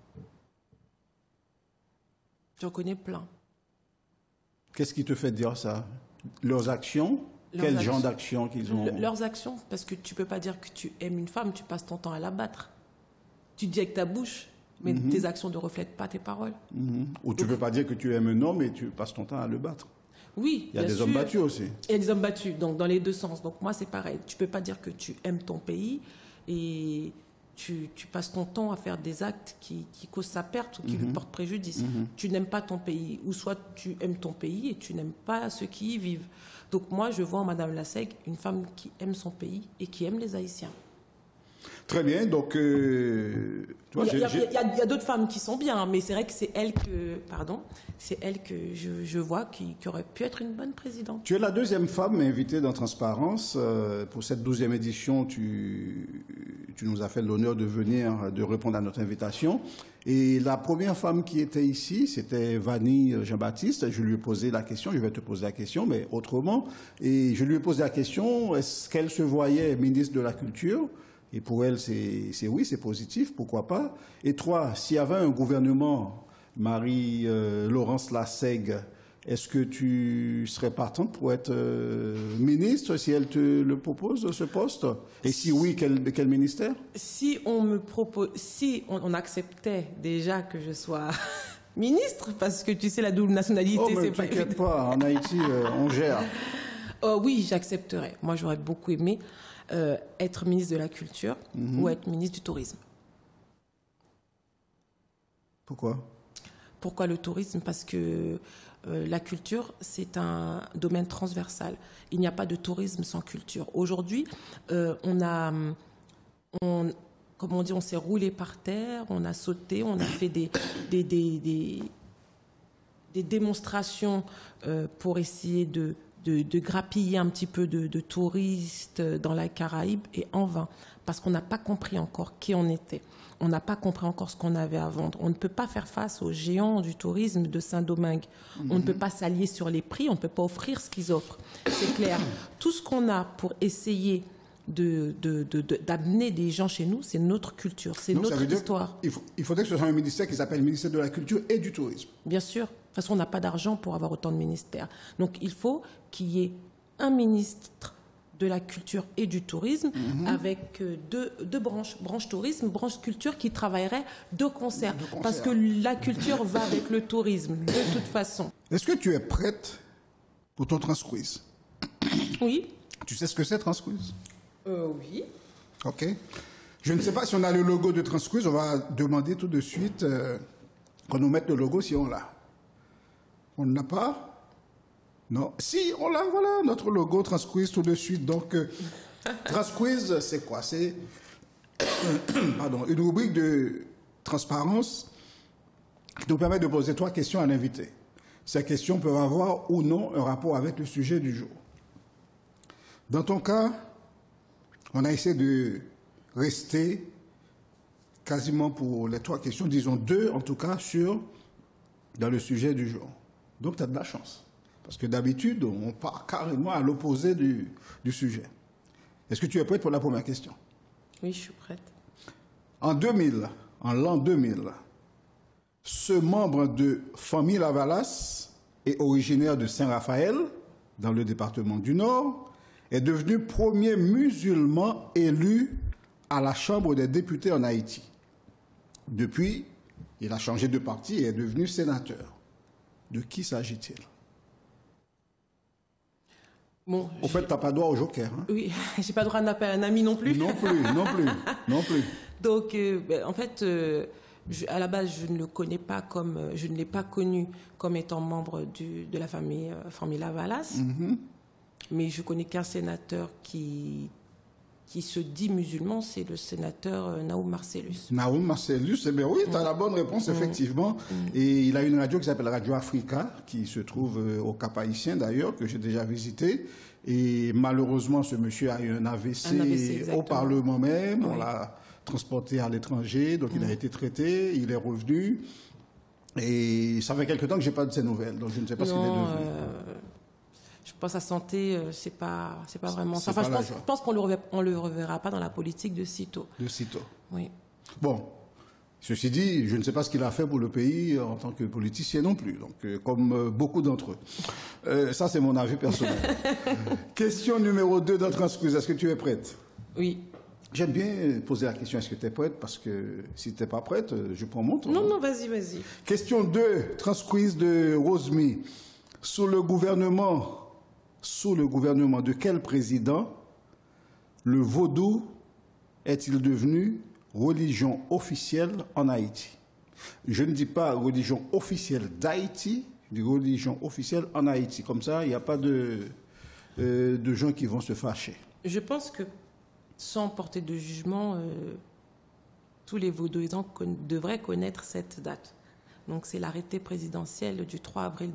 J'en connais plein. Qu'est-ce qui te fait dire ça? Leurs actions? Quel genre d'actions qu'ils ont? Leurs actions, parce que tu peux pas dire que tu aimes une femme, tu passes ton temps à la battre. Tu dis avec ta bouche, mais tes actions ne reflètent pas tes paroles. Ou tu peux pas dire que tu aimes un homme et tu passes ton temps à le battre. Oui, il y a des hommes battus aussi. Il y a des hommes battus, donc dans les deux sens. Donc moi, c'est pareil. Tu peux pas dire que tu aimes ton pays et tu passes ton temps à faire des actes qui causent sa perte ou qui lui portent préjudice. Tu n'aimes pas ton pays, ou soit tu aimes ton pays et tu n'aimes pas ceux qui y vivent. Donc moi, je vois en Madame Lassègue une femme qui aime son pays et qui aime les Haïtiens. Très bien, donc... tu vois, il y a d'autres femmes qui sont bien, mais c'est vrai que c'est elle que je vois qui aurait pu être une bonne présidente. Tu es la deuxième femme invitée dans Transparence. Pour cette 12e édition, tu nous as fait l'honneur de venir, de répondre à notre invitation. Et la première femme qui était ici, c'était Vanny Jean-Baptiste. Je lui ai posé la question, je vais te poser la question, mais autrement. Et je lui ai posé la question, est-ce qu'elle se voyait ministre de la Culture ? Et pour elle, c'est oui, c'est positif, pourquoi pas. Et toi, s'il y avait un gouvernement, Marie-Laurence Lassègue, est-ce que tu serais partante pour être ministre si elle te le propose, ce poste? Et si oui, quel ministère? Si on acceptait déjà que je sois ministre, parce que tu sais, la double nationalité, c'est pas évident. T'inquiète pas, en Haïti, on gère. Oui, j'accepterais. Moi, j'aurais beaucoup aimé être ministre de la Culture ou être ministre du Tourisme. Pourquoi? Pourquoi le tourisme? Parce que la culture, c'est un domaine transversal. Il n'y a pas de tourisme sans culture. Aujourd'hui, comme on dit, on s'est roulé par terre, on a sauté, on a fait des démonstrations pour essayer de grappiller un petit peu de touristes dans la Caraïbe, et en vain, parce qu'on n'a pas compris encore qui on était. On n'a pas compris encore ce qu'on avait à vendre. On ne peut pas faire face aux géants du tourisme de Saint-Domingue. On ne peut pas s'allier sur les prix, on ne peut pas offrir ce qu'ils offrent. C'est clair. Tout ce qu'on a pour essayer d'amener des gens chez nous, c'est notre culture, c'est notre histoire. Il faudrait que ce soit un ministère qui s'appelle ministère de la Culture et du Tourisme. Bien sûr. De toute façon, on n'a pas d'argent pour avoir autant de ministères. Donc, il faut qu'il y ait un ministre de la Culture et du Tourisme avec deux branche tourisme, branche culture, qui travailleraient de concert. Parce que la culture va avec le tourisme, de toute façon. Est-ce que tu es prête pour ton Transquiz? Oui. Tu sais ce que c'est, Transquiz? Oui. OK. Je ne sais pas si on a le logo de Transquiz. On va demander tout de suite qu'on nous mette le logo si on l'a. On ne l'a pas? Non. Si, on l'a, voilà, notre logo Transquiz tout de suite. Donc, Transquiz, c'est quoi? C'est une rubrique de transparence qui nous permet de poser 3 questions à l'invité. Ces questions peuvent avoir ou non un rapport avec le sujet du jour. Dans ton cas, on a essayé de rester quasiment pour les 3 questions, disons 2 en tout cas, sur dans le sujet du jour. Donc, tu as de la chance. Parce que d'habitude, on part carrément à l'opposé du sujet. Est-ce que tu es prête pour la première question? Oui, je suis prête. En l'an 2000, ce membre de famille Lavalas est originaire de Saint-Raphaël, dans le département du Nord, est devenu premier musulman élu à la Chambre des députés en Haïti. Depuis, il a changé de parti et est devenu sénateur. De qui s'agit-il? Bon, au fait, tu n'as pas droit au joker. Hein? Oui, j'ai pas droit d'appeler un ami non plus. Non plus. Donc, en fait, à la base, je ne le connais pas comme, je ne l'ai pas connu comme étant membre de la famille Lavalas, mais je connais qu'un sénateur qui se dit musulman, c'est le sénateur Naoum Marcellus. Naoum Marcellus, eh bien oui, tu as la bonne réponse, effectivement. Et il a une radio qui s'appelle Radio Africa, qui se trouve au Cap Haïtien d'ailleurs, que j'ai déjà visité. Et malheureusement, ce monsieur a eu un AVC au Parlement même. Oui. On l'a transporté à l'étranger, donc il a été traité, il est revenu. Et ça fait quelque temps que je n'ai pas de ses nouvelles, donc je ne sais pas ce qu'il est devenu. Je pense à santé, c'est pas vraiment ça. Enfin, je pense qu'on le reverra pas dans la politique de sitôt. De sitôt. Oui. Bon, ceci dit, je ne sais pas ce qu'il a fait pour le pays en tant que politicien non plus. Donc, comme beaucoup d'entre eux. Ça, c'est mon avis personnel. Question numéro 2 dans Transquiz. Est-ce que tu es prête? Oui. J'aime bien poser la question, est-ce que tu es prête? Parce que si tu n'es pas prête, je prends mon temps. Non, vas-y. Question 2, Transquiz de Rosemy. Sous le gouvernement de quel président le vaudou est-il devenu religion officielle en Haïti? Je ne dis pas religion officielle d'Haïti, je dis religion officielle en Haïti. Comme ça, il n'y a pas de gens qui vont se fâcher. Je pense que, sans porter de jugement, tous les vaudouisants devraient connaître cette date. Donc, c'est l'arrêté présidentiel du 3 avril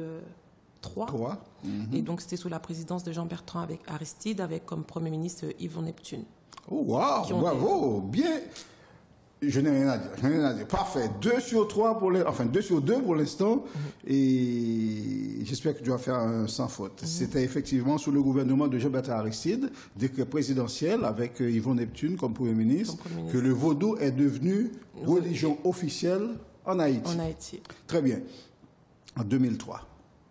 2003. Et donc, c'était sous la présidence de Jean-Bertrand Aristide, avec comme Premier ministre Yvon Neptune. Oh, waouh, bravo, bien. Je n'ai rien à dire. Parfait. 2 sur 2 pour l'instant. Et j'espère que tu vas faire un sans faute. C'était effectivement sous le gouvernement de Jean-Bertrand Aristide, décret présidentiel avec Yvon Neptune comme Premier ministre, que le vaudou est devenu religion officielle en Haïti. Très bien. En 2003,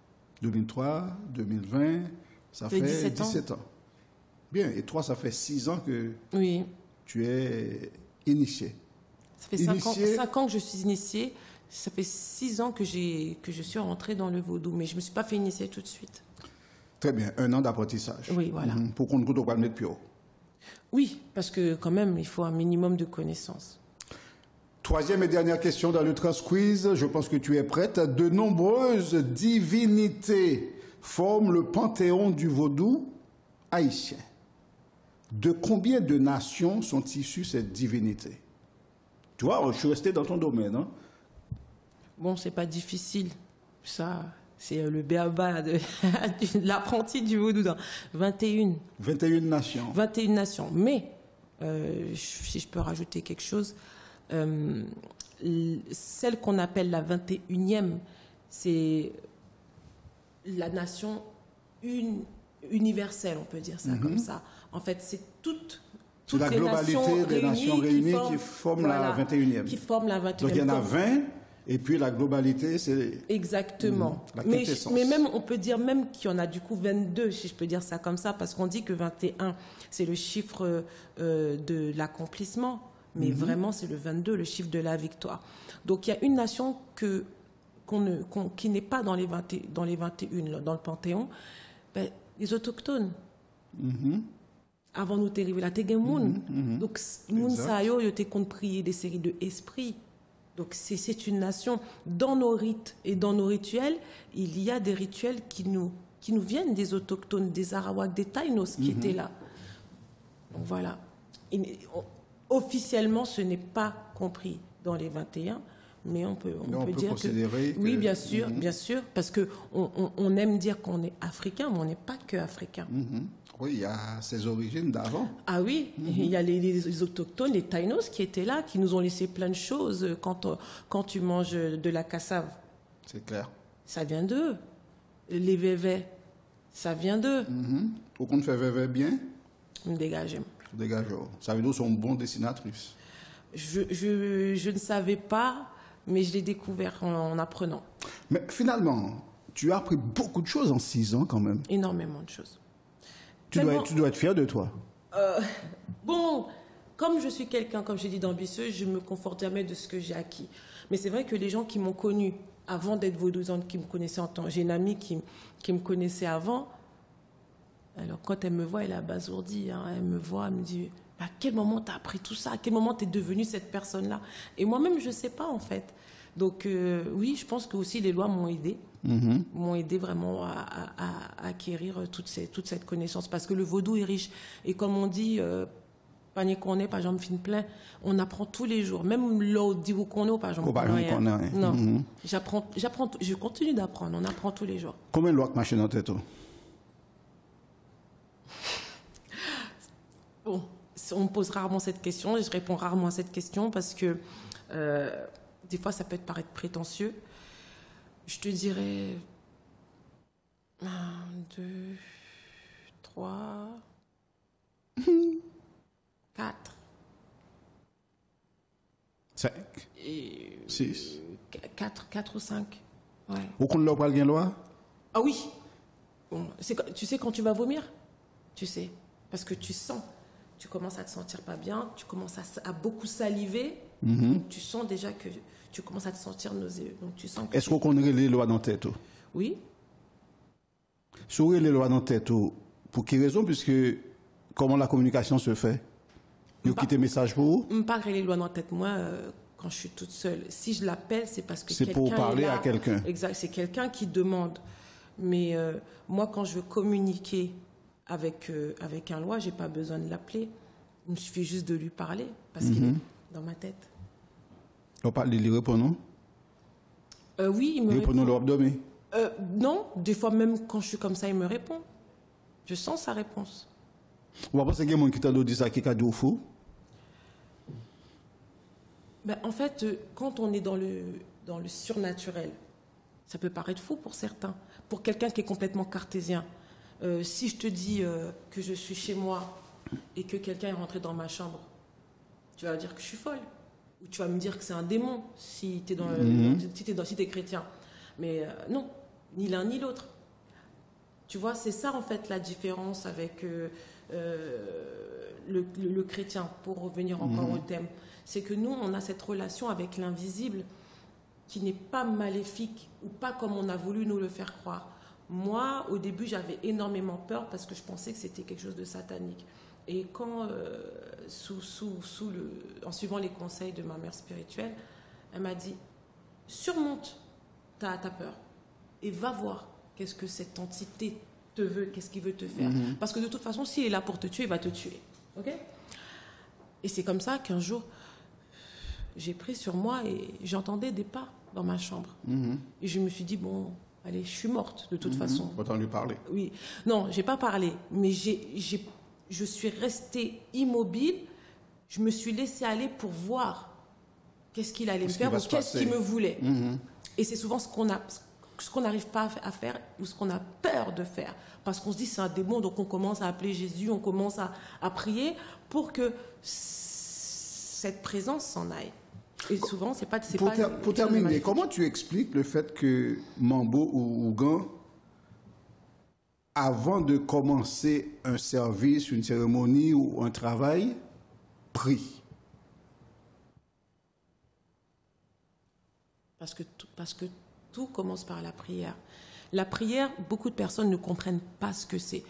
2020, ça fait 17 ans. Bien. Et toi, ça fait 6 ans que tu es initié. Ça fait 5 ans que je suis initiée. Ça fait 6 ans que je suis rentrée dans le vaudou. Mais je ne me suis pas fait initier tout de suite. Très bien. 1 an d'apprentissage. Oui, voilà. Pour qu'on ne coûte pas le mettre plus haut. Oui, parce que quand même, il faut un minimum de connaissances. 3e et dernière question dans le Transquiz. Je pense que tu es prête. De nombreuses divinités forment le panthéon du vaudou haïtien. De combien de nations sont issues ces divinités? Tu vois, je suis resté dans ton domaine. Hein? Bon, c'est pas difficile. Ça, c'est le béaba de l'apprenti du vaudou. 21 nations. 21 nations. Mais, si je peux rajouter quelque chose, celle qu'on appelle la 21e, c'est la nation universelle, on peut dire ça comme ça. En fait, c'est toute la globalité des nations réunies qui forment la 21e. Donc il y en a 20, et puis la globalité, c'est... Exactement. La quintessence. Mais même, on peut dire même qu'il y en a du coup 22, si je peux dire ça comme ça, parce qu'on dit que 21, c'est le chiffre de l'accomplissement, mais vraiment, c'est le 22, le chiffre de la victoire. Donc il y a une nation qui n'est pas dans les 21, dans le Panthéon, les autochtones. Avant nous arriver là, t'es moun. Donc moun sa yo te compte prier des séries de esprits. Donc c'est une nation. Dans nos rites et dans nos rituels, il y a des rituels qui nous viennent des autochtones, des Arawaks, des Taïnos qui étaient là. Donc voilà. Officiellement, ce n'est pas compris dans les 21. Mais on peut dire considérer que... Oui, bien sûr, parce qu'on aime dire qu'on est africain, mais on n'est pas que africain. Oui, il y a ses origines d'avant. Ah oui, il y a les autochtones, les Taïnos qui étaient là, qui nous ont laissé plein de choses. Quand tu manges de la cassave, C'est clair. Ça vient d'eux. Les vévés, ça vient d'eux. Au qu'on fait vévé bien, Me dégager. dégage. Ça veut dire qu'ils sont bons dessinatrices. Je ne savais pas, mais je l'ai découvert en apprenant. Mais finalement, tu as appris beaucoup de choses en 6 ans quand même. Énormément de choses. Tu dois être fier de toi. Bon, comme je suis quelqu'un, comme j'ai dit, d'ambitieux, je me conforte jamais de ce que j'ai acquis. Mais c'est vrai que les gens qui m'ont connue avant d'être vaudouisante, qui me connaissaient en temps... J'ai une amie qui me connaissait avant. Alors, quand elle me voit, elle est abasourdie. Hein. Elle me voit, elle me dit, à quel moment tu as appris tout ça? À quel moment tu es devenue cette personne-là? Et moi-même, je ne sais pas, en fait. Donc, oui, je pense que aussi les lois m'ont aidé. M'ont aidé vraiment à acquérir toute cette connaissance. Parce que le vaudou est riche. Et comme on dit, panier qu'on est, par exemple, fin plein, on apprend tous les jours. Même l'eau dit qu'on est, par exemple, qu'on a rien. Non, j'apprends, je continue d'apprendre. On apprend tous les jours. Combien de lois que machine en tête? Bon, on me pose rarement cette question et je réponds rarement à cette question parce que des fois, ça peut paraître prétentieux. Je te dirais 1, 2, 3, 4. 5. 6. 4 ou 5. Ouais. Ou qu'on ne l'a pas bien loi? Ah oui. Bon, tu sais quand tu vas vomir? Tu sais. Parce que tu sens. Tu commences à te sentir pas bien. Tu commences à beaucoup saliver. Donc, tu sens déjà que tu commences à te sentir nauséeux. Donc, tu sens que est-ce qu'on connaît les lois dans la tête? Oui. Sur les lois dans la tête, pour quelle raison? Puisque comment la communication se fait? Vous quittez message pour vous? Je ne pas les lois dans la tête. Moi, quand je suis toute seule, si je l'appelle, c'est parce que c'est pour parler est là. À quelqu'un. Exact, c'est quelqu'un qui demande. Mais moi, quand je veux communiquer avec un loi, je n'ai pas besoin de l'appeler. Il me suffit juste de lui parler parce qu'il est dans ma tête. On parle, il répond, non? Oui, il me répond. Il répond l'abdomen? Non, des fois même quand je suis comme ça, il me répond. Je sens sa réponse. On va penser qu'il y a quelqu'un qui t'a dit ça, qui a dit au fou? Ben, en fait, quand on est dans le surnaturel, ça peut paraître fou pour certains. Pour quelqu'un qui est complètement cartésien, si je te dis que je suis chez moi et que quelqu'un est rentré dans ma chambre, tu vas dire que je suis folle. Ou tu vas me dire que c'est un démon si tu es chrétien. Mais non, ni l'un ni l'autre. Tu vois, c'est ça en fait la différence avec le chrétien, pour revenir encore au thème. C'est que nous, on a cette relation avec l'invisible qui n'est pas maléfique ou pas comme on a voulu nous le faire croire. Moi, au début, j'avais énormément peur parce que je pensais que c'était quelque chose de satanique. Et quand, en suivant les conseils de ma mère spirituelle, elle m'a dit, surmonte ta peur et va voir qu'est-ce que cette entité te veut, qu'est-ce qu'il veut te faire. Parce que de toute façon, s'il est là pour te tuer, il va te tuer. Okay? Et c'est comme ça qu'un jour, j'ai pris sur moi et j'entendais des pas dans ma chambre. Et je me suis dit, bon, allez, je suis morte de toute façon. Autant lui parler. Oui. Non, j'ai pas parlé, mais je suis restée immobile. Je me suis laissée aller pour voir qu'est-ce qu'il allait me faire ou qu'est-ce qu'il me voulait. Et c'est souvent ce qu'on n'arrive pas à faire ou ce qu'on a peur de faire. Parce qu'on se dit c'est un démon, donc on commence à appeler Jésus, on commence à prier pour que cette présence s'en aille. Et souvent, c'est pas... Pour terminer, comment tu expliques le fait que Mambo ou Ougan, avant de commencer un service, une cérémonie ou un travail, prie? Parce que tout commence par la prière. La prière, beaucoup de personnes ne comprennent pas ce que c'est.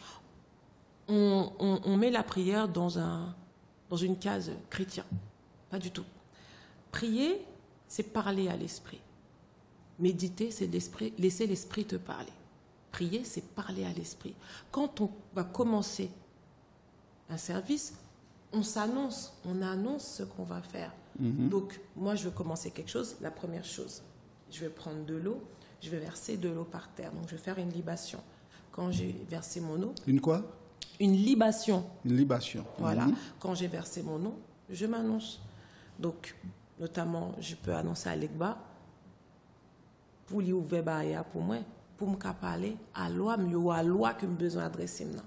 On met la prière dans une case chrétien. Pas du tout. Prier, c'est parler à l'esprit. Méditer, c'est laisser l'esprit te parler. Prier, c'est parler à l'esprit. Quand on va commencer un service, on s'annonce, on annonce ce qu'on va faire. Donc, moi, je veux commencer quelque chose. La première chose, je vais prendre de l'eau, je vais verser de l'eau par terre. Donc, je vais faire une libation. Quand j'ai versé mon eau... Une quoi? Une libation. Une libation. Voilà. Quand j'ai versé mon eau, je m'annonce. Donc, notamment, je peux annoncer à l'Egba, pour lui ouvrir barrière pour moi, pour me parler à loi, ou à loi que j'ai besoin d'adresser maintenant.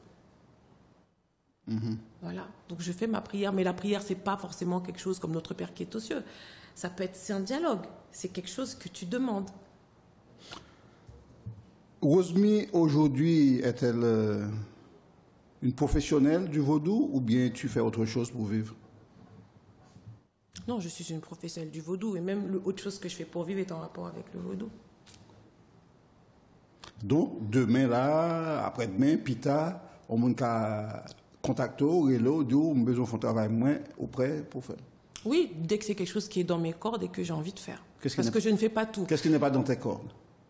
Voilà. Donc je fais ma prière, mais la prière, c'est pas forcément quelque chose comme notre Père qui est aux cieux. Ça peut être, c'est un dialogue. C'est quelque chose que tu demandes. Rosemi, aujourd'hui, est-elle une professionnelle du vaudou ou bien tu fais autre chose pour vivre? Non, je suis une professionnelle du vaudou et même autre chose que je fais pour vivre est en rapport avec le vaudou. Donc, demain, là, après-demain, Pita, on va contacter, rélo, dire, on a besoin de faire un travail moins auprès pour faire. Oui, dès que c'est quelque chose qui est dans mes cordes et que j'ai envie de faire. Parce que je ne fais pas tout. Qu'est-ce qui n'est pas dans tes cordes?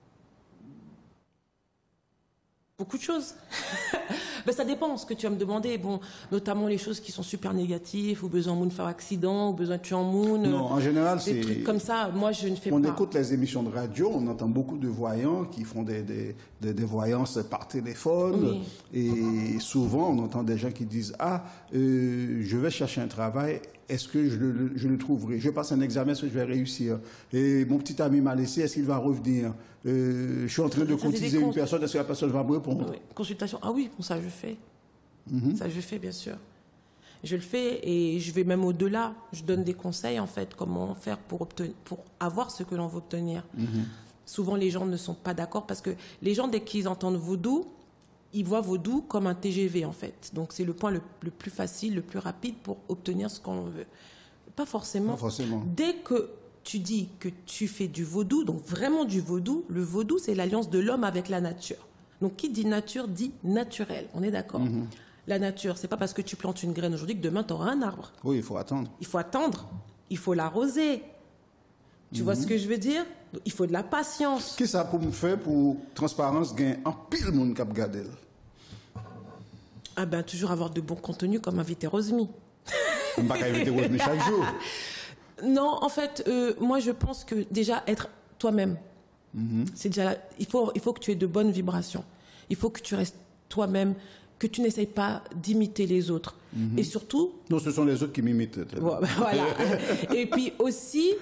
Beaucoup de choses. Ben, ça dépend ce que tu vas me demander. Bon, notamment les choses qui sont super négatives, ou besoin de faire accident, ou besoin de tuer en moon. Non, en général, c'est. Des trucs comme ça, moi, je ne fais pas. On écoute les émissions de radio, on entend beaucoup de voyants qui font des voyances par téléphone. Oui. Et souvent, on entend des gens qui disent je vais chercher un travail, est-ce que je le trouverai? Je passe un examen, est-ce que je vais réussir? Et mon petit ami m'a laissé, est-ce qu'il va revenir? Je suis en train de cotiser une personne, est-ce que la personne va me répondre? Oui. Consultation, oui, bon, ça je fais. Ça je fais, bien sûr. Je le fais et je vais même au-delà. Je donne des conseils, en fait, comment faire pour avoir ce que l'on veut obtenir. Souvent, les gens ne sont pas d'accord parce que les gens, dès qu'ils entendent vaudou, ils voient vaudou comme un TGV, en fait. Donc, c'est le point le plus facile, le plus rapide pour obtenir ce qu'on veut. Pas forcément. Pas forcément. Dès que tu dis que tu fais du vaudou, donc vraiment du vaudou, le vaudou, c'est l'alliance de l'homme avec la nature. Donc, qui dit nature dit naturel. On est d'accord. La nature, c'est pas parce que tu plantes une graine aujourd'hui que demain, tu auras un arbre. Oui, il faut attendre. Il faut attendre. Il faut l'arroser. Tu vois ce que je veux dire? Il faut de la patience. Qu'est-ce que ça pour me faire pour transparence gain en pile monde cap gadel? Toujours avoir de bons contenus comme inviter Rosemi. On ne va pas inviter Rosemi chaque jour. Non, en fait, moi je pense que déjà être toi-même, c'est déjà il faut que tu aies de bonnes vibrations. Il faut que tu restes toi-même, que tu n'essayes pas d'imiter les autres. Et surtout... Non, ce sont les autres qui m'imitent. Voilà. Et puis aussi,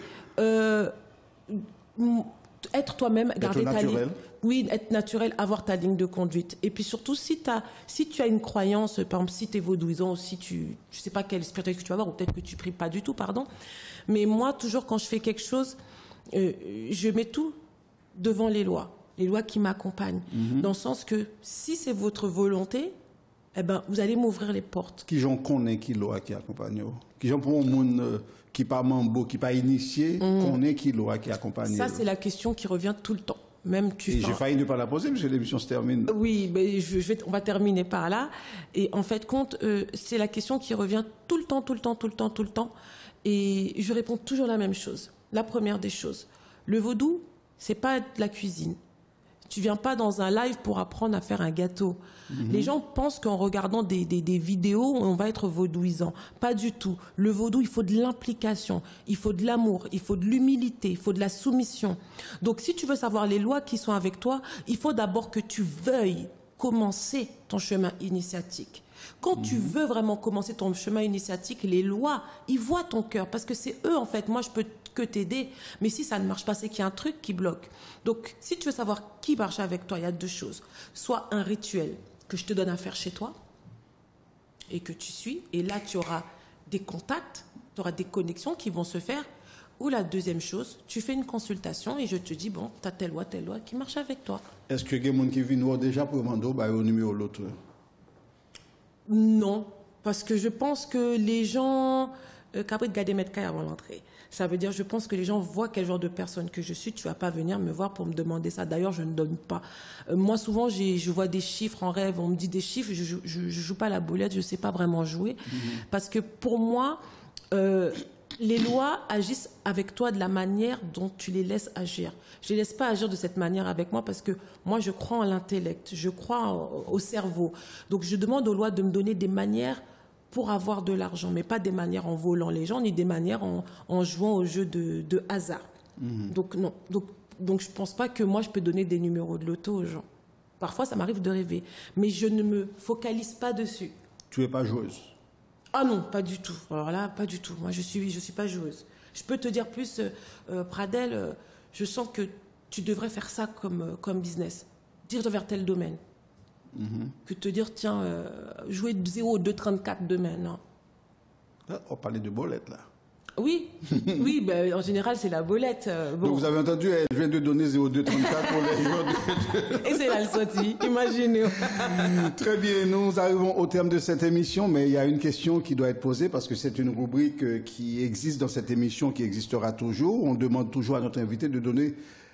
être toi-même, garder ta ligne. Oui, être naturel, avoir ta ligne de conduite. Et puis surtout, si tu as une croyance, par exemple, si tu es vaudouisant, ou si je ne sais pas quelle spiritualité que tu vas avoir, ou peut-être que tu ne pries pas du tout, pardon. Mais moi, toujours, quand je fais quelque chose, je mets tout devant les lois qui m'accompagnent. Dans le sens que si c'est votre volonté, vous allez m'ouvrir les portes. Qui j'en connais qui loi qui accompagne? Qui j'en pour un monde qui pas mambo, qui pas initié, connaît qui loi qui accompagne? Ça, c'est la question qui revient tout le temps. Même j'ai failli ne pas la poser parce que l'émission se termine. Oui, mais on va terminer par là. Et en fait, c'est la question qui revient tout le temps. Et je réponds toujours la même chose. La première des choses, le vaudou, c'est pas de la cuisine. Tu viens pas dans un live pour apprendre à faire un gâteau. Les gens pensent qu'en regardant des vidéos, on va être vaudouisant. Pas du tout. Le vaudou, il faut de l'implication, il faut de l'amour, il faut de l'humilité, il faut de la soumission. Donc, si tu veux savoir les lois qui sont avec toi, il faut d'abord que tu veuilles commencer ton chemin initiatique. Quand tu veux vraiment commencer ton chemin initiatique, les lois, ils voient ton cœur parce que c'est eux, en fait. Moi, je peux que t'aider, mais si ça ne marche pas, c'est qu'il y a un truc qui bloque. Donc, si tu veux savoir qui marche avec toi, il y a deux choses. Soit un rituel que je te donne à faire chez toi et que tu suis, et là, tu auras des contacts, tu auras des connexions qui vont se faire. Ou la deuxième chose, tu fais une consultation et je te dis, bon, tu as telle loi qui marche avec toi. Est-ce que les gens qui viennent déjà pour demander au numéro l'autre? Non, parce que je pense que les gens... Qu'après de garder mettre avant l'entrée. Ça veut dire, je pense que les gens voient quel genre de personne que je suis. Tu vas pas venir me voir pour me demander ça. D'ailleurs, je ne donne pas. Moi, souvent, je vois des chiffres en rêve. On me dit des chiffres. Je joue pas la boulette. Je sais pas vraiment jouer. Parce que pour moi, les lois agissent avec toi de la manière dont tu les laisses agir. Je les laisse pas agir de cette manière avec moi parce que moi, je crois en l'intellect. Je crois au cerveau. Donc, je demande aux lois de me donner des manières pour avoir de l'argent, mais pas des manières en volant les gens, ni des manières en jouant au jeu de hasard. Donc, non. Donc, je pense pas que moi, je peux donner des numéros de loto aux gens. Parfois, ça m'arrive de rêver. Mais je ne me focalise pas dessus. Tu es pas joueuse? Ah non, pas du tout. Alors là, pas du tout. Moi, je suis pas joueuse. Je peux te dire plus, Pradel, je sens que tu devrais faire ça comme business. Dire vers tel domaine. Que te dire, tiens, jouer de 0 2 34 demain, non. Ah, on parlait de bolette, là. Oui, oui, ben, en général, c'est la bolette. Bon. Donc, vous avez entendu, elle vient de donner 0,234 pour les jours. Et c'est là le sorti, imaginez. Très bien, nous arrivons au terme de cette émission, mais il y a une question qui doit être posée parce que c'est une rubrique qui existe dans cette émission, qui existera toujours. On demande toujours à notre invité de donner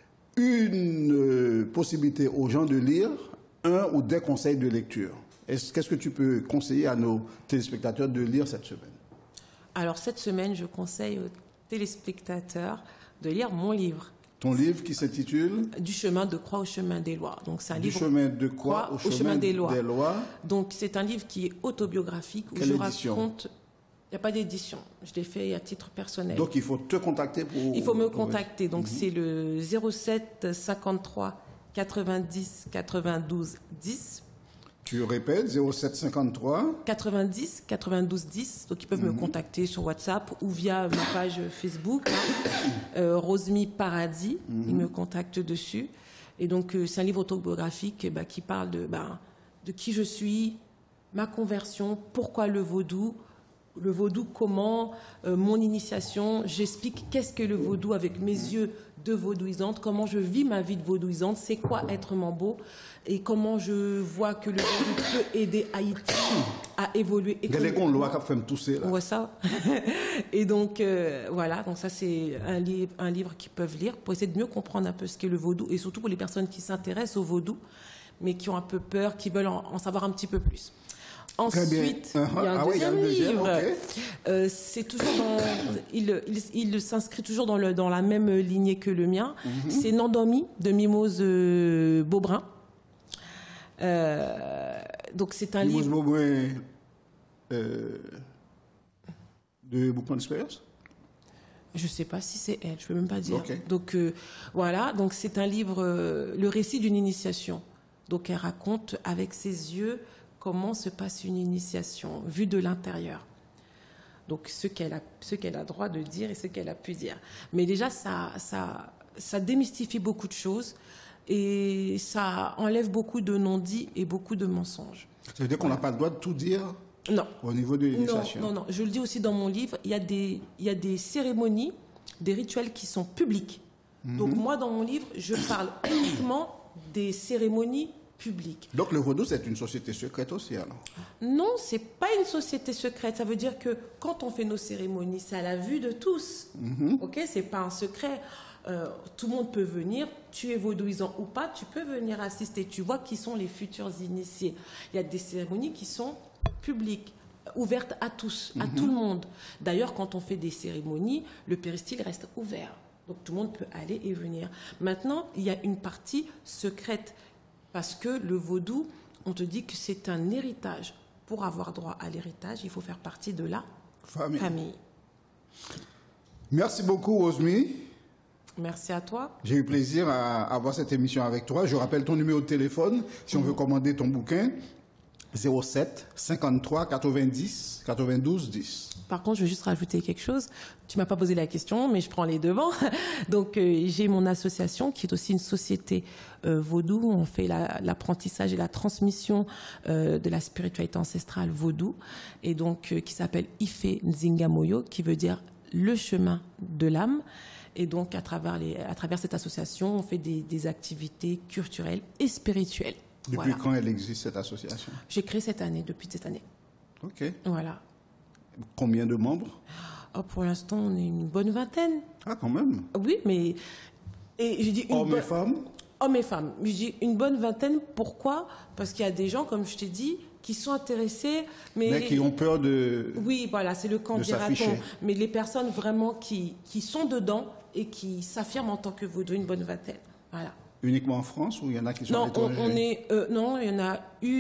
une possibilité aux gens de lire un ou des conseils de lecture. Qu'est-ce que tu peux conseiller à nos téléspectateurs de lire cette semaine? Alors, cette semaine, je conseille aux téléspectateurs de lire mon livre. Ton livre qui s'intitule Du chemin de croix au chemin des lois. Donc, c'est un livre. Du chemin de croix au chemin des lois. Donc, c'est un livre qui est autobiographique où Quelle je édition? raconte. Il n'y a pas d'édition. Je l'ai fait à titre personnel. Donc, il faut te contacter pour. Il faut me contacter. Donc, c'est le 07 53 90 92 10. Tu répètes, 0753 90 92 10. Donc, ils peuvent me contacter sur WhatsApp ou via ma page Facebook, Rosemi Paradis. Ils me contactent dessus. Et donc, c'est un livre autobiographique qui parle de qui je suis, ma conversion, pourquoi le vaudou, comment, mon initiation. J'explique qu'est-ce que le vaudou avec mes yeux de vaudouisante, comment je vis ma vie de vaudouisante, c'est quoi être mambo et comment je vois que le vaudou peut aider Haïti à évoluer. Il y a des loi qui fait me tousser là. Ouais, ça. Et donc, voilà, donc ça c'est un livre qu'ils peuvent lire pour essayer de mieux comprendre un peu ce qu'est le vaudou et surtout pour les personnes qui s'intéressent au vaudou mais qui ont un peu peur, qui veulent en savoir un petit peu plus. Ensuite, il y a un deuxième livre. Okay. C'est toujours il s'inscrit toujours dans la même lignée que le mien. C'est Nandomi de Mimose Beaubrun. Donc c'est un livre. Mimose Beaubrun de Bouquin d'Expérience. Je ne sais pas si c'est elle, je ne peux même pas dire. Okay. Donc voilà, donc c'est un livre, le récit d'une initiation. Donc elle raconte avec ses yeux comment se passe une initiation vue de l'intérieur. Donc ce qu'elle a droit de dire et ce qu'elle a pu dire. Mais déjà ça démystifie beaucoup de choses et ça enlève beaucoup de non-dits et beaucoup de mensonges. Ça veut dire qu'on n'a pas le droit de tout dire? Non. Au niveau de l'initiation? Non. Je le dis aussi dans mon livre, il y a des cérémonies, des rituels qui sont publics. Donc moi, dans mon livre, je parle uniquement des cérémonies publiques. Donc le vaudou, c'est une société secrète aussi, alors? Non, c'est pas une société secrète. Ça veut dire que quand on fait nos cérémonies, c'est à la vue de tous. Ok, c'est pas un secret. Tout le monde peut venir. Tu es vaudouisant ou pas, tu peux venir assister. Tu vois qui sont les futurs initiés. Il y a des cérémonies qui sont publiques, ouvertes à tous, à tout le monde. D'ailleurs, quand on fait des cérémonies, le péristyle reste ouvert. Donc tout le monde peut aller et venir. Maintenant, il y a une partie secrète. Parce que le vaudou, on te dit que c'est un héritage. Pour avoir droit à l'héritage, il faut faire partie de la famille. Merci beaucoup, Rosemi. Merci à toi. J'ai eu plaisir à avoir cette émission avec toi. Je rappelle ton numéro de téléphone si on veut commander ton bouquin. 07 53 90 92 10. Par contre, je veux juste rajouter quelque chose. Tu m'as pas posé la question, mais je prends les devants. Donc, j'ai mon association qui est aussi une société vaudou. On fait l'apprentissage et la transmission de la spiritualité ancestrale vaudou, et donc qui s'appelle Ife Nzingamoyo, qui veut dire le chemin de l'âme. Et donc, à travers cette association, on fait des activités culturelles et spirituelles. Depuis quand elle existe, cette association? J'ai créé depuis cette année. OK. Voilà. Combien de membres? Pour l'instant, on est une bonne vingtaine. Ah, quand même? Oui, mais... Et je dis hommes et femmes? Hommes et femmes. Je dis une bonne vingtaine, pourquoi? Parce qu'il y a des gens, comme je t'ai dit, qui sont intéressés, mais qui ont peur de... Oui, voilà, c'est le camp dira-t-on. Mais les personnes vraiment qui sont dedans et qui s'affirment en tant que vaudou, une bonne vingtaine. Voilà. Uniquement en France ou il y en a qui sont à l'étranger? Non, il y en a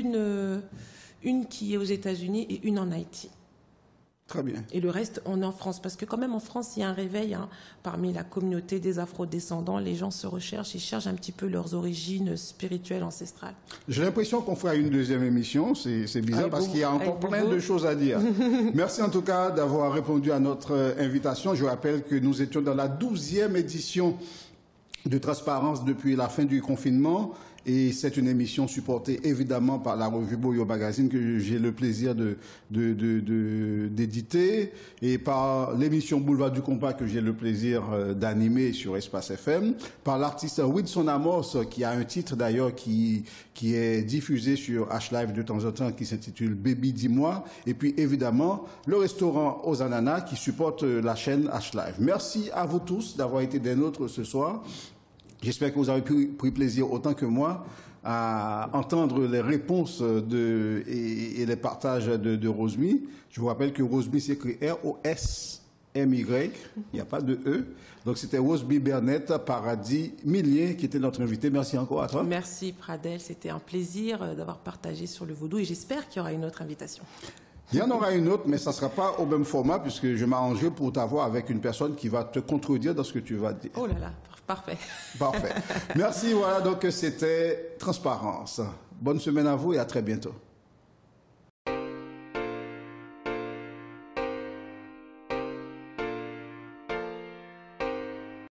une qui est aux États-Unis et une en Haïti. Très bien. Et le reste, on est en France. Parce que quand même, en France, il y a un réveil parmi la communauté des afro-descendants. Les gens se recherchent, ils cherchent un petit peu leurs origines spirituelles, ancestrales. J'ai l'impression qu'on fera une deuxième émission. C'est bizarre parce qu'il y a encore plein de choses à dire. Merci en tout cas d'avoir répondu à notre invitation. Je rappelle que nous étions dans la 12e édition de transparence depuis la fin du confinement. Et c'est une émission supportée évidemment par la revue Boyo Magazine que j'ai le plaisir d'éditer et par l'émission Boulevard du Compas que j'ai le plaisir d'animer sur Espace FM, par l'artiste Wilson Amos qui a un titre d'ailleurs qui est diffusé sur H-Live de temps en temps qui s'intitule Baby Dis-moi, et puis évidemment le restaurant aux ananas qui supporte la chaîne H-Live. Merci à vous tous d'avoir été des nôtres ce soir. J'espère que vous avez pris plaisir autant que moi à entendre les réponses et les partages de Rosmy. Je vous rappelle que Rosmy s'écrit R-O-S-M-Y, il n'y a pas de E. Donc c'était Rosmy Bernette Paradis Millier qui était notre invité. Merci encore à toi. Merci Pradel, c'était un plaisir d'avoir partagé sur le vaudou et j'espère qu'il y aura une autre invitation. Il y en aura une autre, mais ça ne sera pas au même format puisque je m'arrangerai pour t'avoir avec une personne qui va te contredire dans ce que tu vas dire. Oh là là, parfait. Parfait. Merci, voilà, donc c'était Transparence. Bonne semaine à vous et à très bientôt.